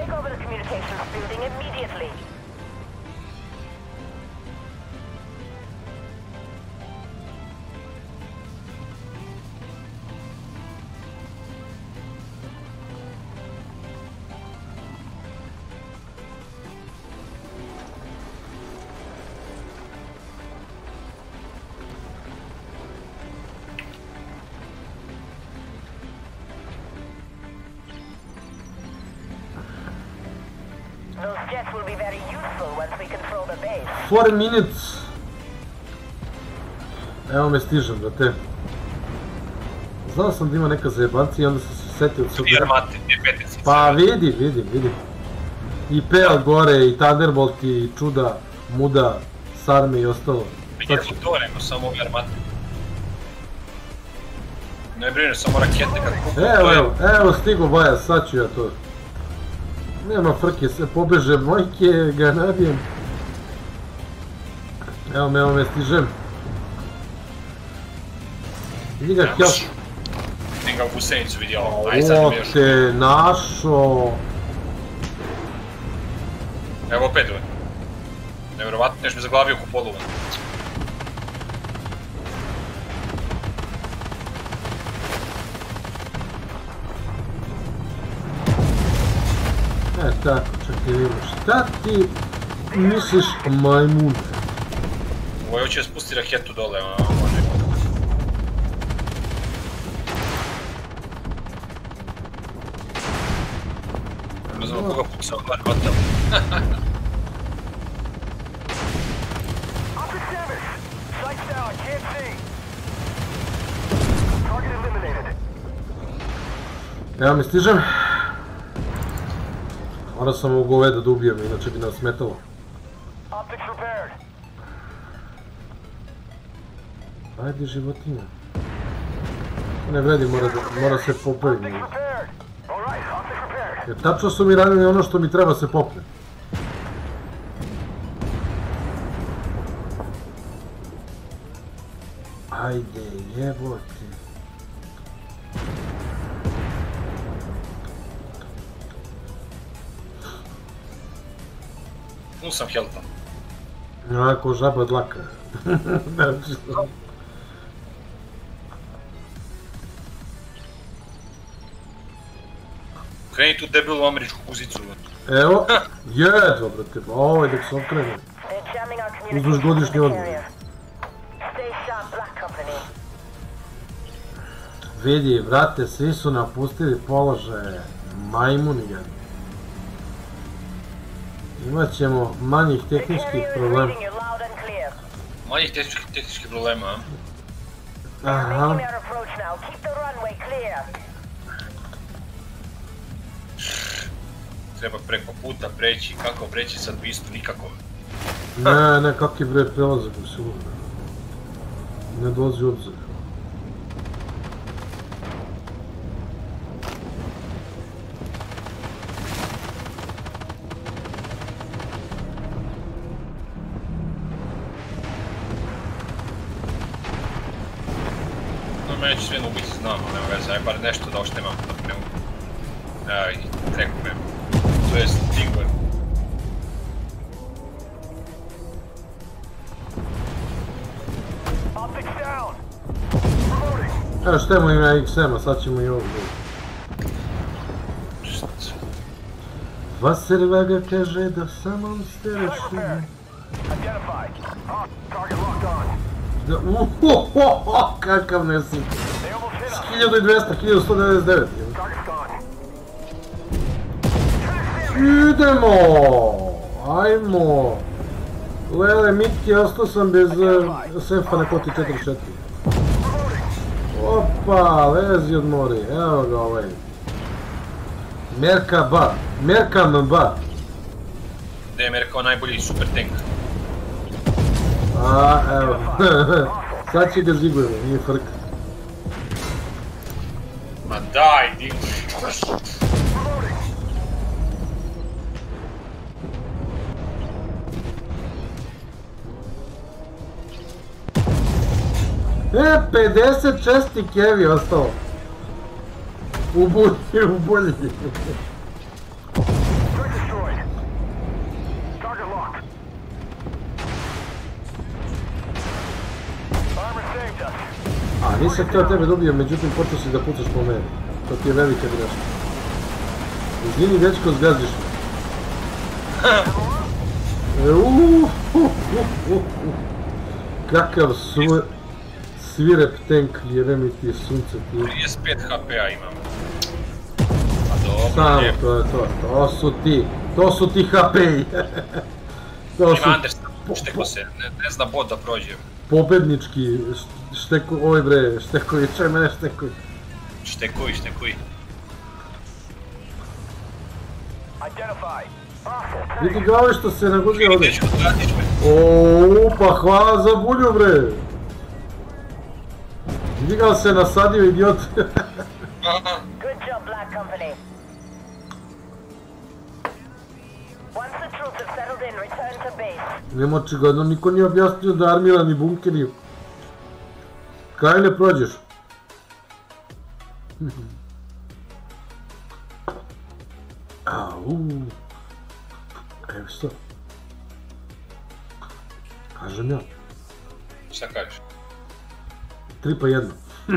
Those jets will be very useful once we control the base. 4 minutes. Evo me stižem, brate. Znao sam da ima neka zajebancija i onda sam se setio od I armate, T-15. Pa vidim. I Pearl gore, i Thunderbolt, i Čuda, Muda, Sarme i ostalo. Nije to nego, samo ove armate. Ne brine, samo rakete kad kupu. Evo stigo Baja, sad ću ja to. Nema frke, se pobeže mojke, ga nabijem. Evo me stižem. Vidi ga Kjell. Vidi ga u Gusenicu vidi ovo, aj sad mi još. O te našo. Evo opet ove. Nevjerovatno, neš mi zaglavio ko poluvan. Tako, čekaj vidimo, šta ti misliš o majmune? Ovo hoće da spusti raketu dole, može. Ne znam koga pucao, bar hotel. Evo mi stižem. Morao sam ovog goveda da ubijem, inače bi nas smetalo. Ajde životinja. Ne vredi, mora se popeti. Jer tačno su mi ranili ono što mi treba se popne. Ajde, jebote. Nu sam helta. Onako žaba dlaka. Kreni tu debelu američku kuzicu. Evo, jedva, brate, ovo je dok se okrene. Uzduž godišnji odmor. Vidi, brate, svi su napustili položaje. Majmuni ga. Imat ćemo manjih tehničkih problema. Manjih tehničkih problema, a? Aha. Treba preko puta preći, kako preći sad bi isto nikako. Ne, kak je bre prelazak u selu. Ne dolazi u obzir. No, mene će sve ubiti, znam, ali nema veze, aj bar nešto da oštemam dok ne mogu. Aj, trekujem. To je stiglo. Evo što imamo ima XM-a, sad ćemo i ovo. Vasservaga kaže da samom ste rešili. Kakav nesik. S 1200, 1199. Idemo! Ajmo! Lele, Miki, ostao sam bez sefa na koti 44. Opa, lezi od mori, evo ga ovaj. Merkaba, Merkamba. Da je Merkava najbolji super tank. A, evo, sad će ga zigujemo, nije frka. Ma daj, digni. E, 56 kevi ostao. U bolji. A nisam htio tebe dobio, međutim počeo si da pucaš po meni. To ti je velika greška. Izvini, dečko, zgaziš me. Kakav svirep tank, jebe mi ti sunce ti. 35 HP-a imam. Pa dobro, samo lijepo. to je to, to su ti HP-i. Ima Anders, šteko se, ne zna bot da prođe. Pobednički šteko, oj bre, štekovi, čaj mene štekovi. Štekuj. Vidi ga ovaj što se naguzio ovdje. Ideš, odratiš me. Ooo, pa hvala za bulju bre. Vidi ga se nasadio, idiot. Good job, Black Company. Once the troops have settled in, return to base. Nema očigledno, niko nije objasnio da armirani bunkeri. Kaj ne prođeš? Au. Evo što? Kažem ja. Šta kažeš? 3 pa 1.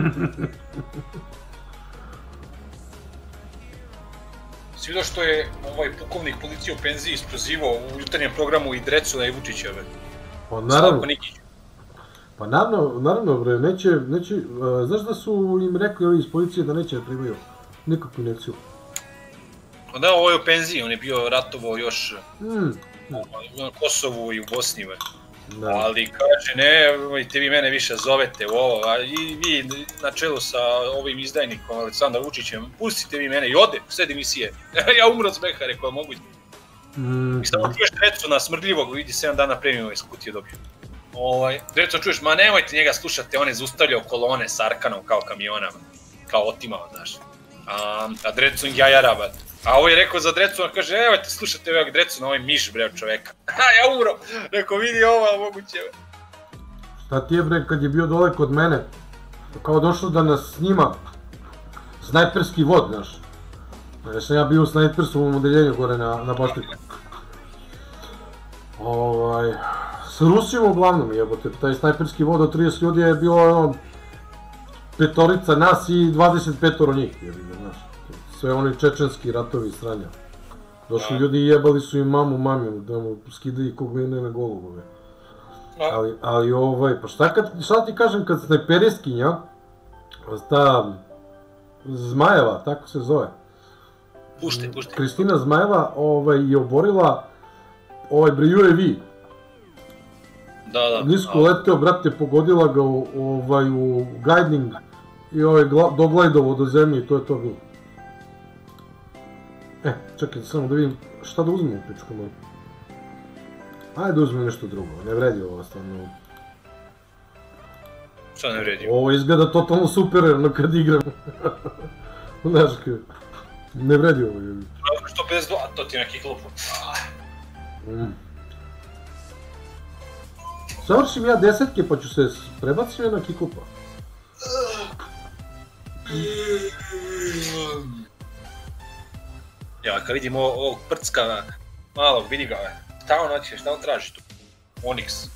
Si vidio što je ovaj pukovnik policije u penziji isprozivao u jutarnjem programu i Drecuna i Vučićeve? Pa naravno. Slavko Nikić. Pa naravno bre, neće, znaš da su im rekli ovi iz policije da neće da primaju nikakvu injekciju? Da, ovo je u penziji, on je bio ratovao još na Kosovu i u Bosni. Ali kaže, nemojte vi mene više zovete u ovo, a i vi na čelu sa ovim izdajnikom Aleksandar Vučićem, pustite vi mene i ode, sred emisije. Ja umro od smeha, rekao, mogu. I samo čuješ Drecuna smrdljivog, vidi 7 dana premium iz kutije dobio. Drecuna čuješ, ma nemojte njega slušate, on je zaustavljao kolone s Arkanom kao kamionama, kao otimao, znaš. A Drecun jajara, bat. A ovo je rekao za Drecuna, kaže, evo te slušate ovog Drecuna, ovo je miš bre od čoveka. Ja umro, rekao vidi ovo, ali moguće. Šta ti je bre kad je bio dole kod mene, kao došao da nas snima snajperski vod, znaš. Jer sam ja bio u snajpersovom odeljenju gore na Baštiku. S Rusijom uglavnom jebote, taj snajperski vod od 30 ljudi je bilo ono 5 nas i 25 njih, znaš. Sve oni čečenski ratovi sranja. Došli ljudi i jebali su im mamu maminu, da mu skidali kogline na golubove. Ali pa šta ti kažem kad snajperiskinja, ta Zmajeva, tako se zove. Pušti. Kristina Zmajeva je oborila UAV. Da. Nisko leteo, brate, pogodila ga u guiding i doglajdovo do zemlje i to je to bilo. Čekajte samo da vidim šta da uzmem u pičku moju. Ajde uzmem nešto drugo, ne vredi ovo stvarno. Šta ne vredi? Ovo izgleda totalno super kad igram. Znaš kao, ne vredi ovo. 152, to ti je neki klupu. Završim ja 10-ke pa ću se prebaciti na kiklupa. Ja, kad vidim ovog prcka malog, vidi ga, šta on hoće, šta on traži tu? Onyx.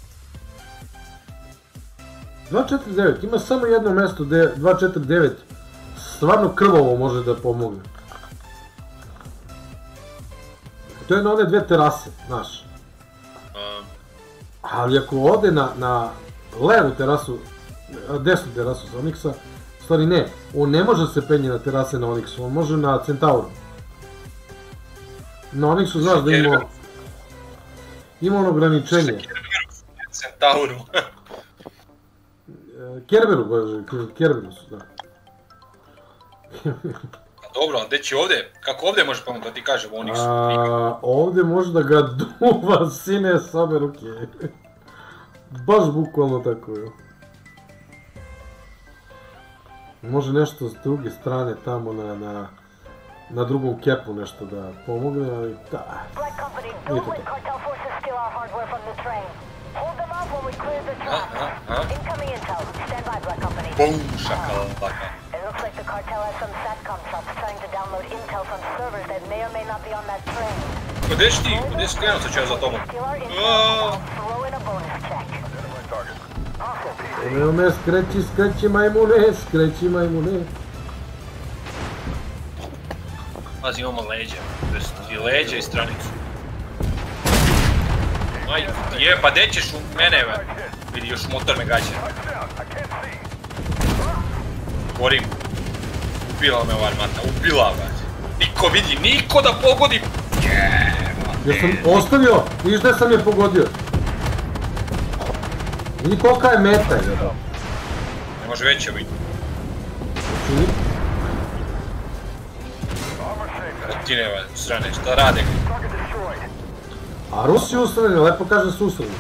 249, ima samo jedno mjesto gdje 249 stvarno krvavo može da pomogne. To je na one dve terase, znaš. Ali ako ode na levu terasu, desnu terasu sa Onyxa, stvari ne, on ne može se penje na terase na Onyxu, on može na Centauru. Na Onyxu znaš da ima ono ograničenje. Centauru. Kerberu su, da. Dobro, a gdje će ovdje? Kako ovdje može pomoći da ti kažem Onyxu? Ovdje može da ga duva sine s obe ruke. Baš bukvalno tako je. Može nešto s druge strane tamo na drugom kepu nešto da pomogne, ali da. Nije to to. Bum, šakalaka. It looks like the cartel has some SATCOM shops trying to download intel from servers that may or may not be on that train. Gdje si ti? Gdje si krenuo sad ću ja za tobom? Steal our intel, I'll throw in a bonus check. Evo me, skreći majmune. Pazi, imamo leđa. I leđa i stranicu. Aj, pa gdje ćeš u mene, vidi, još motor me gađa. Govorim, ubila me ova armata, ubila me. Niko vidi, niko da pogodi. Ja sam ostavio, vidiš da sam je pogodio. Vidi kolika je meta, jebao. Ne može veća biti. Ti nema strane, šta rade? A Rusi usrani, lepo kažem su usrani.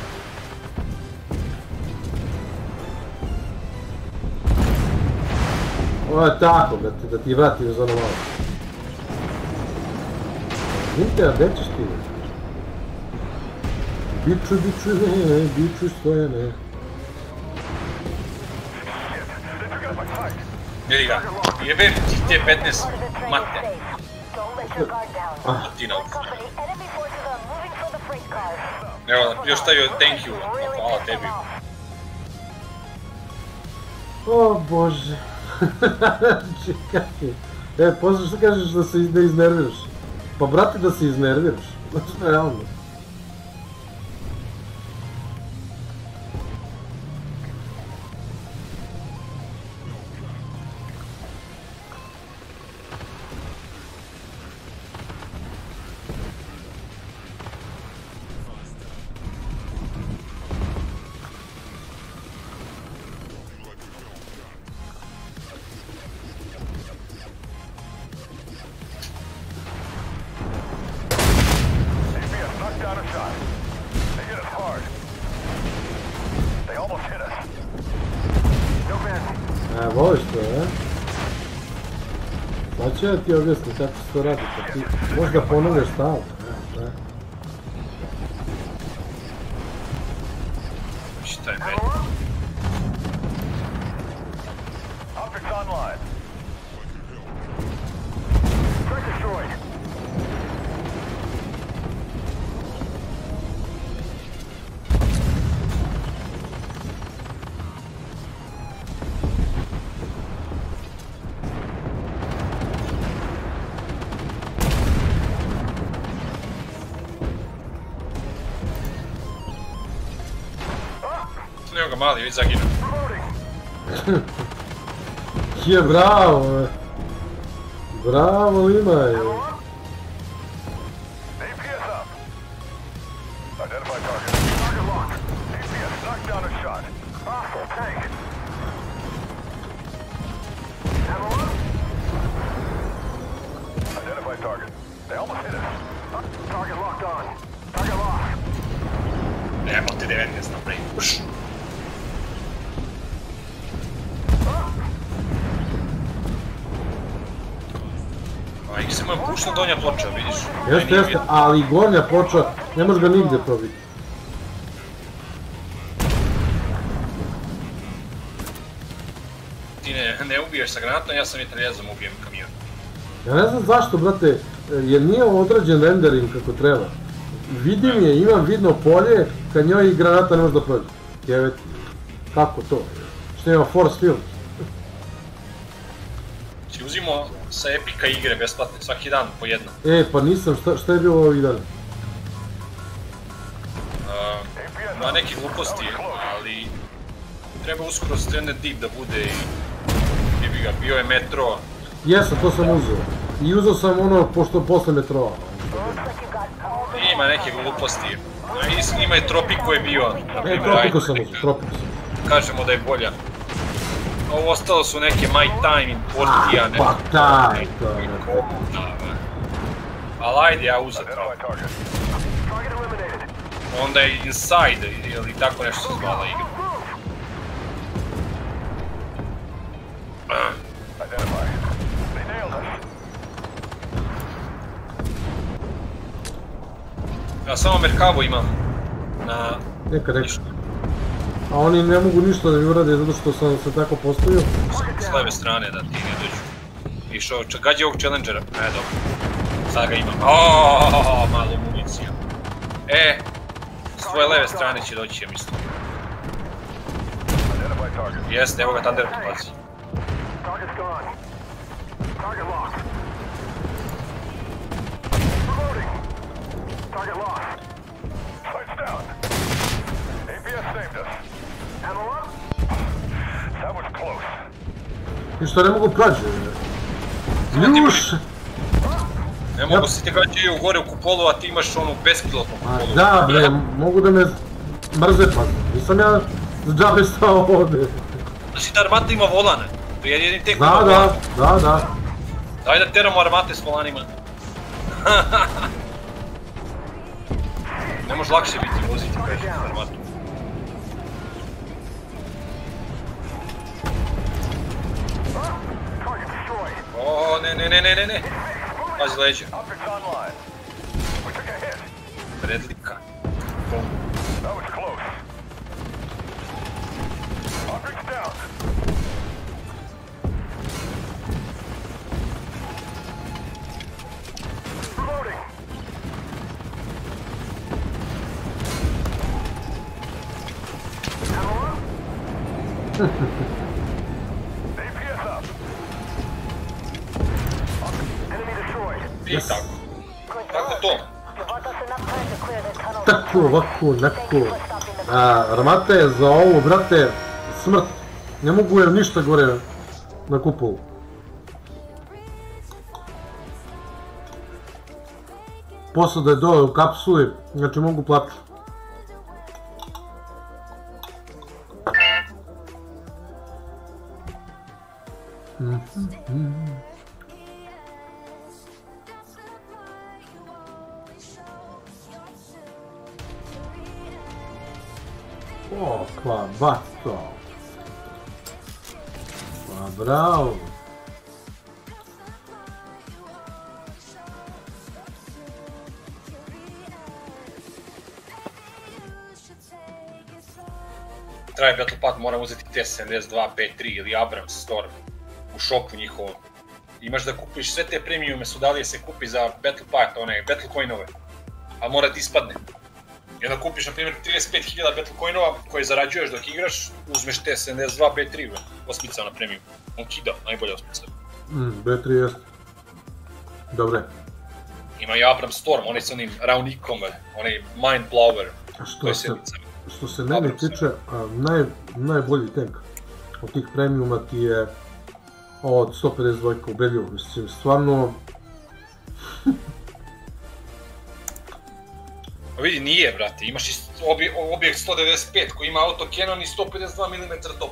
Ovo je tako, da ti vratim za ono malo. Vidite, a gdje ćeš ti? Biću Stojane. Vidi ga, jebem ti te 15 mate. Ti nauku. Evo, još stavio thank you, hvala tebi. O bože. Čekaj. Posle što kažeš da se ne iznerviraš? Pa brate da se iznerviraš. Znači, realno. Voliš to, ne? Sad ću ja ti objasniti kako se to radi, pa ti možda ponavljaš stalno, ne? Šta je meni? Evo ga mali, već zaginuo. Je, bravo! Bravo, Limaj! APS up. Identify target. Target locked. APS knocked down a shot. Hostile tank. Ammo up. Identify target. They almost hit us. Target locked on. Target locked. Evo ti 19 napravim. Ih se moja pušna donja ploča, vidiš? Jeste, ali gornja ploča, ne može ga nigdje probiti. Ti ne ubiješ sa granatom, ja sam mitraljezom ubijem kamion. Ja ne znam zašto, brate, jer nije odrađen rendering kako treba. Vidim je, imam vidno polje, kad njoj granata ne može da prođe. Jeveti, kako to? Što ima force field? Či uzimo sa Epika igre besplatne, svaki dan po jedna. Pa nisam, šta je bilo ovih dana? Ima neke gluposti, ali treba uskoro Stranded Deep da bude i bi ga, bio je Metro. Jesam, to sam uzeo. I uzeo sam ono, pošto posle metroa. Ima neke gluposti. Ima i Tropico je bio. Tropico sam uzeo, Tropico sam. Kažemo da je bolja. Ovo ostalo su neke My Time in Portija, ne? Pa taj, to je. Ali ajde, ja uzet. Onda je Inside, ili tako nešto se zvala igra. Ja samo Merkavo imam. Neka. A oni ne mogu ništa da mi urade zato što sam se tako postavio. S leve strane da ti ne dođu. Išao, gađi ovog challengera. Dobro. Sad ga imam. Malo municija. S tvoje leve strane će doći, ja mislim. Jeste, evo ga Thunder podbaci. I što ne mogu prađe? Ljuš! Ne mogu se ti gađaju gore u kupolu, a ti imaš onu bespilotnu kupolu. Da bre, mogu da me mrze pa. Nisam ja džabe stao ovdje. Znači da armata ima volane. To je jedin tek ima volane. Da. Daj da teramo armate s volanima. Ne može lakše biti voziti preći armatu. Ne. Pazi leđa. Predlika. I tako. Kako to? Tako, ovako, onako. Armata je za ovo, brate, smrt. Ne mogu je ništa gore na kupolu. Posada je dole u kapsuli, znači mogu platiti. Qua basto. Ma bravo. Traje Battle Pack, moram uzeti T-72, B3 ili Abrams Storm u shopu njihovom. Imaš da kupiš sve te premiume, su dalje se kupi za Battle Pack, one Battle Coinove, a mora ti ispadne. I onda kupiš, na primjer, 35.000 Battle Coinova koje zarađuješ dok igraš, uzmeš T-72, B3, osmica na premium. On kida, najbolja osmica. B3 jeste. Dobre. Ima i Abrams Storm, onaj s onim raunikom, onaj Mind Blower. što se mene tiče, najbolji tank od tih premiuma ti je od 152 ubedljivo, mislim, stvarno... Vidi, nije, brate, imaš i objekt 195 koji ima autokenon i 152 mm top.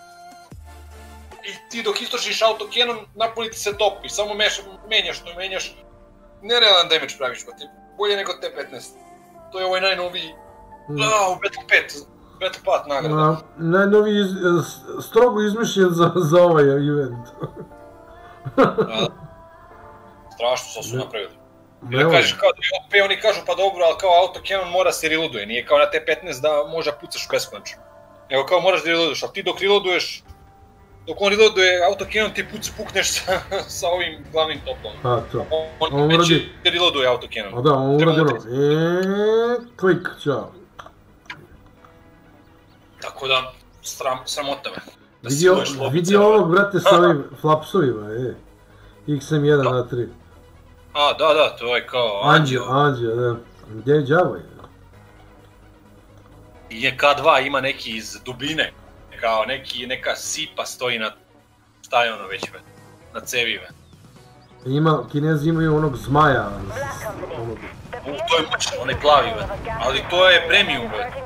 I ti dok istrošiš autokenon, napuni ti se top i samo menjaš to, menjaš. Nerealan damage praviš, brate, bolje nego T15. To je ovaj najnoviji, u Battle 5, Battle Path nagrada. Najnoviji, strogo izmišljen za ovaj event. Strašno što su napravili. I da kažeš kao da je OP, oni kažu pa dobro, ali kao autokenon mora se reloaduje, nije kao na T15 da možda pucaš beskonačno. Nego kao moraš da reloaduješ, ali ti dok reloaduješ, dok on reloaduje autokenon ti pukneš sa ovim glavnim topom. A, to. On neće da reloaduje autokenon. A da, on uradi ono, klik, čao. Tako da, sramota me. Vidi ovog, brate, sa ovim flapsovima, XM1 na 3. A, da, to je kao Anđeo. Anđeo, da. Gdje je Džavo? I K2 ima neki iz dubine, kao neka sipa stoji na, šta je ono već, na cevive. Kinezi imaju onog zmaja. To je moćno, onaj plavi, ali to je premium,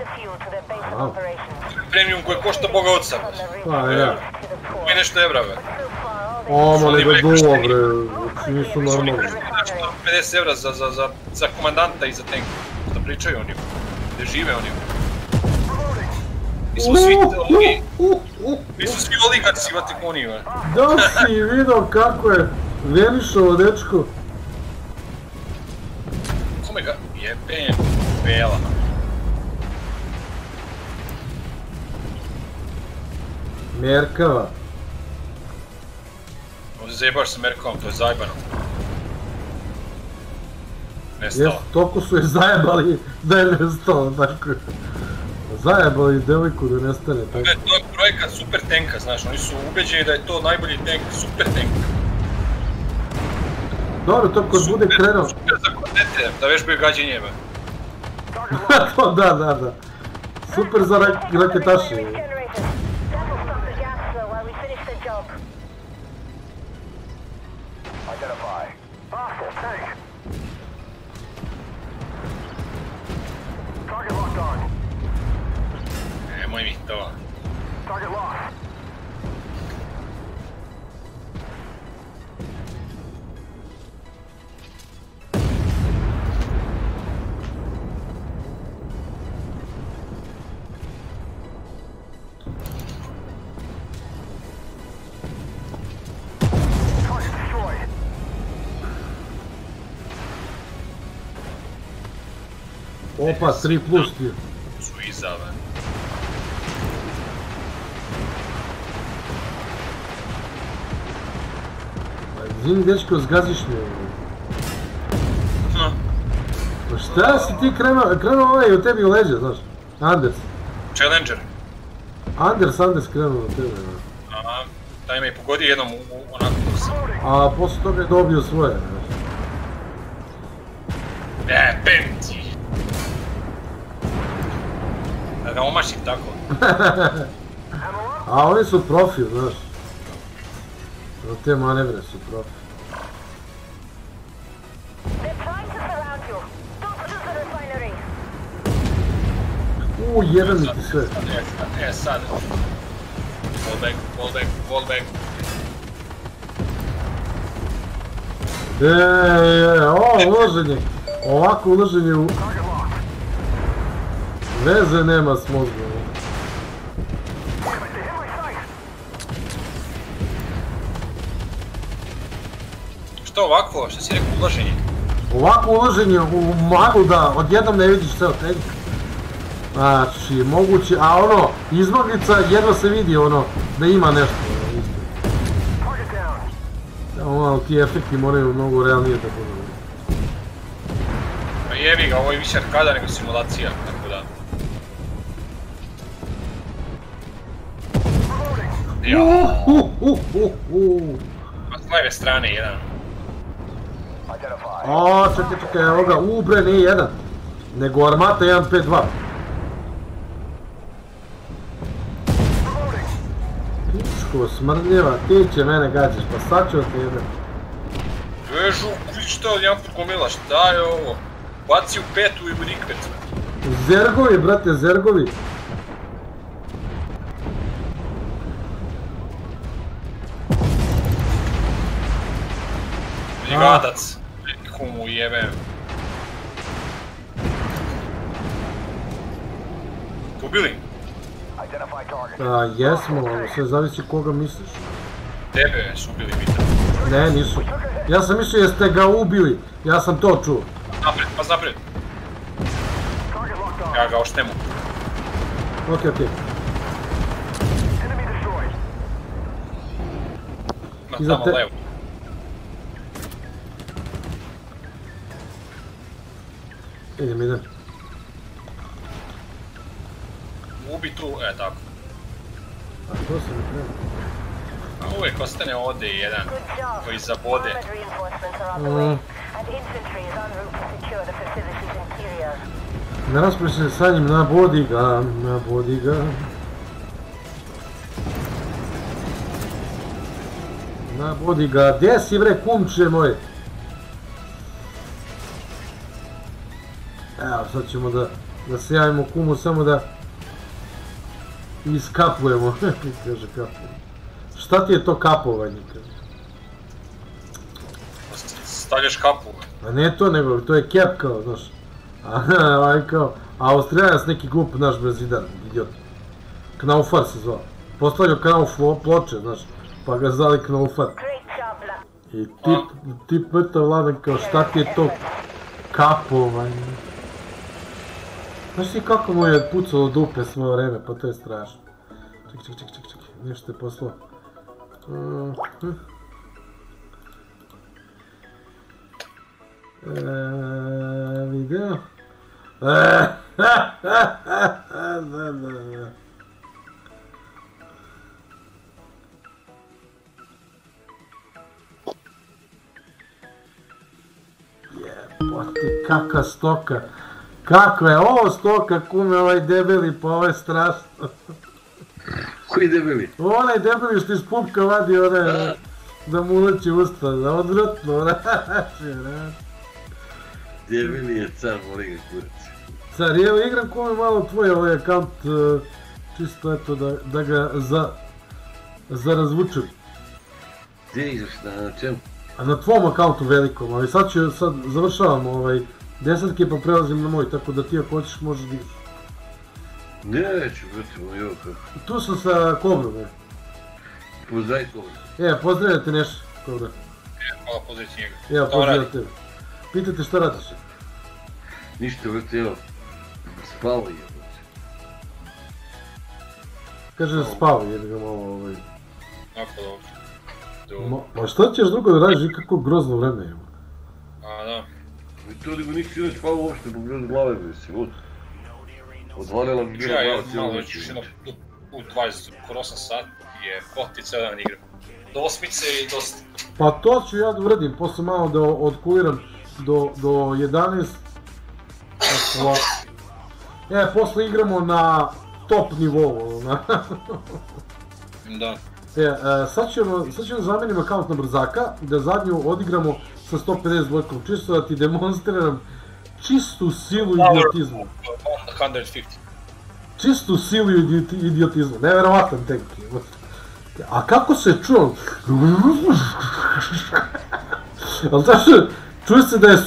premium koji košta boga oca. Pa, ja. To je nešto evra, bre. Oma, nego duo, bre, nisu normalni. 50 evra za komandanta i za tank, da pričaju o njima, gdje žive o njima. Mi su svi oligarci, vati koni, bre. Da si vidio kako je Venišovo dečko. Kome ga jebem, Bela. Merkava. Ovdje zajebaš se Merkavom, to je zajebano. Nestao. Toliko su je zajebali da je nestao, tako je. Zajebali devojku da nestane, tako. To je projekat super tanka, znaš, oni su ubeđeni da je to najbolji tank, super tank. Dobro, to kad bude krenuo. Super za kondete, da vežbaju gađenje, be. Da. Super za raketaše. Nemoj mi to. Opa, 3 plus ti. Su izave. Izvini, dečko, zgaziš me. Pa šta si ti krenuo ovaj od tebi u leđa, znaš? Anders. Challenger. Anders krenuo od tebe, znaš. Aha, taj me je pogodio jednom onako sam. A posle toga je dobio svoje, znaš. Bem ti! Da ga omašim tako. A oni su profi, znaš. Za te manevre su profi. Jebem mi ti sve. Sad. Fall back. Ovo uloženje. Ovako uloženje u... Veze nema s mozgom. Što ovako? Što si rekao uloženje? Ovako uloženje u maglu da odjednom ne vidiš ceo tank. Znači, moguće, a ono, iznoglica jedno se vidi ono, da ima nešto. Ono, ti efekti moraju mnogo realnije da budu. Pa jebi ga, ovo je više arkada nego simulacija, tako da. S leve strane jedan. Čekaj, evo ga, bre, nije jedan, nego Armata 152. pičku smrdljiva, ti će mene gađaš, pa sad ću ti jedem. Vežu, vidi šta jedan put gomila, šta je ovo? Baci u petu i u rikvet. Zergovi, brate, zergovi. Brigadac. Kumu jebem. Ubili? Jesmo, ali sve zavisi koga misliš. Tebe su ubili, pitan. Ne, nisu. Ja sam mislio jeste ga ubili, ja sam to čuo. Napred, pas napred. Ja ga oštemu. Okej. Iza Tamo te- levo. Idem. Ubi tu, tako. A to se ne treba. A uvijek ostane ovdje jedan Good job. koji zabode. Armored reinforcements are on the way, and infantry is en route to secure the facility's interior. Ne raspravi se sa njim, nabodi ga. Nabodi ga, gdje si bre kumče moj? Evo, sad ćemo da se javimo kumu, samo da iskapujemo, kaže kapujemo. Šta ti je to kapovanje? Stavljaš kapu. A ne to, nego to je kep kao, znaš. Ovaj kao, Austrijanac neki glup naš brezidar, idiot. Knaufar se zvao. Postavljao Knauf ploče, znaš, pa ga zvali Knaufar. Great job, lad. I tip mrtav Vladan kao, šta ti je to kapovanje? Znaš ti kako mu je pucalo dupe svoje vreme, pa to je strašno. Čekaj, nešto je poslao. Video? Da. Jebote, kakva stoka. Kakva je ovo stoka, kume, ovaj debeli, pa ovo je strašno. Koji debeli? Onaj debeli što iz pupka vadi one, da mu uleći usta, da odvrtno vraće, Debeli je car, voli ga kurac. Car, evo igram kume malo tvoj ovaj akaunt, čisto eto da ga zarazvučem. Gdje igraš, na čemu? A na tvom akauntu velikom, ali sad završavam desetke pa prelazim na moj, tako da ti ako hoćeš možeš da igraš. Neću, brate, moj kako. Tu sam sa Kobrom, Pozdravi koga. Pozdravljam te nešto, Kobra. Hvala, pozdraviti njega. Evo, Šta radi? pozdravljam tebe. Pitajte šta radiš? Ništa, brate, evo. Spavo je, brate. Kaže da spava, jedno ga malo Tako dobro. Ma šta ćeš drugo da radiš i kako grozno vreme ima? A da. I to nego nisi ne spavo uopšte, pogledaj glave, bre, si vod. Odvalila mi bila Ja glava jedno cijelo malo večer. ćeš jedno u 20, skoro 8 sati je poti cijel dan igram. Do osmice i dosta. Pa to ću ja da uradim, posle malo da odkuliram do 11. Posle igramo na top nivou, Da. sad ćemo zamenim akaunt na brzaka, da zadnju odigramo sa 152, čisto da ti demonstriram čistu silu idiotizma. 150. Čistu silu idiotizma, neverovatan tank. A kako se čuo? Ali znaš, čuje se da je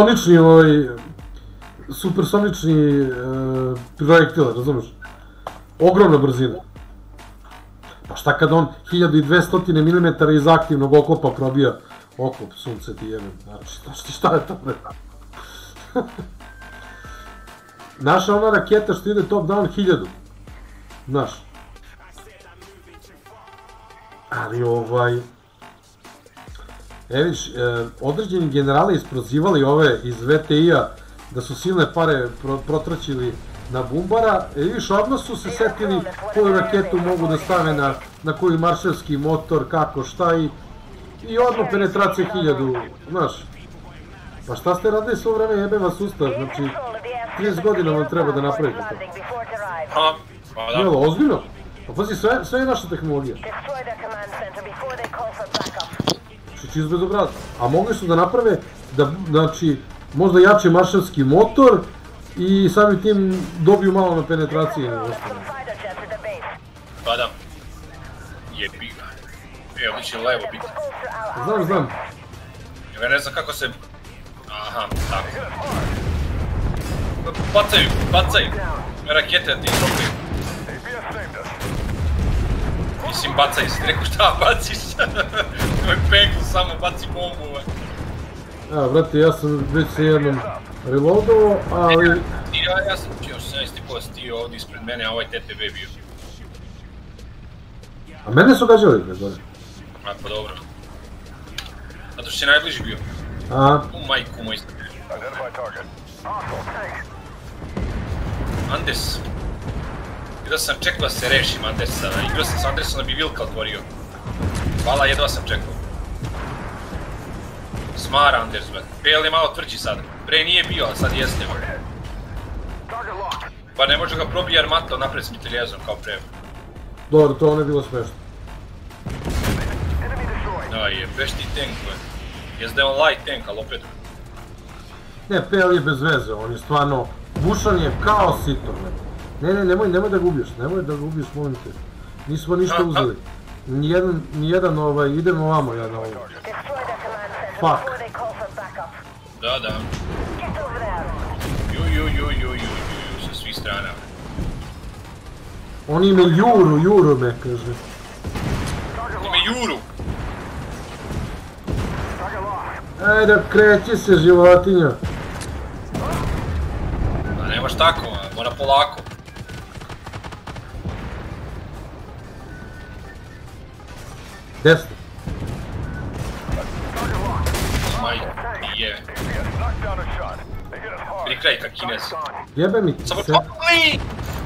supersonični projektil, razumiješ? Ogromna brzina. Pa šta kad on 1200 mm iz aktivnog oklopa probija oklop, sunce ti jebem, znači šta je to? Naša ona raketa što ide top down 1000, znaš. Ali vidiš, određeni generali isprozivali ove iz VTI-a da su silne pare protraćili na bumbara, vidiš, odmah su se setili koju raketu mogu da stave na koji maršalski motor, kako, šta i odmah penetracija 1000, znaš. Pa šta ste radili svo vreme, jebe vas usta, znači 30 godina vam treba da napravite to. Ha, pa da. Jelo, ozbiljno? Pa pazi, sve je naša tehnologija. Destroy their command center before they call for backup. Što izbedu brat. A mogli su da naprave, da, znači, možda jači maršalski motor i samim tim dobiju malo na penetraciji. Some fighter jets at the base. Pa da. Jebi ga. Evo, će levo biti. Bolster our Znam. Ja ne znam kako se... Aha, tako. Bacaju. Rakete da ti izopiju. Mislim, bacaj se, rekao šta baciš? Moj peklu samo baci bombu, ovaj. Evo, brate, ja sam već se jednom reloadovao, ali... Ja sam još 17,5 stio ovdje ispred mene, a ovaj TTV bio. A mene su gađali, bre, gore. A, pa dobro. Zato što si najbliži bio. A, U majku moj. Identify target. Anders. Jedva sam čekao da se rešim Andersa, igrao sam s Andersom da bi Vilka otvorio. Hvala, jedva sam čekao. Smara Anders, bre. PL je malo tvrđi sad. Pre nije bio, a sad jeste. Pa ne može ga probije armata napred s miteljezom kao pre. dobro, to ne je bilo smešno. Da, je bešti tank, bre. Jes da je on light tank, ali opet. Ne, PL je bez veze, on je stvarno... Bušan je kao sitor, ne, nemoj da ga ubiješ, molim te. Nismo ništa uzeli. Nijedan idemo ovamo, ja na ovo. Fuck. Da. Ju, sa svih strana. Oni me juru me, kaže. Ime juru! Ajde, kreći se, životinja. A nemaš tako, mora polako. Desno. Majke, je. Prikraj ka Kinez. Jebe mi Samo se. Ui!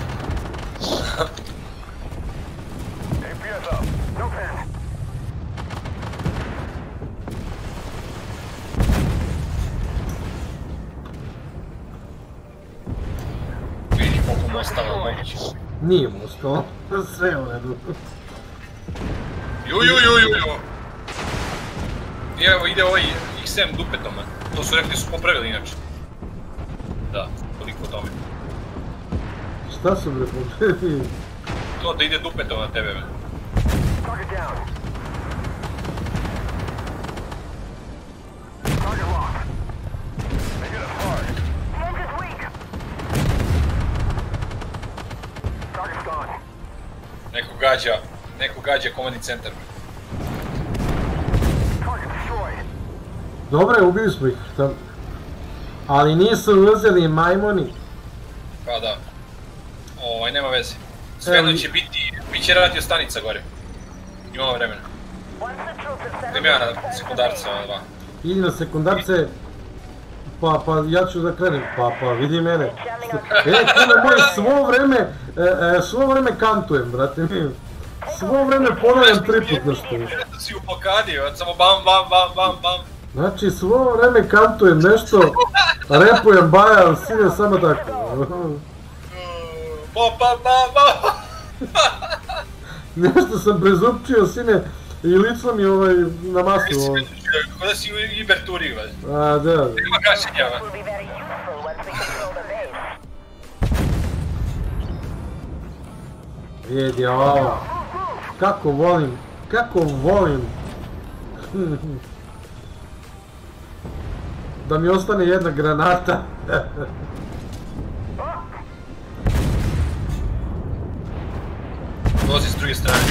Vidi koliko mu ostalo moguće. Nije mu ostalo. Sve u redu. Ju. Evo ide ovaj XM dupetom, to su rekli su popravili inače. Da, toliko o tome. Šta su bre popravili? To da ide dupetom na tebe. Neko gađa komandni centar. Dobre, ubili smo ih. Ali nisu uzeli majmuni. Pa da. Nema veze. Svejedno će bit će radio stanica gore. Imamo vremena. Idem ja na sekundarca, dva. Idi na sekundarce. Pa ja ću da krenem. Pa vidi mene. Kune moj, svo vreme kantujem, brate mi. Svo vreme ponavljam 3 put nešto. Si u blokadi, samo bam. Znači, svo vreme kantujem nešto, repujem baja, sine, samo tako. Nešto sam prezupčio, sine, i lično mi na masu. Kako da si u Iberturi, već. A, da. Nema gašenja, već. Vidi ovo. Kako volim. Da mi ostane jedna granata. Dolazi s druge strane.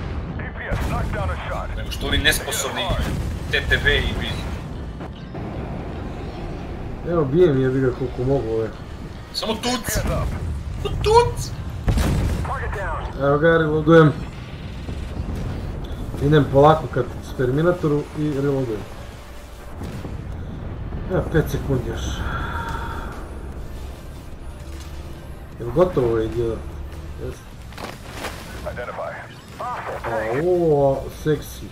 Nego što oni nesposobni TTV i bili. Evo, bijem jebi ga koliko mogu ove. Samo tuc! Tuc! Evo ga, reloadujem. Idem polako ka Terminatoru i reloadujem. Evo, 5 sekundi još. Jel gotovo ovo idiot? Jeste. O, seksi.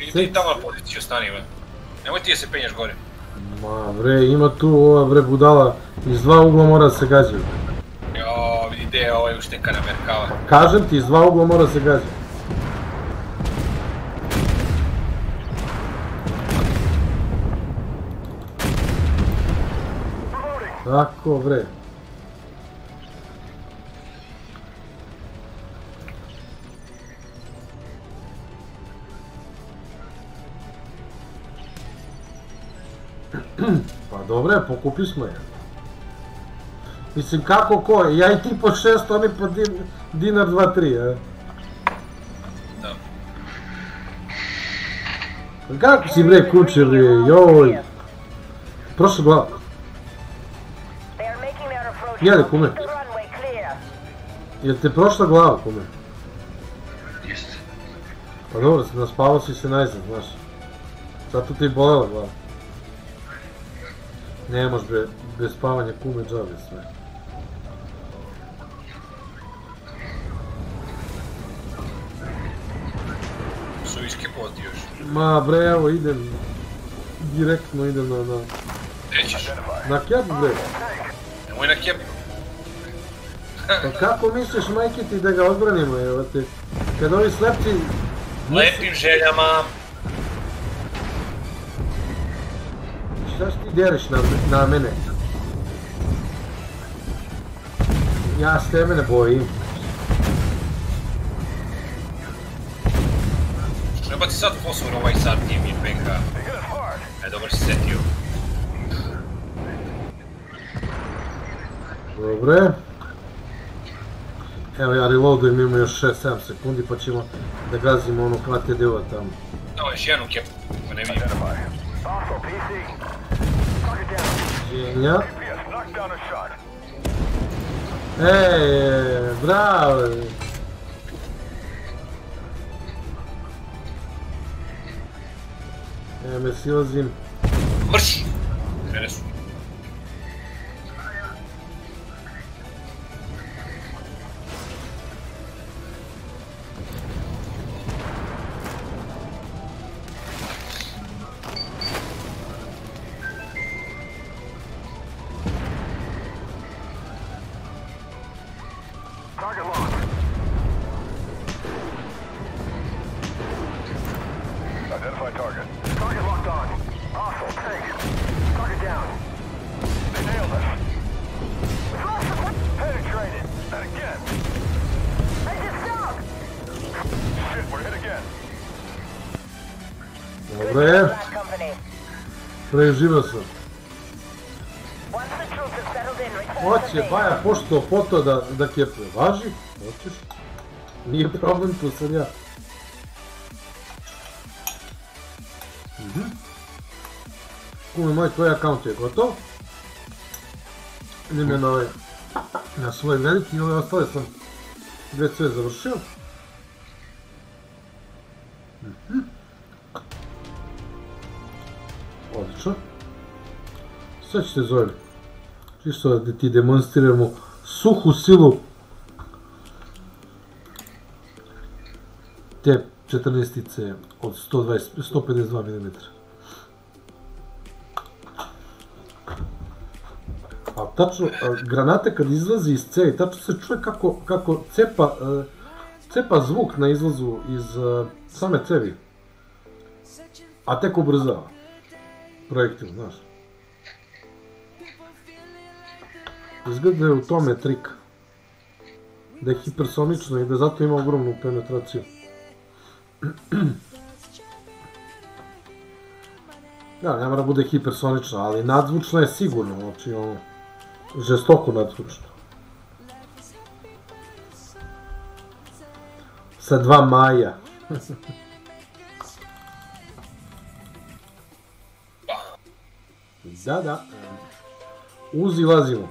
Idite i tamo na poziciju, stani bre. Nemoj ti da se penješ gore. Ma bre, ima tu ova bre budala, iz dva ugla mora da se gađaju. Jo, vidi gde je ovaj uštenka na Merkava. Kažem ti, iz dva ugla mora da se gađaju. Tako bre. Pa dobre, pokupi smo je. Mislim, kako ko? Ja i ti po 6, oni po dinar 2-3, Da. Kako si bre kućer, joj. Prošla glava. Jede, kume. Jel te prošla glava, kume? Jeste. Pa dobro, naspavao si se najzad, znaš. Zato ti je bolela glava. Ne moš bre, bez spavanja kume džabe sve. Su iskepoti još. Ma bre, evo idem. Direktno idem na... Gdje ćeš? Na kepu bre. Nemoj na kepu. Pa kako misliš, majke ti, da ga odbranimo, evo te? Kad ovi slepci... Lepim željama. Šta ti deriš na mene? Ja s tebe ne bojim. Treba ti sad fosfor ovaj sad tim i PK. Dobro si setio. Dobre. Evo ja reloadujem, imamo još 6-7 sekundi pa ćemo da gazimo ono krate deo tamo. Evo još jednu kepu, pa ne vidim. Ženja. Ej, bravo! Evo me silazim. Mrš! Mene su. Dobre. Preživio sam. Hoće, Baja, pošto poto da kepuje. Važi? Hoćeš? Nije problem, tu sam ja. Kume moj, tvoj akaunt je gotov. Idem ja na svoj veliki, ove ostale sam već sve završio. Odlično. Sad ćete zove. Čisto da ti demonstriramo suhu silu te 14-ice od 152 mm. A tačno, granata kad izlazi iz cevi, tačno se čuje kako cepa zvuk na izlazu iz same cevi. A tek ubrzava projektil, znaš. Izgleda je u tome trik. Da je hipersonično i da zato ima ogromnu penetraciju. Da, ne mora bude hipersonično, ali nadzvučno je sigurno, znači ono, žestoko nadzvučno. Sa 2 maja. Da. Uzi lazimo.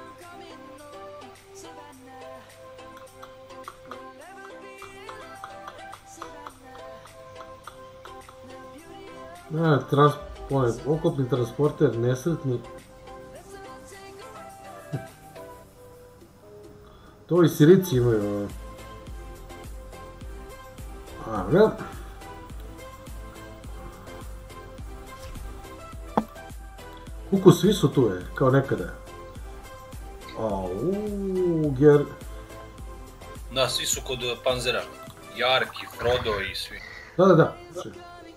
Oklopni transporter, nesretni. To i Sirici imaju. Kuku, svi su tu, kao nekada. Auuu, Da, svi su kod Panzera. Jark i Frodo i svi. Da. Svi.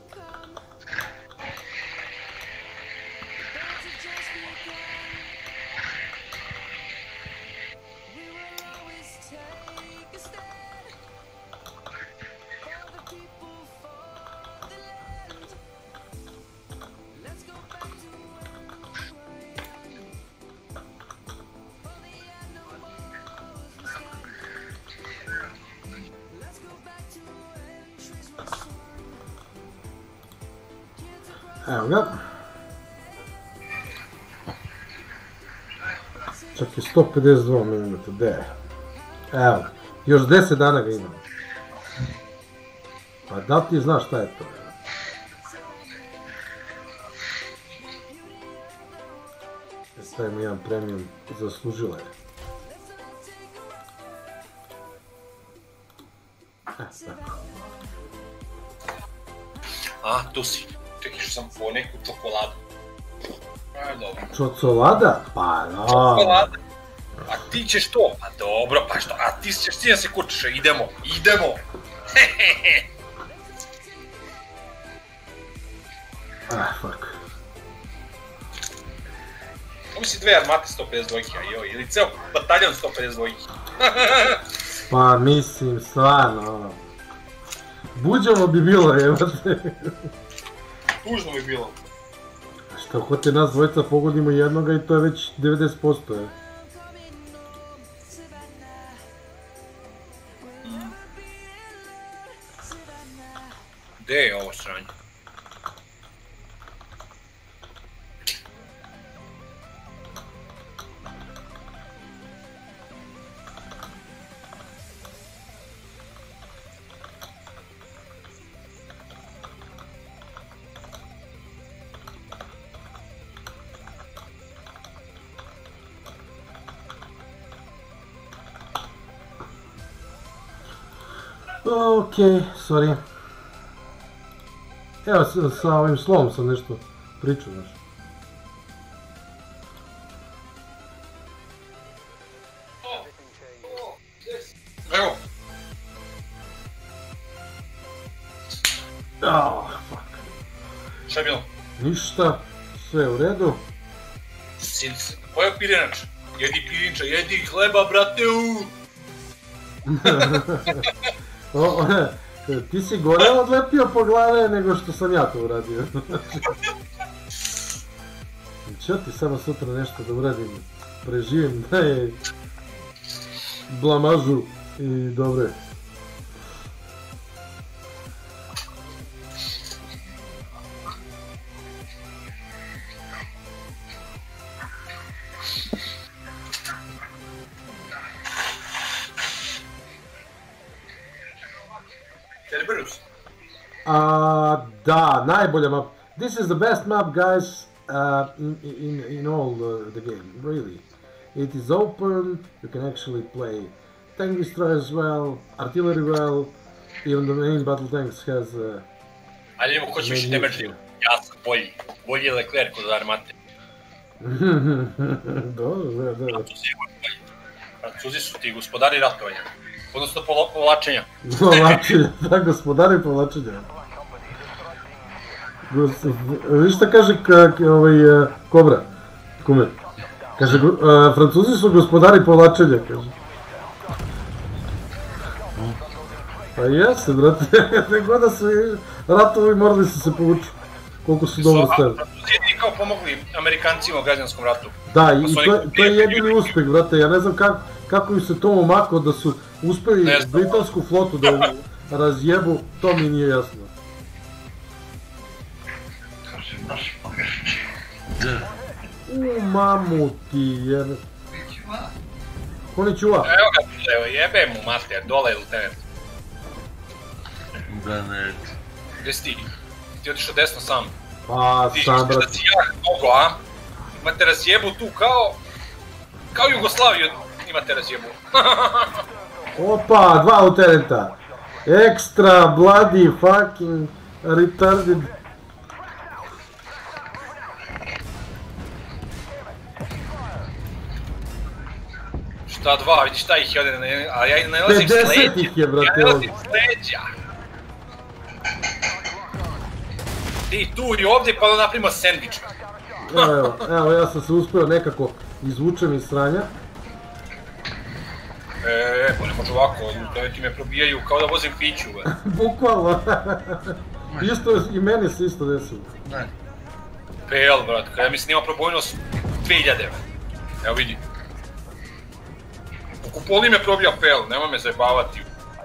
Evo ga. Čak je 152 minuta, gde je? Evo, još 10 dana ga imam. Pa da ti znaš šta je to? Stavimo jedan premium, zaslužila je. Tako. A, tu si. Čekaj što sam po neku čokoladu. Dobro. Čocolada? Pa no. Čokolada. A ti ćeš to? Pa dobro, pa što? A ti ćeš ti da se kučiš, idemo. Fuck. Ovo si dve armate 152, ili ceo bataljon 152. Pa mislim, stvarno. Buđavo bi bilo, jebate. Tužno bi bilo. Šta hoće nas dvojica pogodimo jednoga i to je već 90%, je. Gde je ovo sranje? Okej, sorry. Evo, sa ovim slovom sam nešto pričao, znaš. Evo. Fuck. Šta je bilo? Ništa, sve u redu. Sinac, pojeo pirinač. Jedi pirinča, jedi hleba, brate, Ti si gore odlepio po glave nego što sam ja to uradio. Čo ti samo sutra nešto da uradim, preživim, daj blamažu i dobro je. Da, najbolja map. This is the best map, guys, in all the game, really. It is open, you can actually play tank destroyer as well, artillery well, even the main battle tanks has... Ali idemo ko će više damage, ja sam bolji. Bolji je Leclerc kod armate. Da. Francuzi su ti gospodari ratovanja. Odnosno povlačenja. Povlačenja, da, gospodari povlačenja. Viš šta kaže Kobra? Kume. Kaže, Francuzi su gospodari povlačenja, kaže. Pa jeste, brate, ne god da su ratovi morali su se povući. Koliko su dobro stavili. Francuzi jedini kao pomogli Amerikancima u građanskom ratu. Da, i to je jedini uspeh, brate, ja ne znam kako im se to omaklo da su uspeli britansku flotu da razjebu, to mi nije jasno. Mamu ti jer... Konnichiwa. Evo ga, jebe mu mater, dole je lieutenant. Lieutenant. Gdje si ti? Ti otišao desno sam. Pa Ti sam, misliš da si jak mogo, a? Imate razjebu tu kao Jugoslaviju imate razjebu. Opa, dva lieutenanta. Extra bloody fucking retarded. Šta dva, vidiš šta ih je ovdje, a ja ne nalazim s 50 leđa. ih je, brate, Ja ne nalazim ovdje. s leđa. Ti tu i ovdje pa da napravimo sandvič. Evo, ja sam se uspio nekako izvučem iz sranja. Pa ne može ovako, da ti me probijaju kao da vozim piću. Bukvalno. Isto, i meni se isto desilo. Ne. PL, brat, kada ja mislim ima probojnost 2000. Evo vidi. U kupoli me probija PL, nemoj me zajebavati.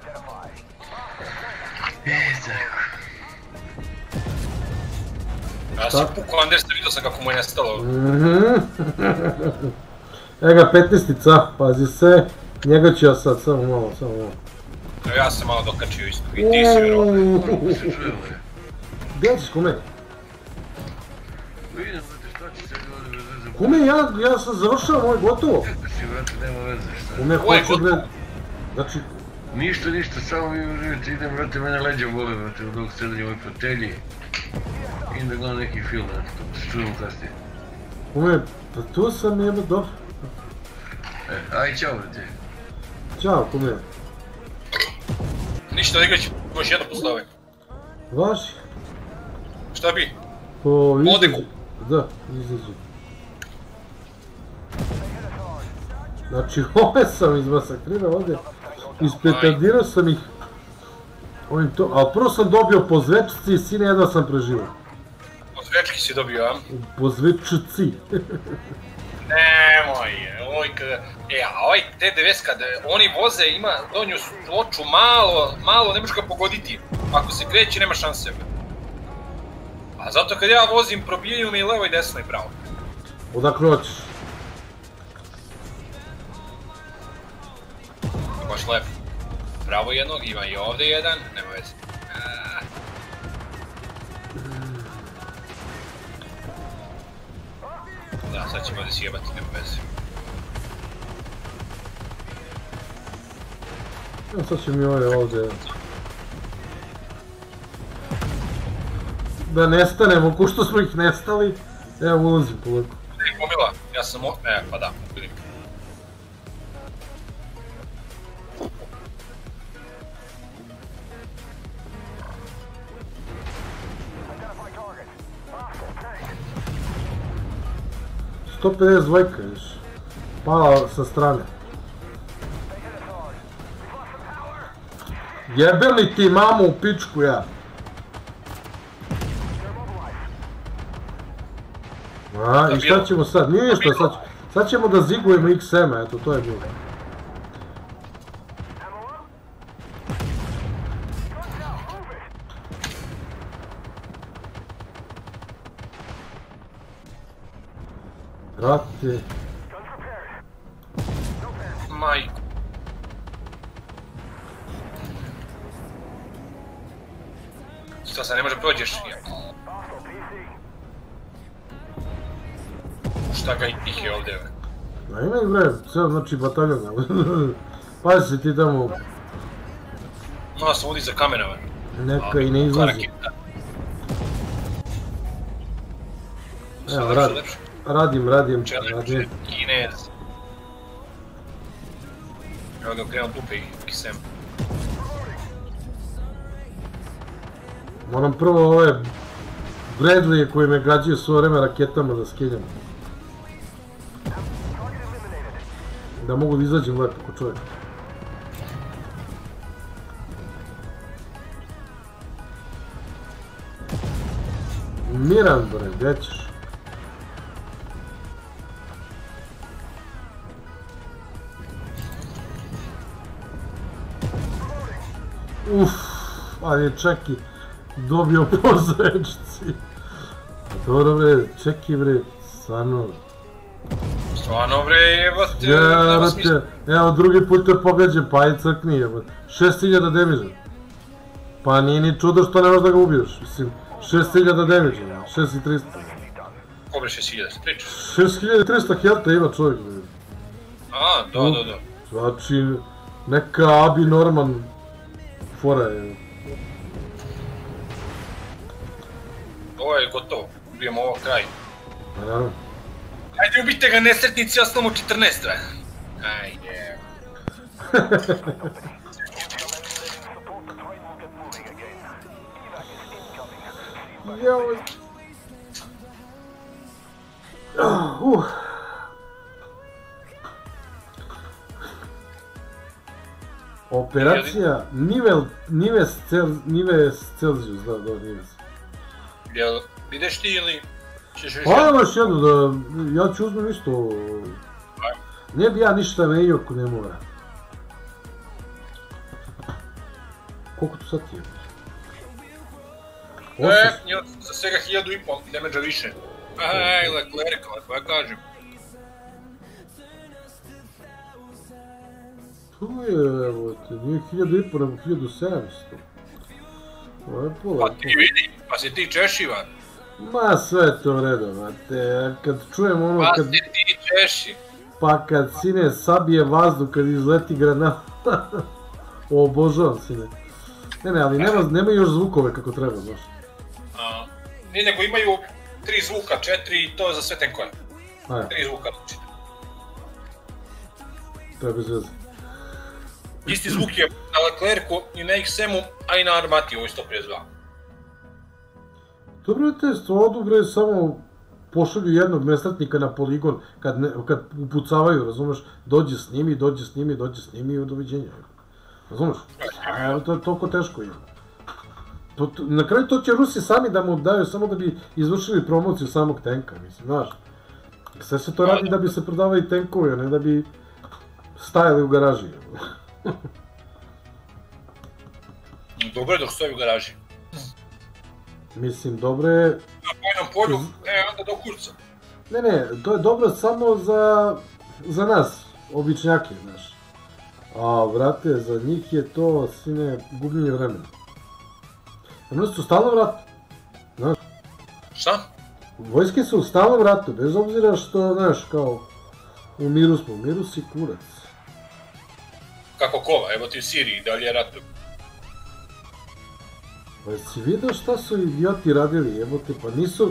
Ja sam pukao Andersa, vidio sam kako mu je nestalo. Evo ga 15-tica, pazi se. Njega ću ja sad, samo malo. Evo ja sam malo dokačio isto, i ti si vjerovatno. Gdje ćeš kume? Vidim, brate, šta će se ljudi bez veze. Kume, ja sam završao, ovo je gotovo. Si, brate, nema veze, šta? Kume, Ovo je hoću gotovo. da... Znači, Ništa, samo vi uživite, idem, brate, mene leđa bole, brate, dok sedim u ovoj fotelji. Idem da gledam neki film, brate, to se čujemo kasnije. kume, pa tu sam jebe dobro. Aj, čao, brate. Ćao, kume. Ništa, igrat ću još jedno poslave. Važi? Šta bi? Po Odiku. Da, izađi. Znači, ove sam izmasakrirao ovdje. Ispetardirao sam ih. Ovim to, ali prvo sam dobio po zvečci i sine jedva sam preživao. Od zvečki si dobio, a? Po zvečci. Nemoj, oj kada... a ovaj TDS kad oni voze ima donju ploču malo, ne možeš ga pogoditi. Ako se kreće nema šanse. A zato kad ja vozim probijaju mi levo i desno i pravo. Odakle hoćeš? Baš lepo. Pravo jednog, ima i ovdje jedan, nema veze. Da, sad ćemo ovdje sjebati, nema veze. Ja sad će mi ovdje... Da nestanemo, ko što smo ih nestali. Evo ulazim polako. Ej, pomila, ja sam pa da, vidim. Sto 52 još. Pala sa strane. Jebe li ti mamu u pičku ja? A, i šta ćemo sad? Ništa, sad ćemo da zigujemo XM-a, eto, to je bilo. Brate... Majku. Šta sad, ne može prođeš? Šta ga ih je ovdje? A ima ih bre, ceo znači bataljon. Pazi se ti tamo, Ona se vodi za kamerama. neka i ne izlazi. Evo, radim. Kinez. Evo ga okrenuo dupe i kisem. Moram prvo ove Bradley koji me gađaju svo vreme raketama da skinjam. Da mogu da izađem lepo ko čovjek. Miran bre, gdje ćeš? Ali čak i dobio po zrečci. Dobro bre, čeki bre, stvarno. Stvarno bre, jebate, Ja, evo drugi put te pogađam, pa i crkni jebate. 6000 damage. Pa nije ni čudo što ne možeš da ga ubiješ, mislim, 6000 damage, 6300. Kobre 6000, se pričaš? 6300 health ima čovjek. A, da. Znači, neka Abi Norman fora je. Ovo je gotovo, ubijemo ovo kraj. Pa naravno. Ajde ubite ga nesretnici, ostalo mu 14, bre. Ajde. Joj. Operacija Nives Celsius, da, Nives. Jel, ideš ti ili ćeš još Ajmo još jednu, da, ja ću uzmem isto. Ne bi ja ništa menio ako ne mora. Koliko tu sad je? za svega 1500 damage-a više. Aj, Leclerc, ako ja kažem. Tu je, evo te, nije 1500, nego 1700. Ovo je pola. Pa ti vidi, pa si ti češivan. Ma sve je to u redu, mate, kad čujem ono Pa kad... si ti češi. Pa kad sine sabije vazduh, kad izleti granata. Obožavam sine. Ne, ali nema još zvukove kako treba, znaš. Ne, nego imaju 3 zvuka, 4 i to je za sve tenkove. 3 zvuka, znači. To je bez veze. Isti zvuk je na Leclercu i na XM-u, a i na Armati, ovo je 152. Dobro je test, odu bre samo pošalju jednog nesretnika na poligon kad upucavaju, razumeš, dođe s njimi i doviđenja. Razumeš? To je toliko teško ima. Na kraju to će Rusi sami da mu daju, samo da bi izvršili promociju samog tenka, mislim, znaš. Sve se to radi da bi se prodavali tenkovi, a ne da bi stajali u garaži. Dobro je dok stoji u garaži. Mislim, dobro je... Na bojnom polju, onda do kurca. Ne, to je dobro samo za nas, običnjake, znaš. A, vrate, za njih je to, sine, gubljenje vremena. Oni su u stalnom ratu, znaš. Šta? Vojske su u stalnom ratu, bez obzira što, znaš, kao, u miru smo, u miru si kurac. Kako kova, evo ti u Siriji, dalje ratu. Pa jesi vidio šta su idioti radili, jebote, pa nisu...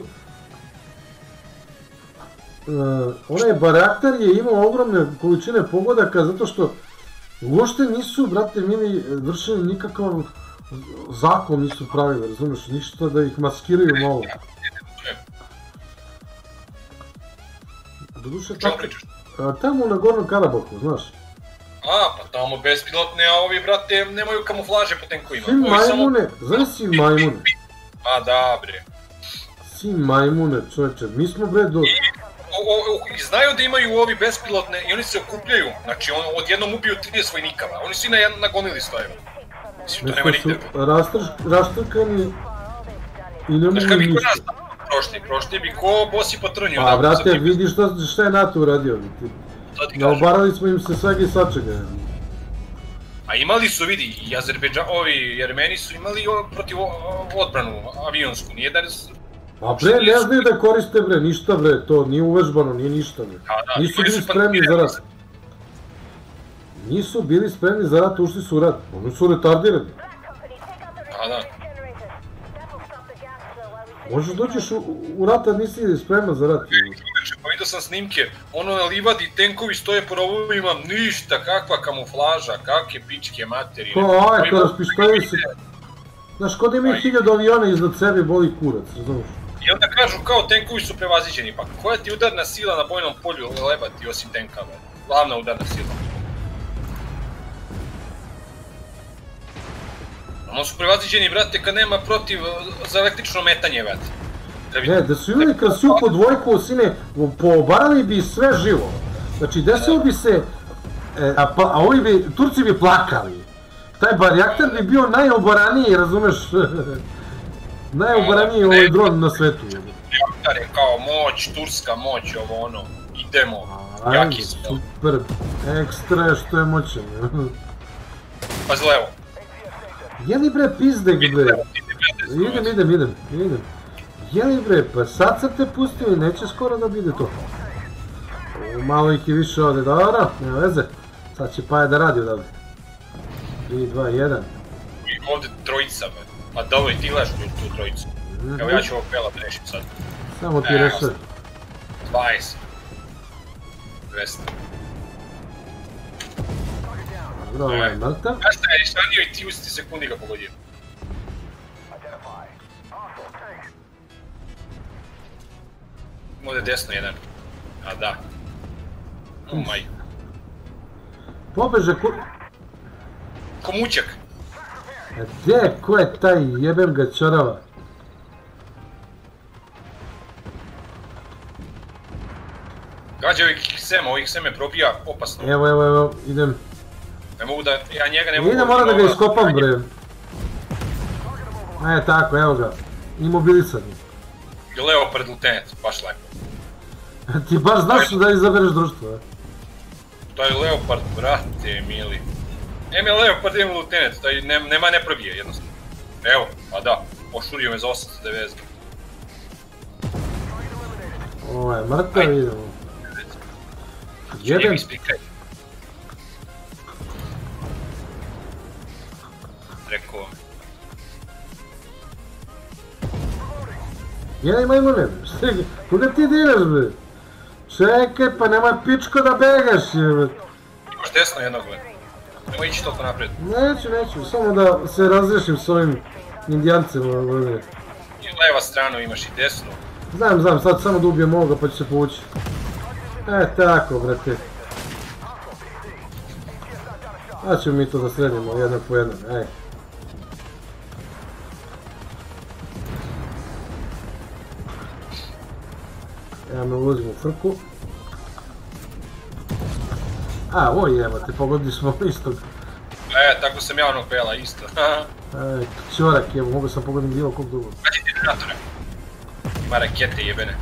Onaj Baraktar je imao ogromne količine pogodaka zato što uopšte nisu, brate mili, vršili nikakav zakon, nisu pravili, razumiješ, ništa da ih maskiraju malo. Doduše tako, tamo na Gornom Karabahu, znaš. A, pa tamo bespilotne, a ovi, brate, nemaju kamuflaže po tenkovima. Svi majmune, znaš si majmune? A da, bre. Si majmune, čovječe, mi smo bre do... I znaju da imaju ovi bespilotne i oni se okupljaju, znači odjednom ubiju 30 vojnikava, oni svi nagonili stojeva. Mislim, to nema nigde. Raštrkani i ne mogu znaš ništa. Znaš kako bi prošli bi ko bosi po trnju. Pa, brate, vidiš šta je NATO uradio, naobarali smo im se svega i svačega. A imali su, vidi, i ovi Jermeni su imali protiv odbranu avionsku, nije da... A bre, ne znaju da koriste bre, ništa bre, to nije uvežbano, nije ništa bre. Nisu bili spremni za rat. Nisu bili spremni za rat, ušli su u rat, oni su retardirani. Da. Možeš dođeš u rat, a nisi spreman za rat. Pa vidio sam snimke, ono na livadi, tenkovi stoje po rovovima, ništa, kakva kamuflaža, kakve pičke materije. Pa aj, to raspištaju se. Znaš, kod imaju 1000 aviona iznad sebe, boli kurac, razumiješ? I onda kažu kao tenkovi su prevaziđeni, pa koja ti udarna sila na bojnom polju lebati osim tenka, glavna udarna sila? Ono su prevaziđeni, brate, kad nema protiv za električno metanje, brate. Ne, da su imali krasiju po dvojku, sine, poobarali bi sve živo. Znači, desilo bi se, a ovi bi, Turci bi plakali. Taj Baraktar bi bio najobaraniji, razumeš? Najobaraniji ovaj dron na svetu. Baraktar je kao moć, turska moć, ovo ono, idemo, jaki smo. Super, ekstra je što je moćan. Pazi levo. Jeli bre pizdek bre? Idem. Jeli bre, pa sad sam te pustio i neće skoro da bide to. Malo ih je više ovdje, dobro, nema veze. Sad će Paja da radi odavde. 3, 2, 1. I ovdje trojica, bre. A dobro i ti gledaš tu trojicu. Evo ja ću ovog pela da rešim sad. Samo ti rešaj. 20. 200. Dobro, ovaj je mrtav. Znaš šta je išanio i ti u 10 sekundi ga pogodio. Ovdje desno jedan. A da. O maj. Pobeže Ko mućak. Gdje? Ko je taj? Jebem ga čorava. Gađa ovih XM, ovih XM me probija opasno. Evo, idem. Ne mogu da, ja njega ne mogu... Idem, moram da ga iskopam, bre. Tako, evo ga. Imobilisan. Leopard lieutenant, baš lepo. Ti baš znaš da izabereš društvo, a? Taj Leopard, brate mili. Em je Leopard, im lieutenant, taj nema ne probije jednostavno. Evo, pa da, pošurio me za 890. Ovo je mrtav, idemo. Jebem. Rekao vam. Jedaj majmune, koga ti diraš, bre? Čekaj, pa nemoj pičko da begaš, jebet. Imaš desno jednog, bre. Nemoj ići toliko naprijed. Neću, samo da se razrešim s ovim indijancima, bre. I leva stranu imaš i desnu. Znam, sad samo da ubijem ovoga pa ću se povući. Tako, brate. Sad ćemo mi to da sredimo jednog po jednog, ej. Ja me ulazim u frku. Ovo jebate, pogodili smo istog. Tako sam ja onog pela, isto. Čorak jebo, mogu sam pogodim bilo kog dugo. Kaži ti generatora. Ima rakete jebene.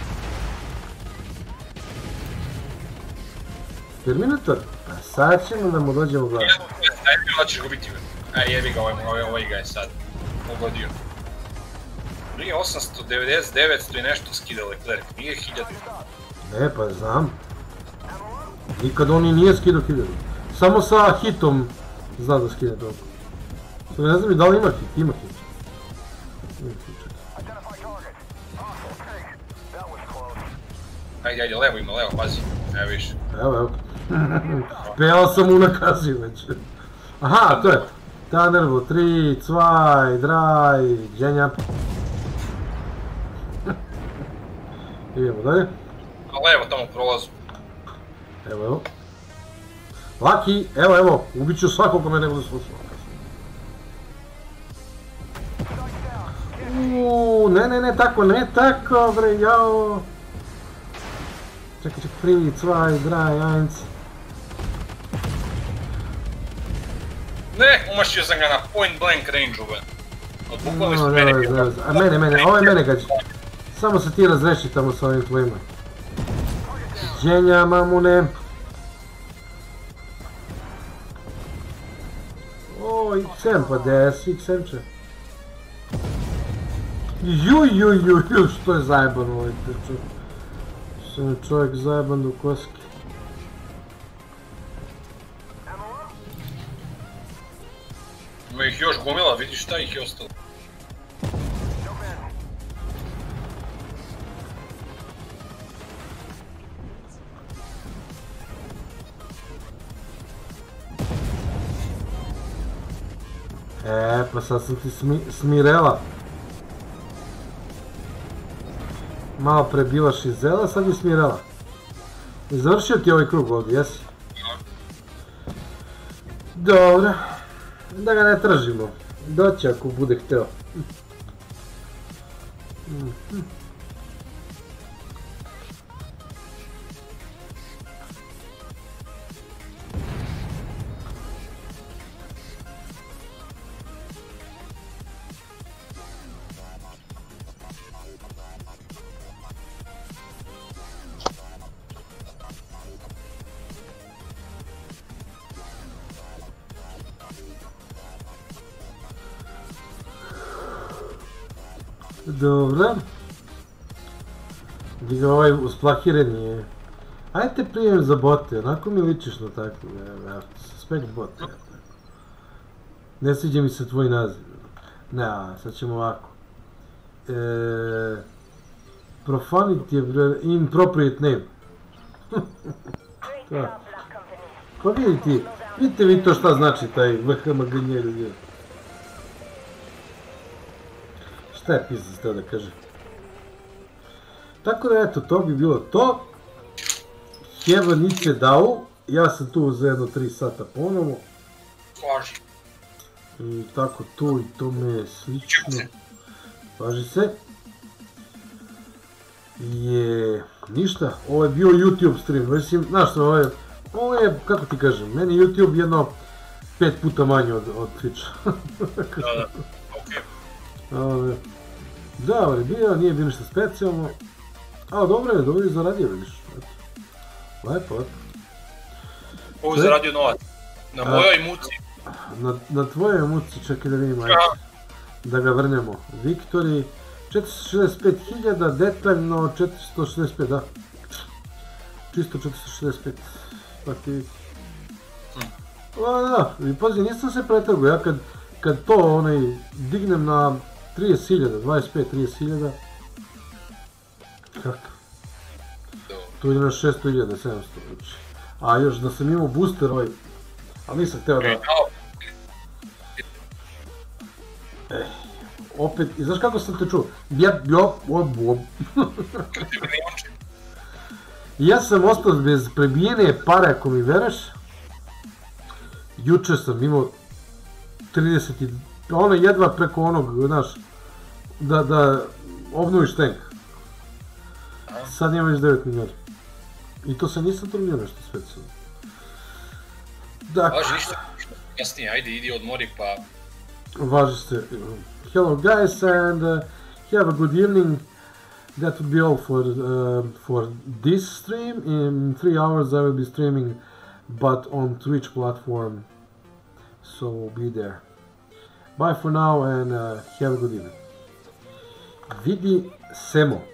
Terminator? A sad ćemo da mu dođemo u glavu. Daj mi da ćeš ga biti. Jebi ga, ovaj ga je sad pogodio. Prije 890, 900 i nešto skida Leclerc, nije 1000. Pa znam. Nikad on i nije skidao 1000. Samo sa hitom zna da skide toliko. Sad ne znam i da li ima hit, ima hit. Ajde, levo ima, levo, pazi. Evo viš. Evo. Pejao sam mu nakazio već. Aha, to je. Tanervo, 3, 2, 3, dženja. Idemo dalje. Levo tamo prolazu. Evo. Laki, evo, ubit ću svakog ko me ne bude slušao. Ne tako, bre, jao. Čekaj, 3, 2, 1. Ne, umašio sam ga na point blank range-u, bre. Odbukvali su mene. A mene, ovo je mene gađa. Samo se ti razreši tamo sa ovim tvojima. Dženja, mamune. O, XM, pa DS, XM će. Ju, što je zajeban ovaj priču. Što je čovjek zajeban do koski. Ima ih još gomila, vidiš šta ih je ostalo. Pa sad sam ti smirela. Malo pre bila šizela, sad je smirela. Završio ti ovaj krug ovdje, jesi? Dobro. Da ga ne tražimo. Doći ako bude hteo. Dobro. Gdje ga ovaj usplahiren je. Ajde te prijem za bote, onako mi ličiš na tako. Suspect bote. Ne sviđa mi se tvoj naziv. Ne, sad ćemo ovako. Profanity je inappropriate name. Pa vidite vi to šta znači taj VHMGN ljudi. Šta je pizda ste da kaže? Tako da eto, to bi bilo to. Have nice dao. Ja sam tu za jedno 3 sata ponovo. Važi. I tako to i to me je slično. Važi se. Ništa, ovo je bio YouTube stream, mislim, znaš što, ovo je, kako ti kažem, meni YouTube jedno 5 puta manje od Twitcha. Da, okej. Da, ali bio, nije bio ništa specijalno, ali dobro je zaradio, vidiš. Lepo. Ovo je zaradio novac. Na mojoj muci. Na tvojoj muci, čekaj da vidim, ajde, da ga vrnemo. Viktori, 465.000, detaljno 465, da. Čisto 465. Pa ti... Da, i pazi, nisam se pretrgao, ja kad to dignem na 30.000, 25-30.000, kako? To ide na 600.700, znači. A još da sam imao booster ali nisam hteo da... Opet, i znaš kako sam te čuo? Ja sam ostao bez prebijene pare, ako mi vereš. Juče sam imao 30 i... jedva preko onog, znaš, da obnoviš tank. Sad imam već 9 milijardi. I to se nisam trudnio nešto specijalno. Dakle... Važi ništa, jasnije, ajde, idi odmori pa... Važi se. Hello guys and have a good evening. That would be all for this stream. In 3 hours I will be streaming, but on Twitch platform, so be there. Bye for now and have a good evening. Vidi semo.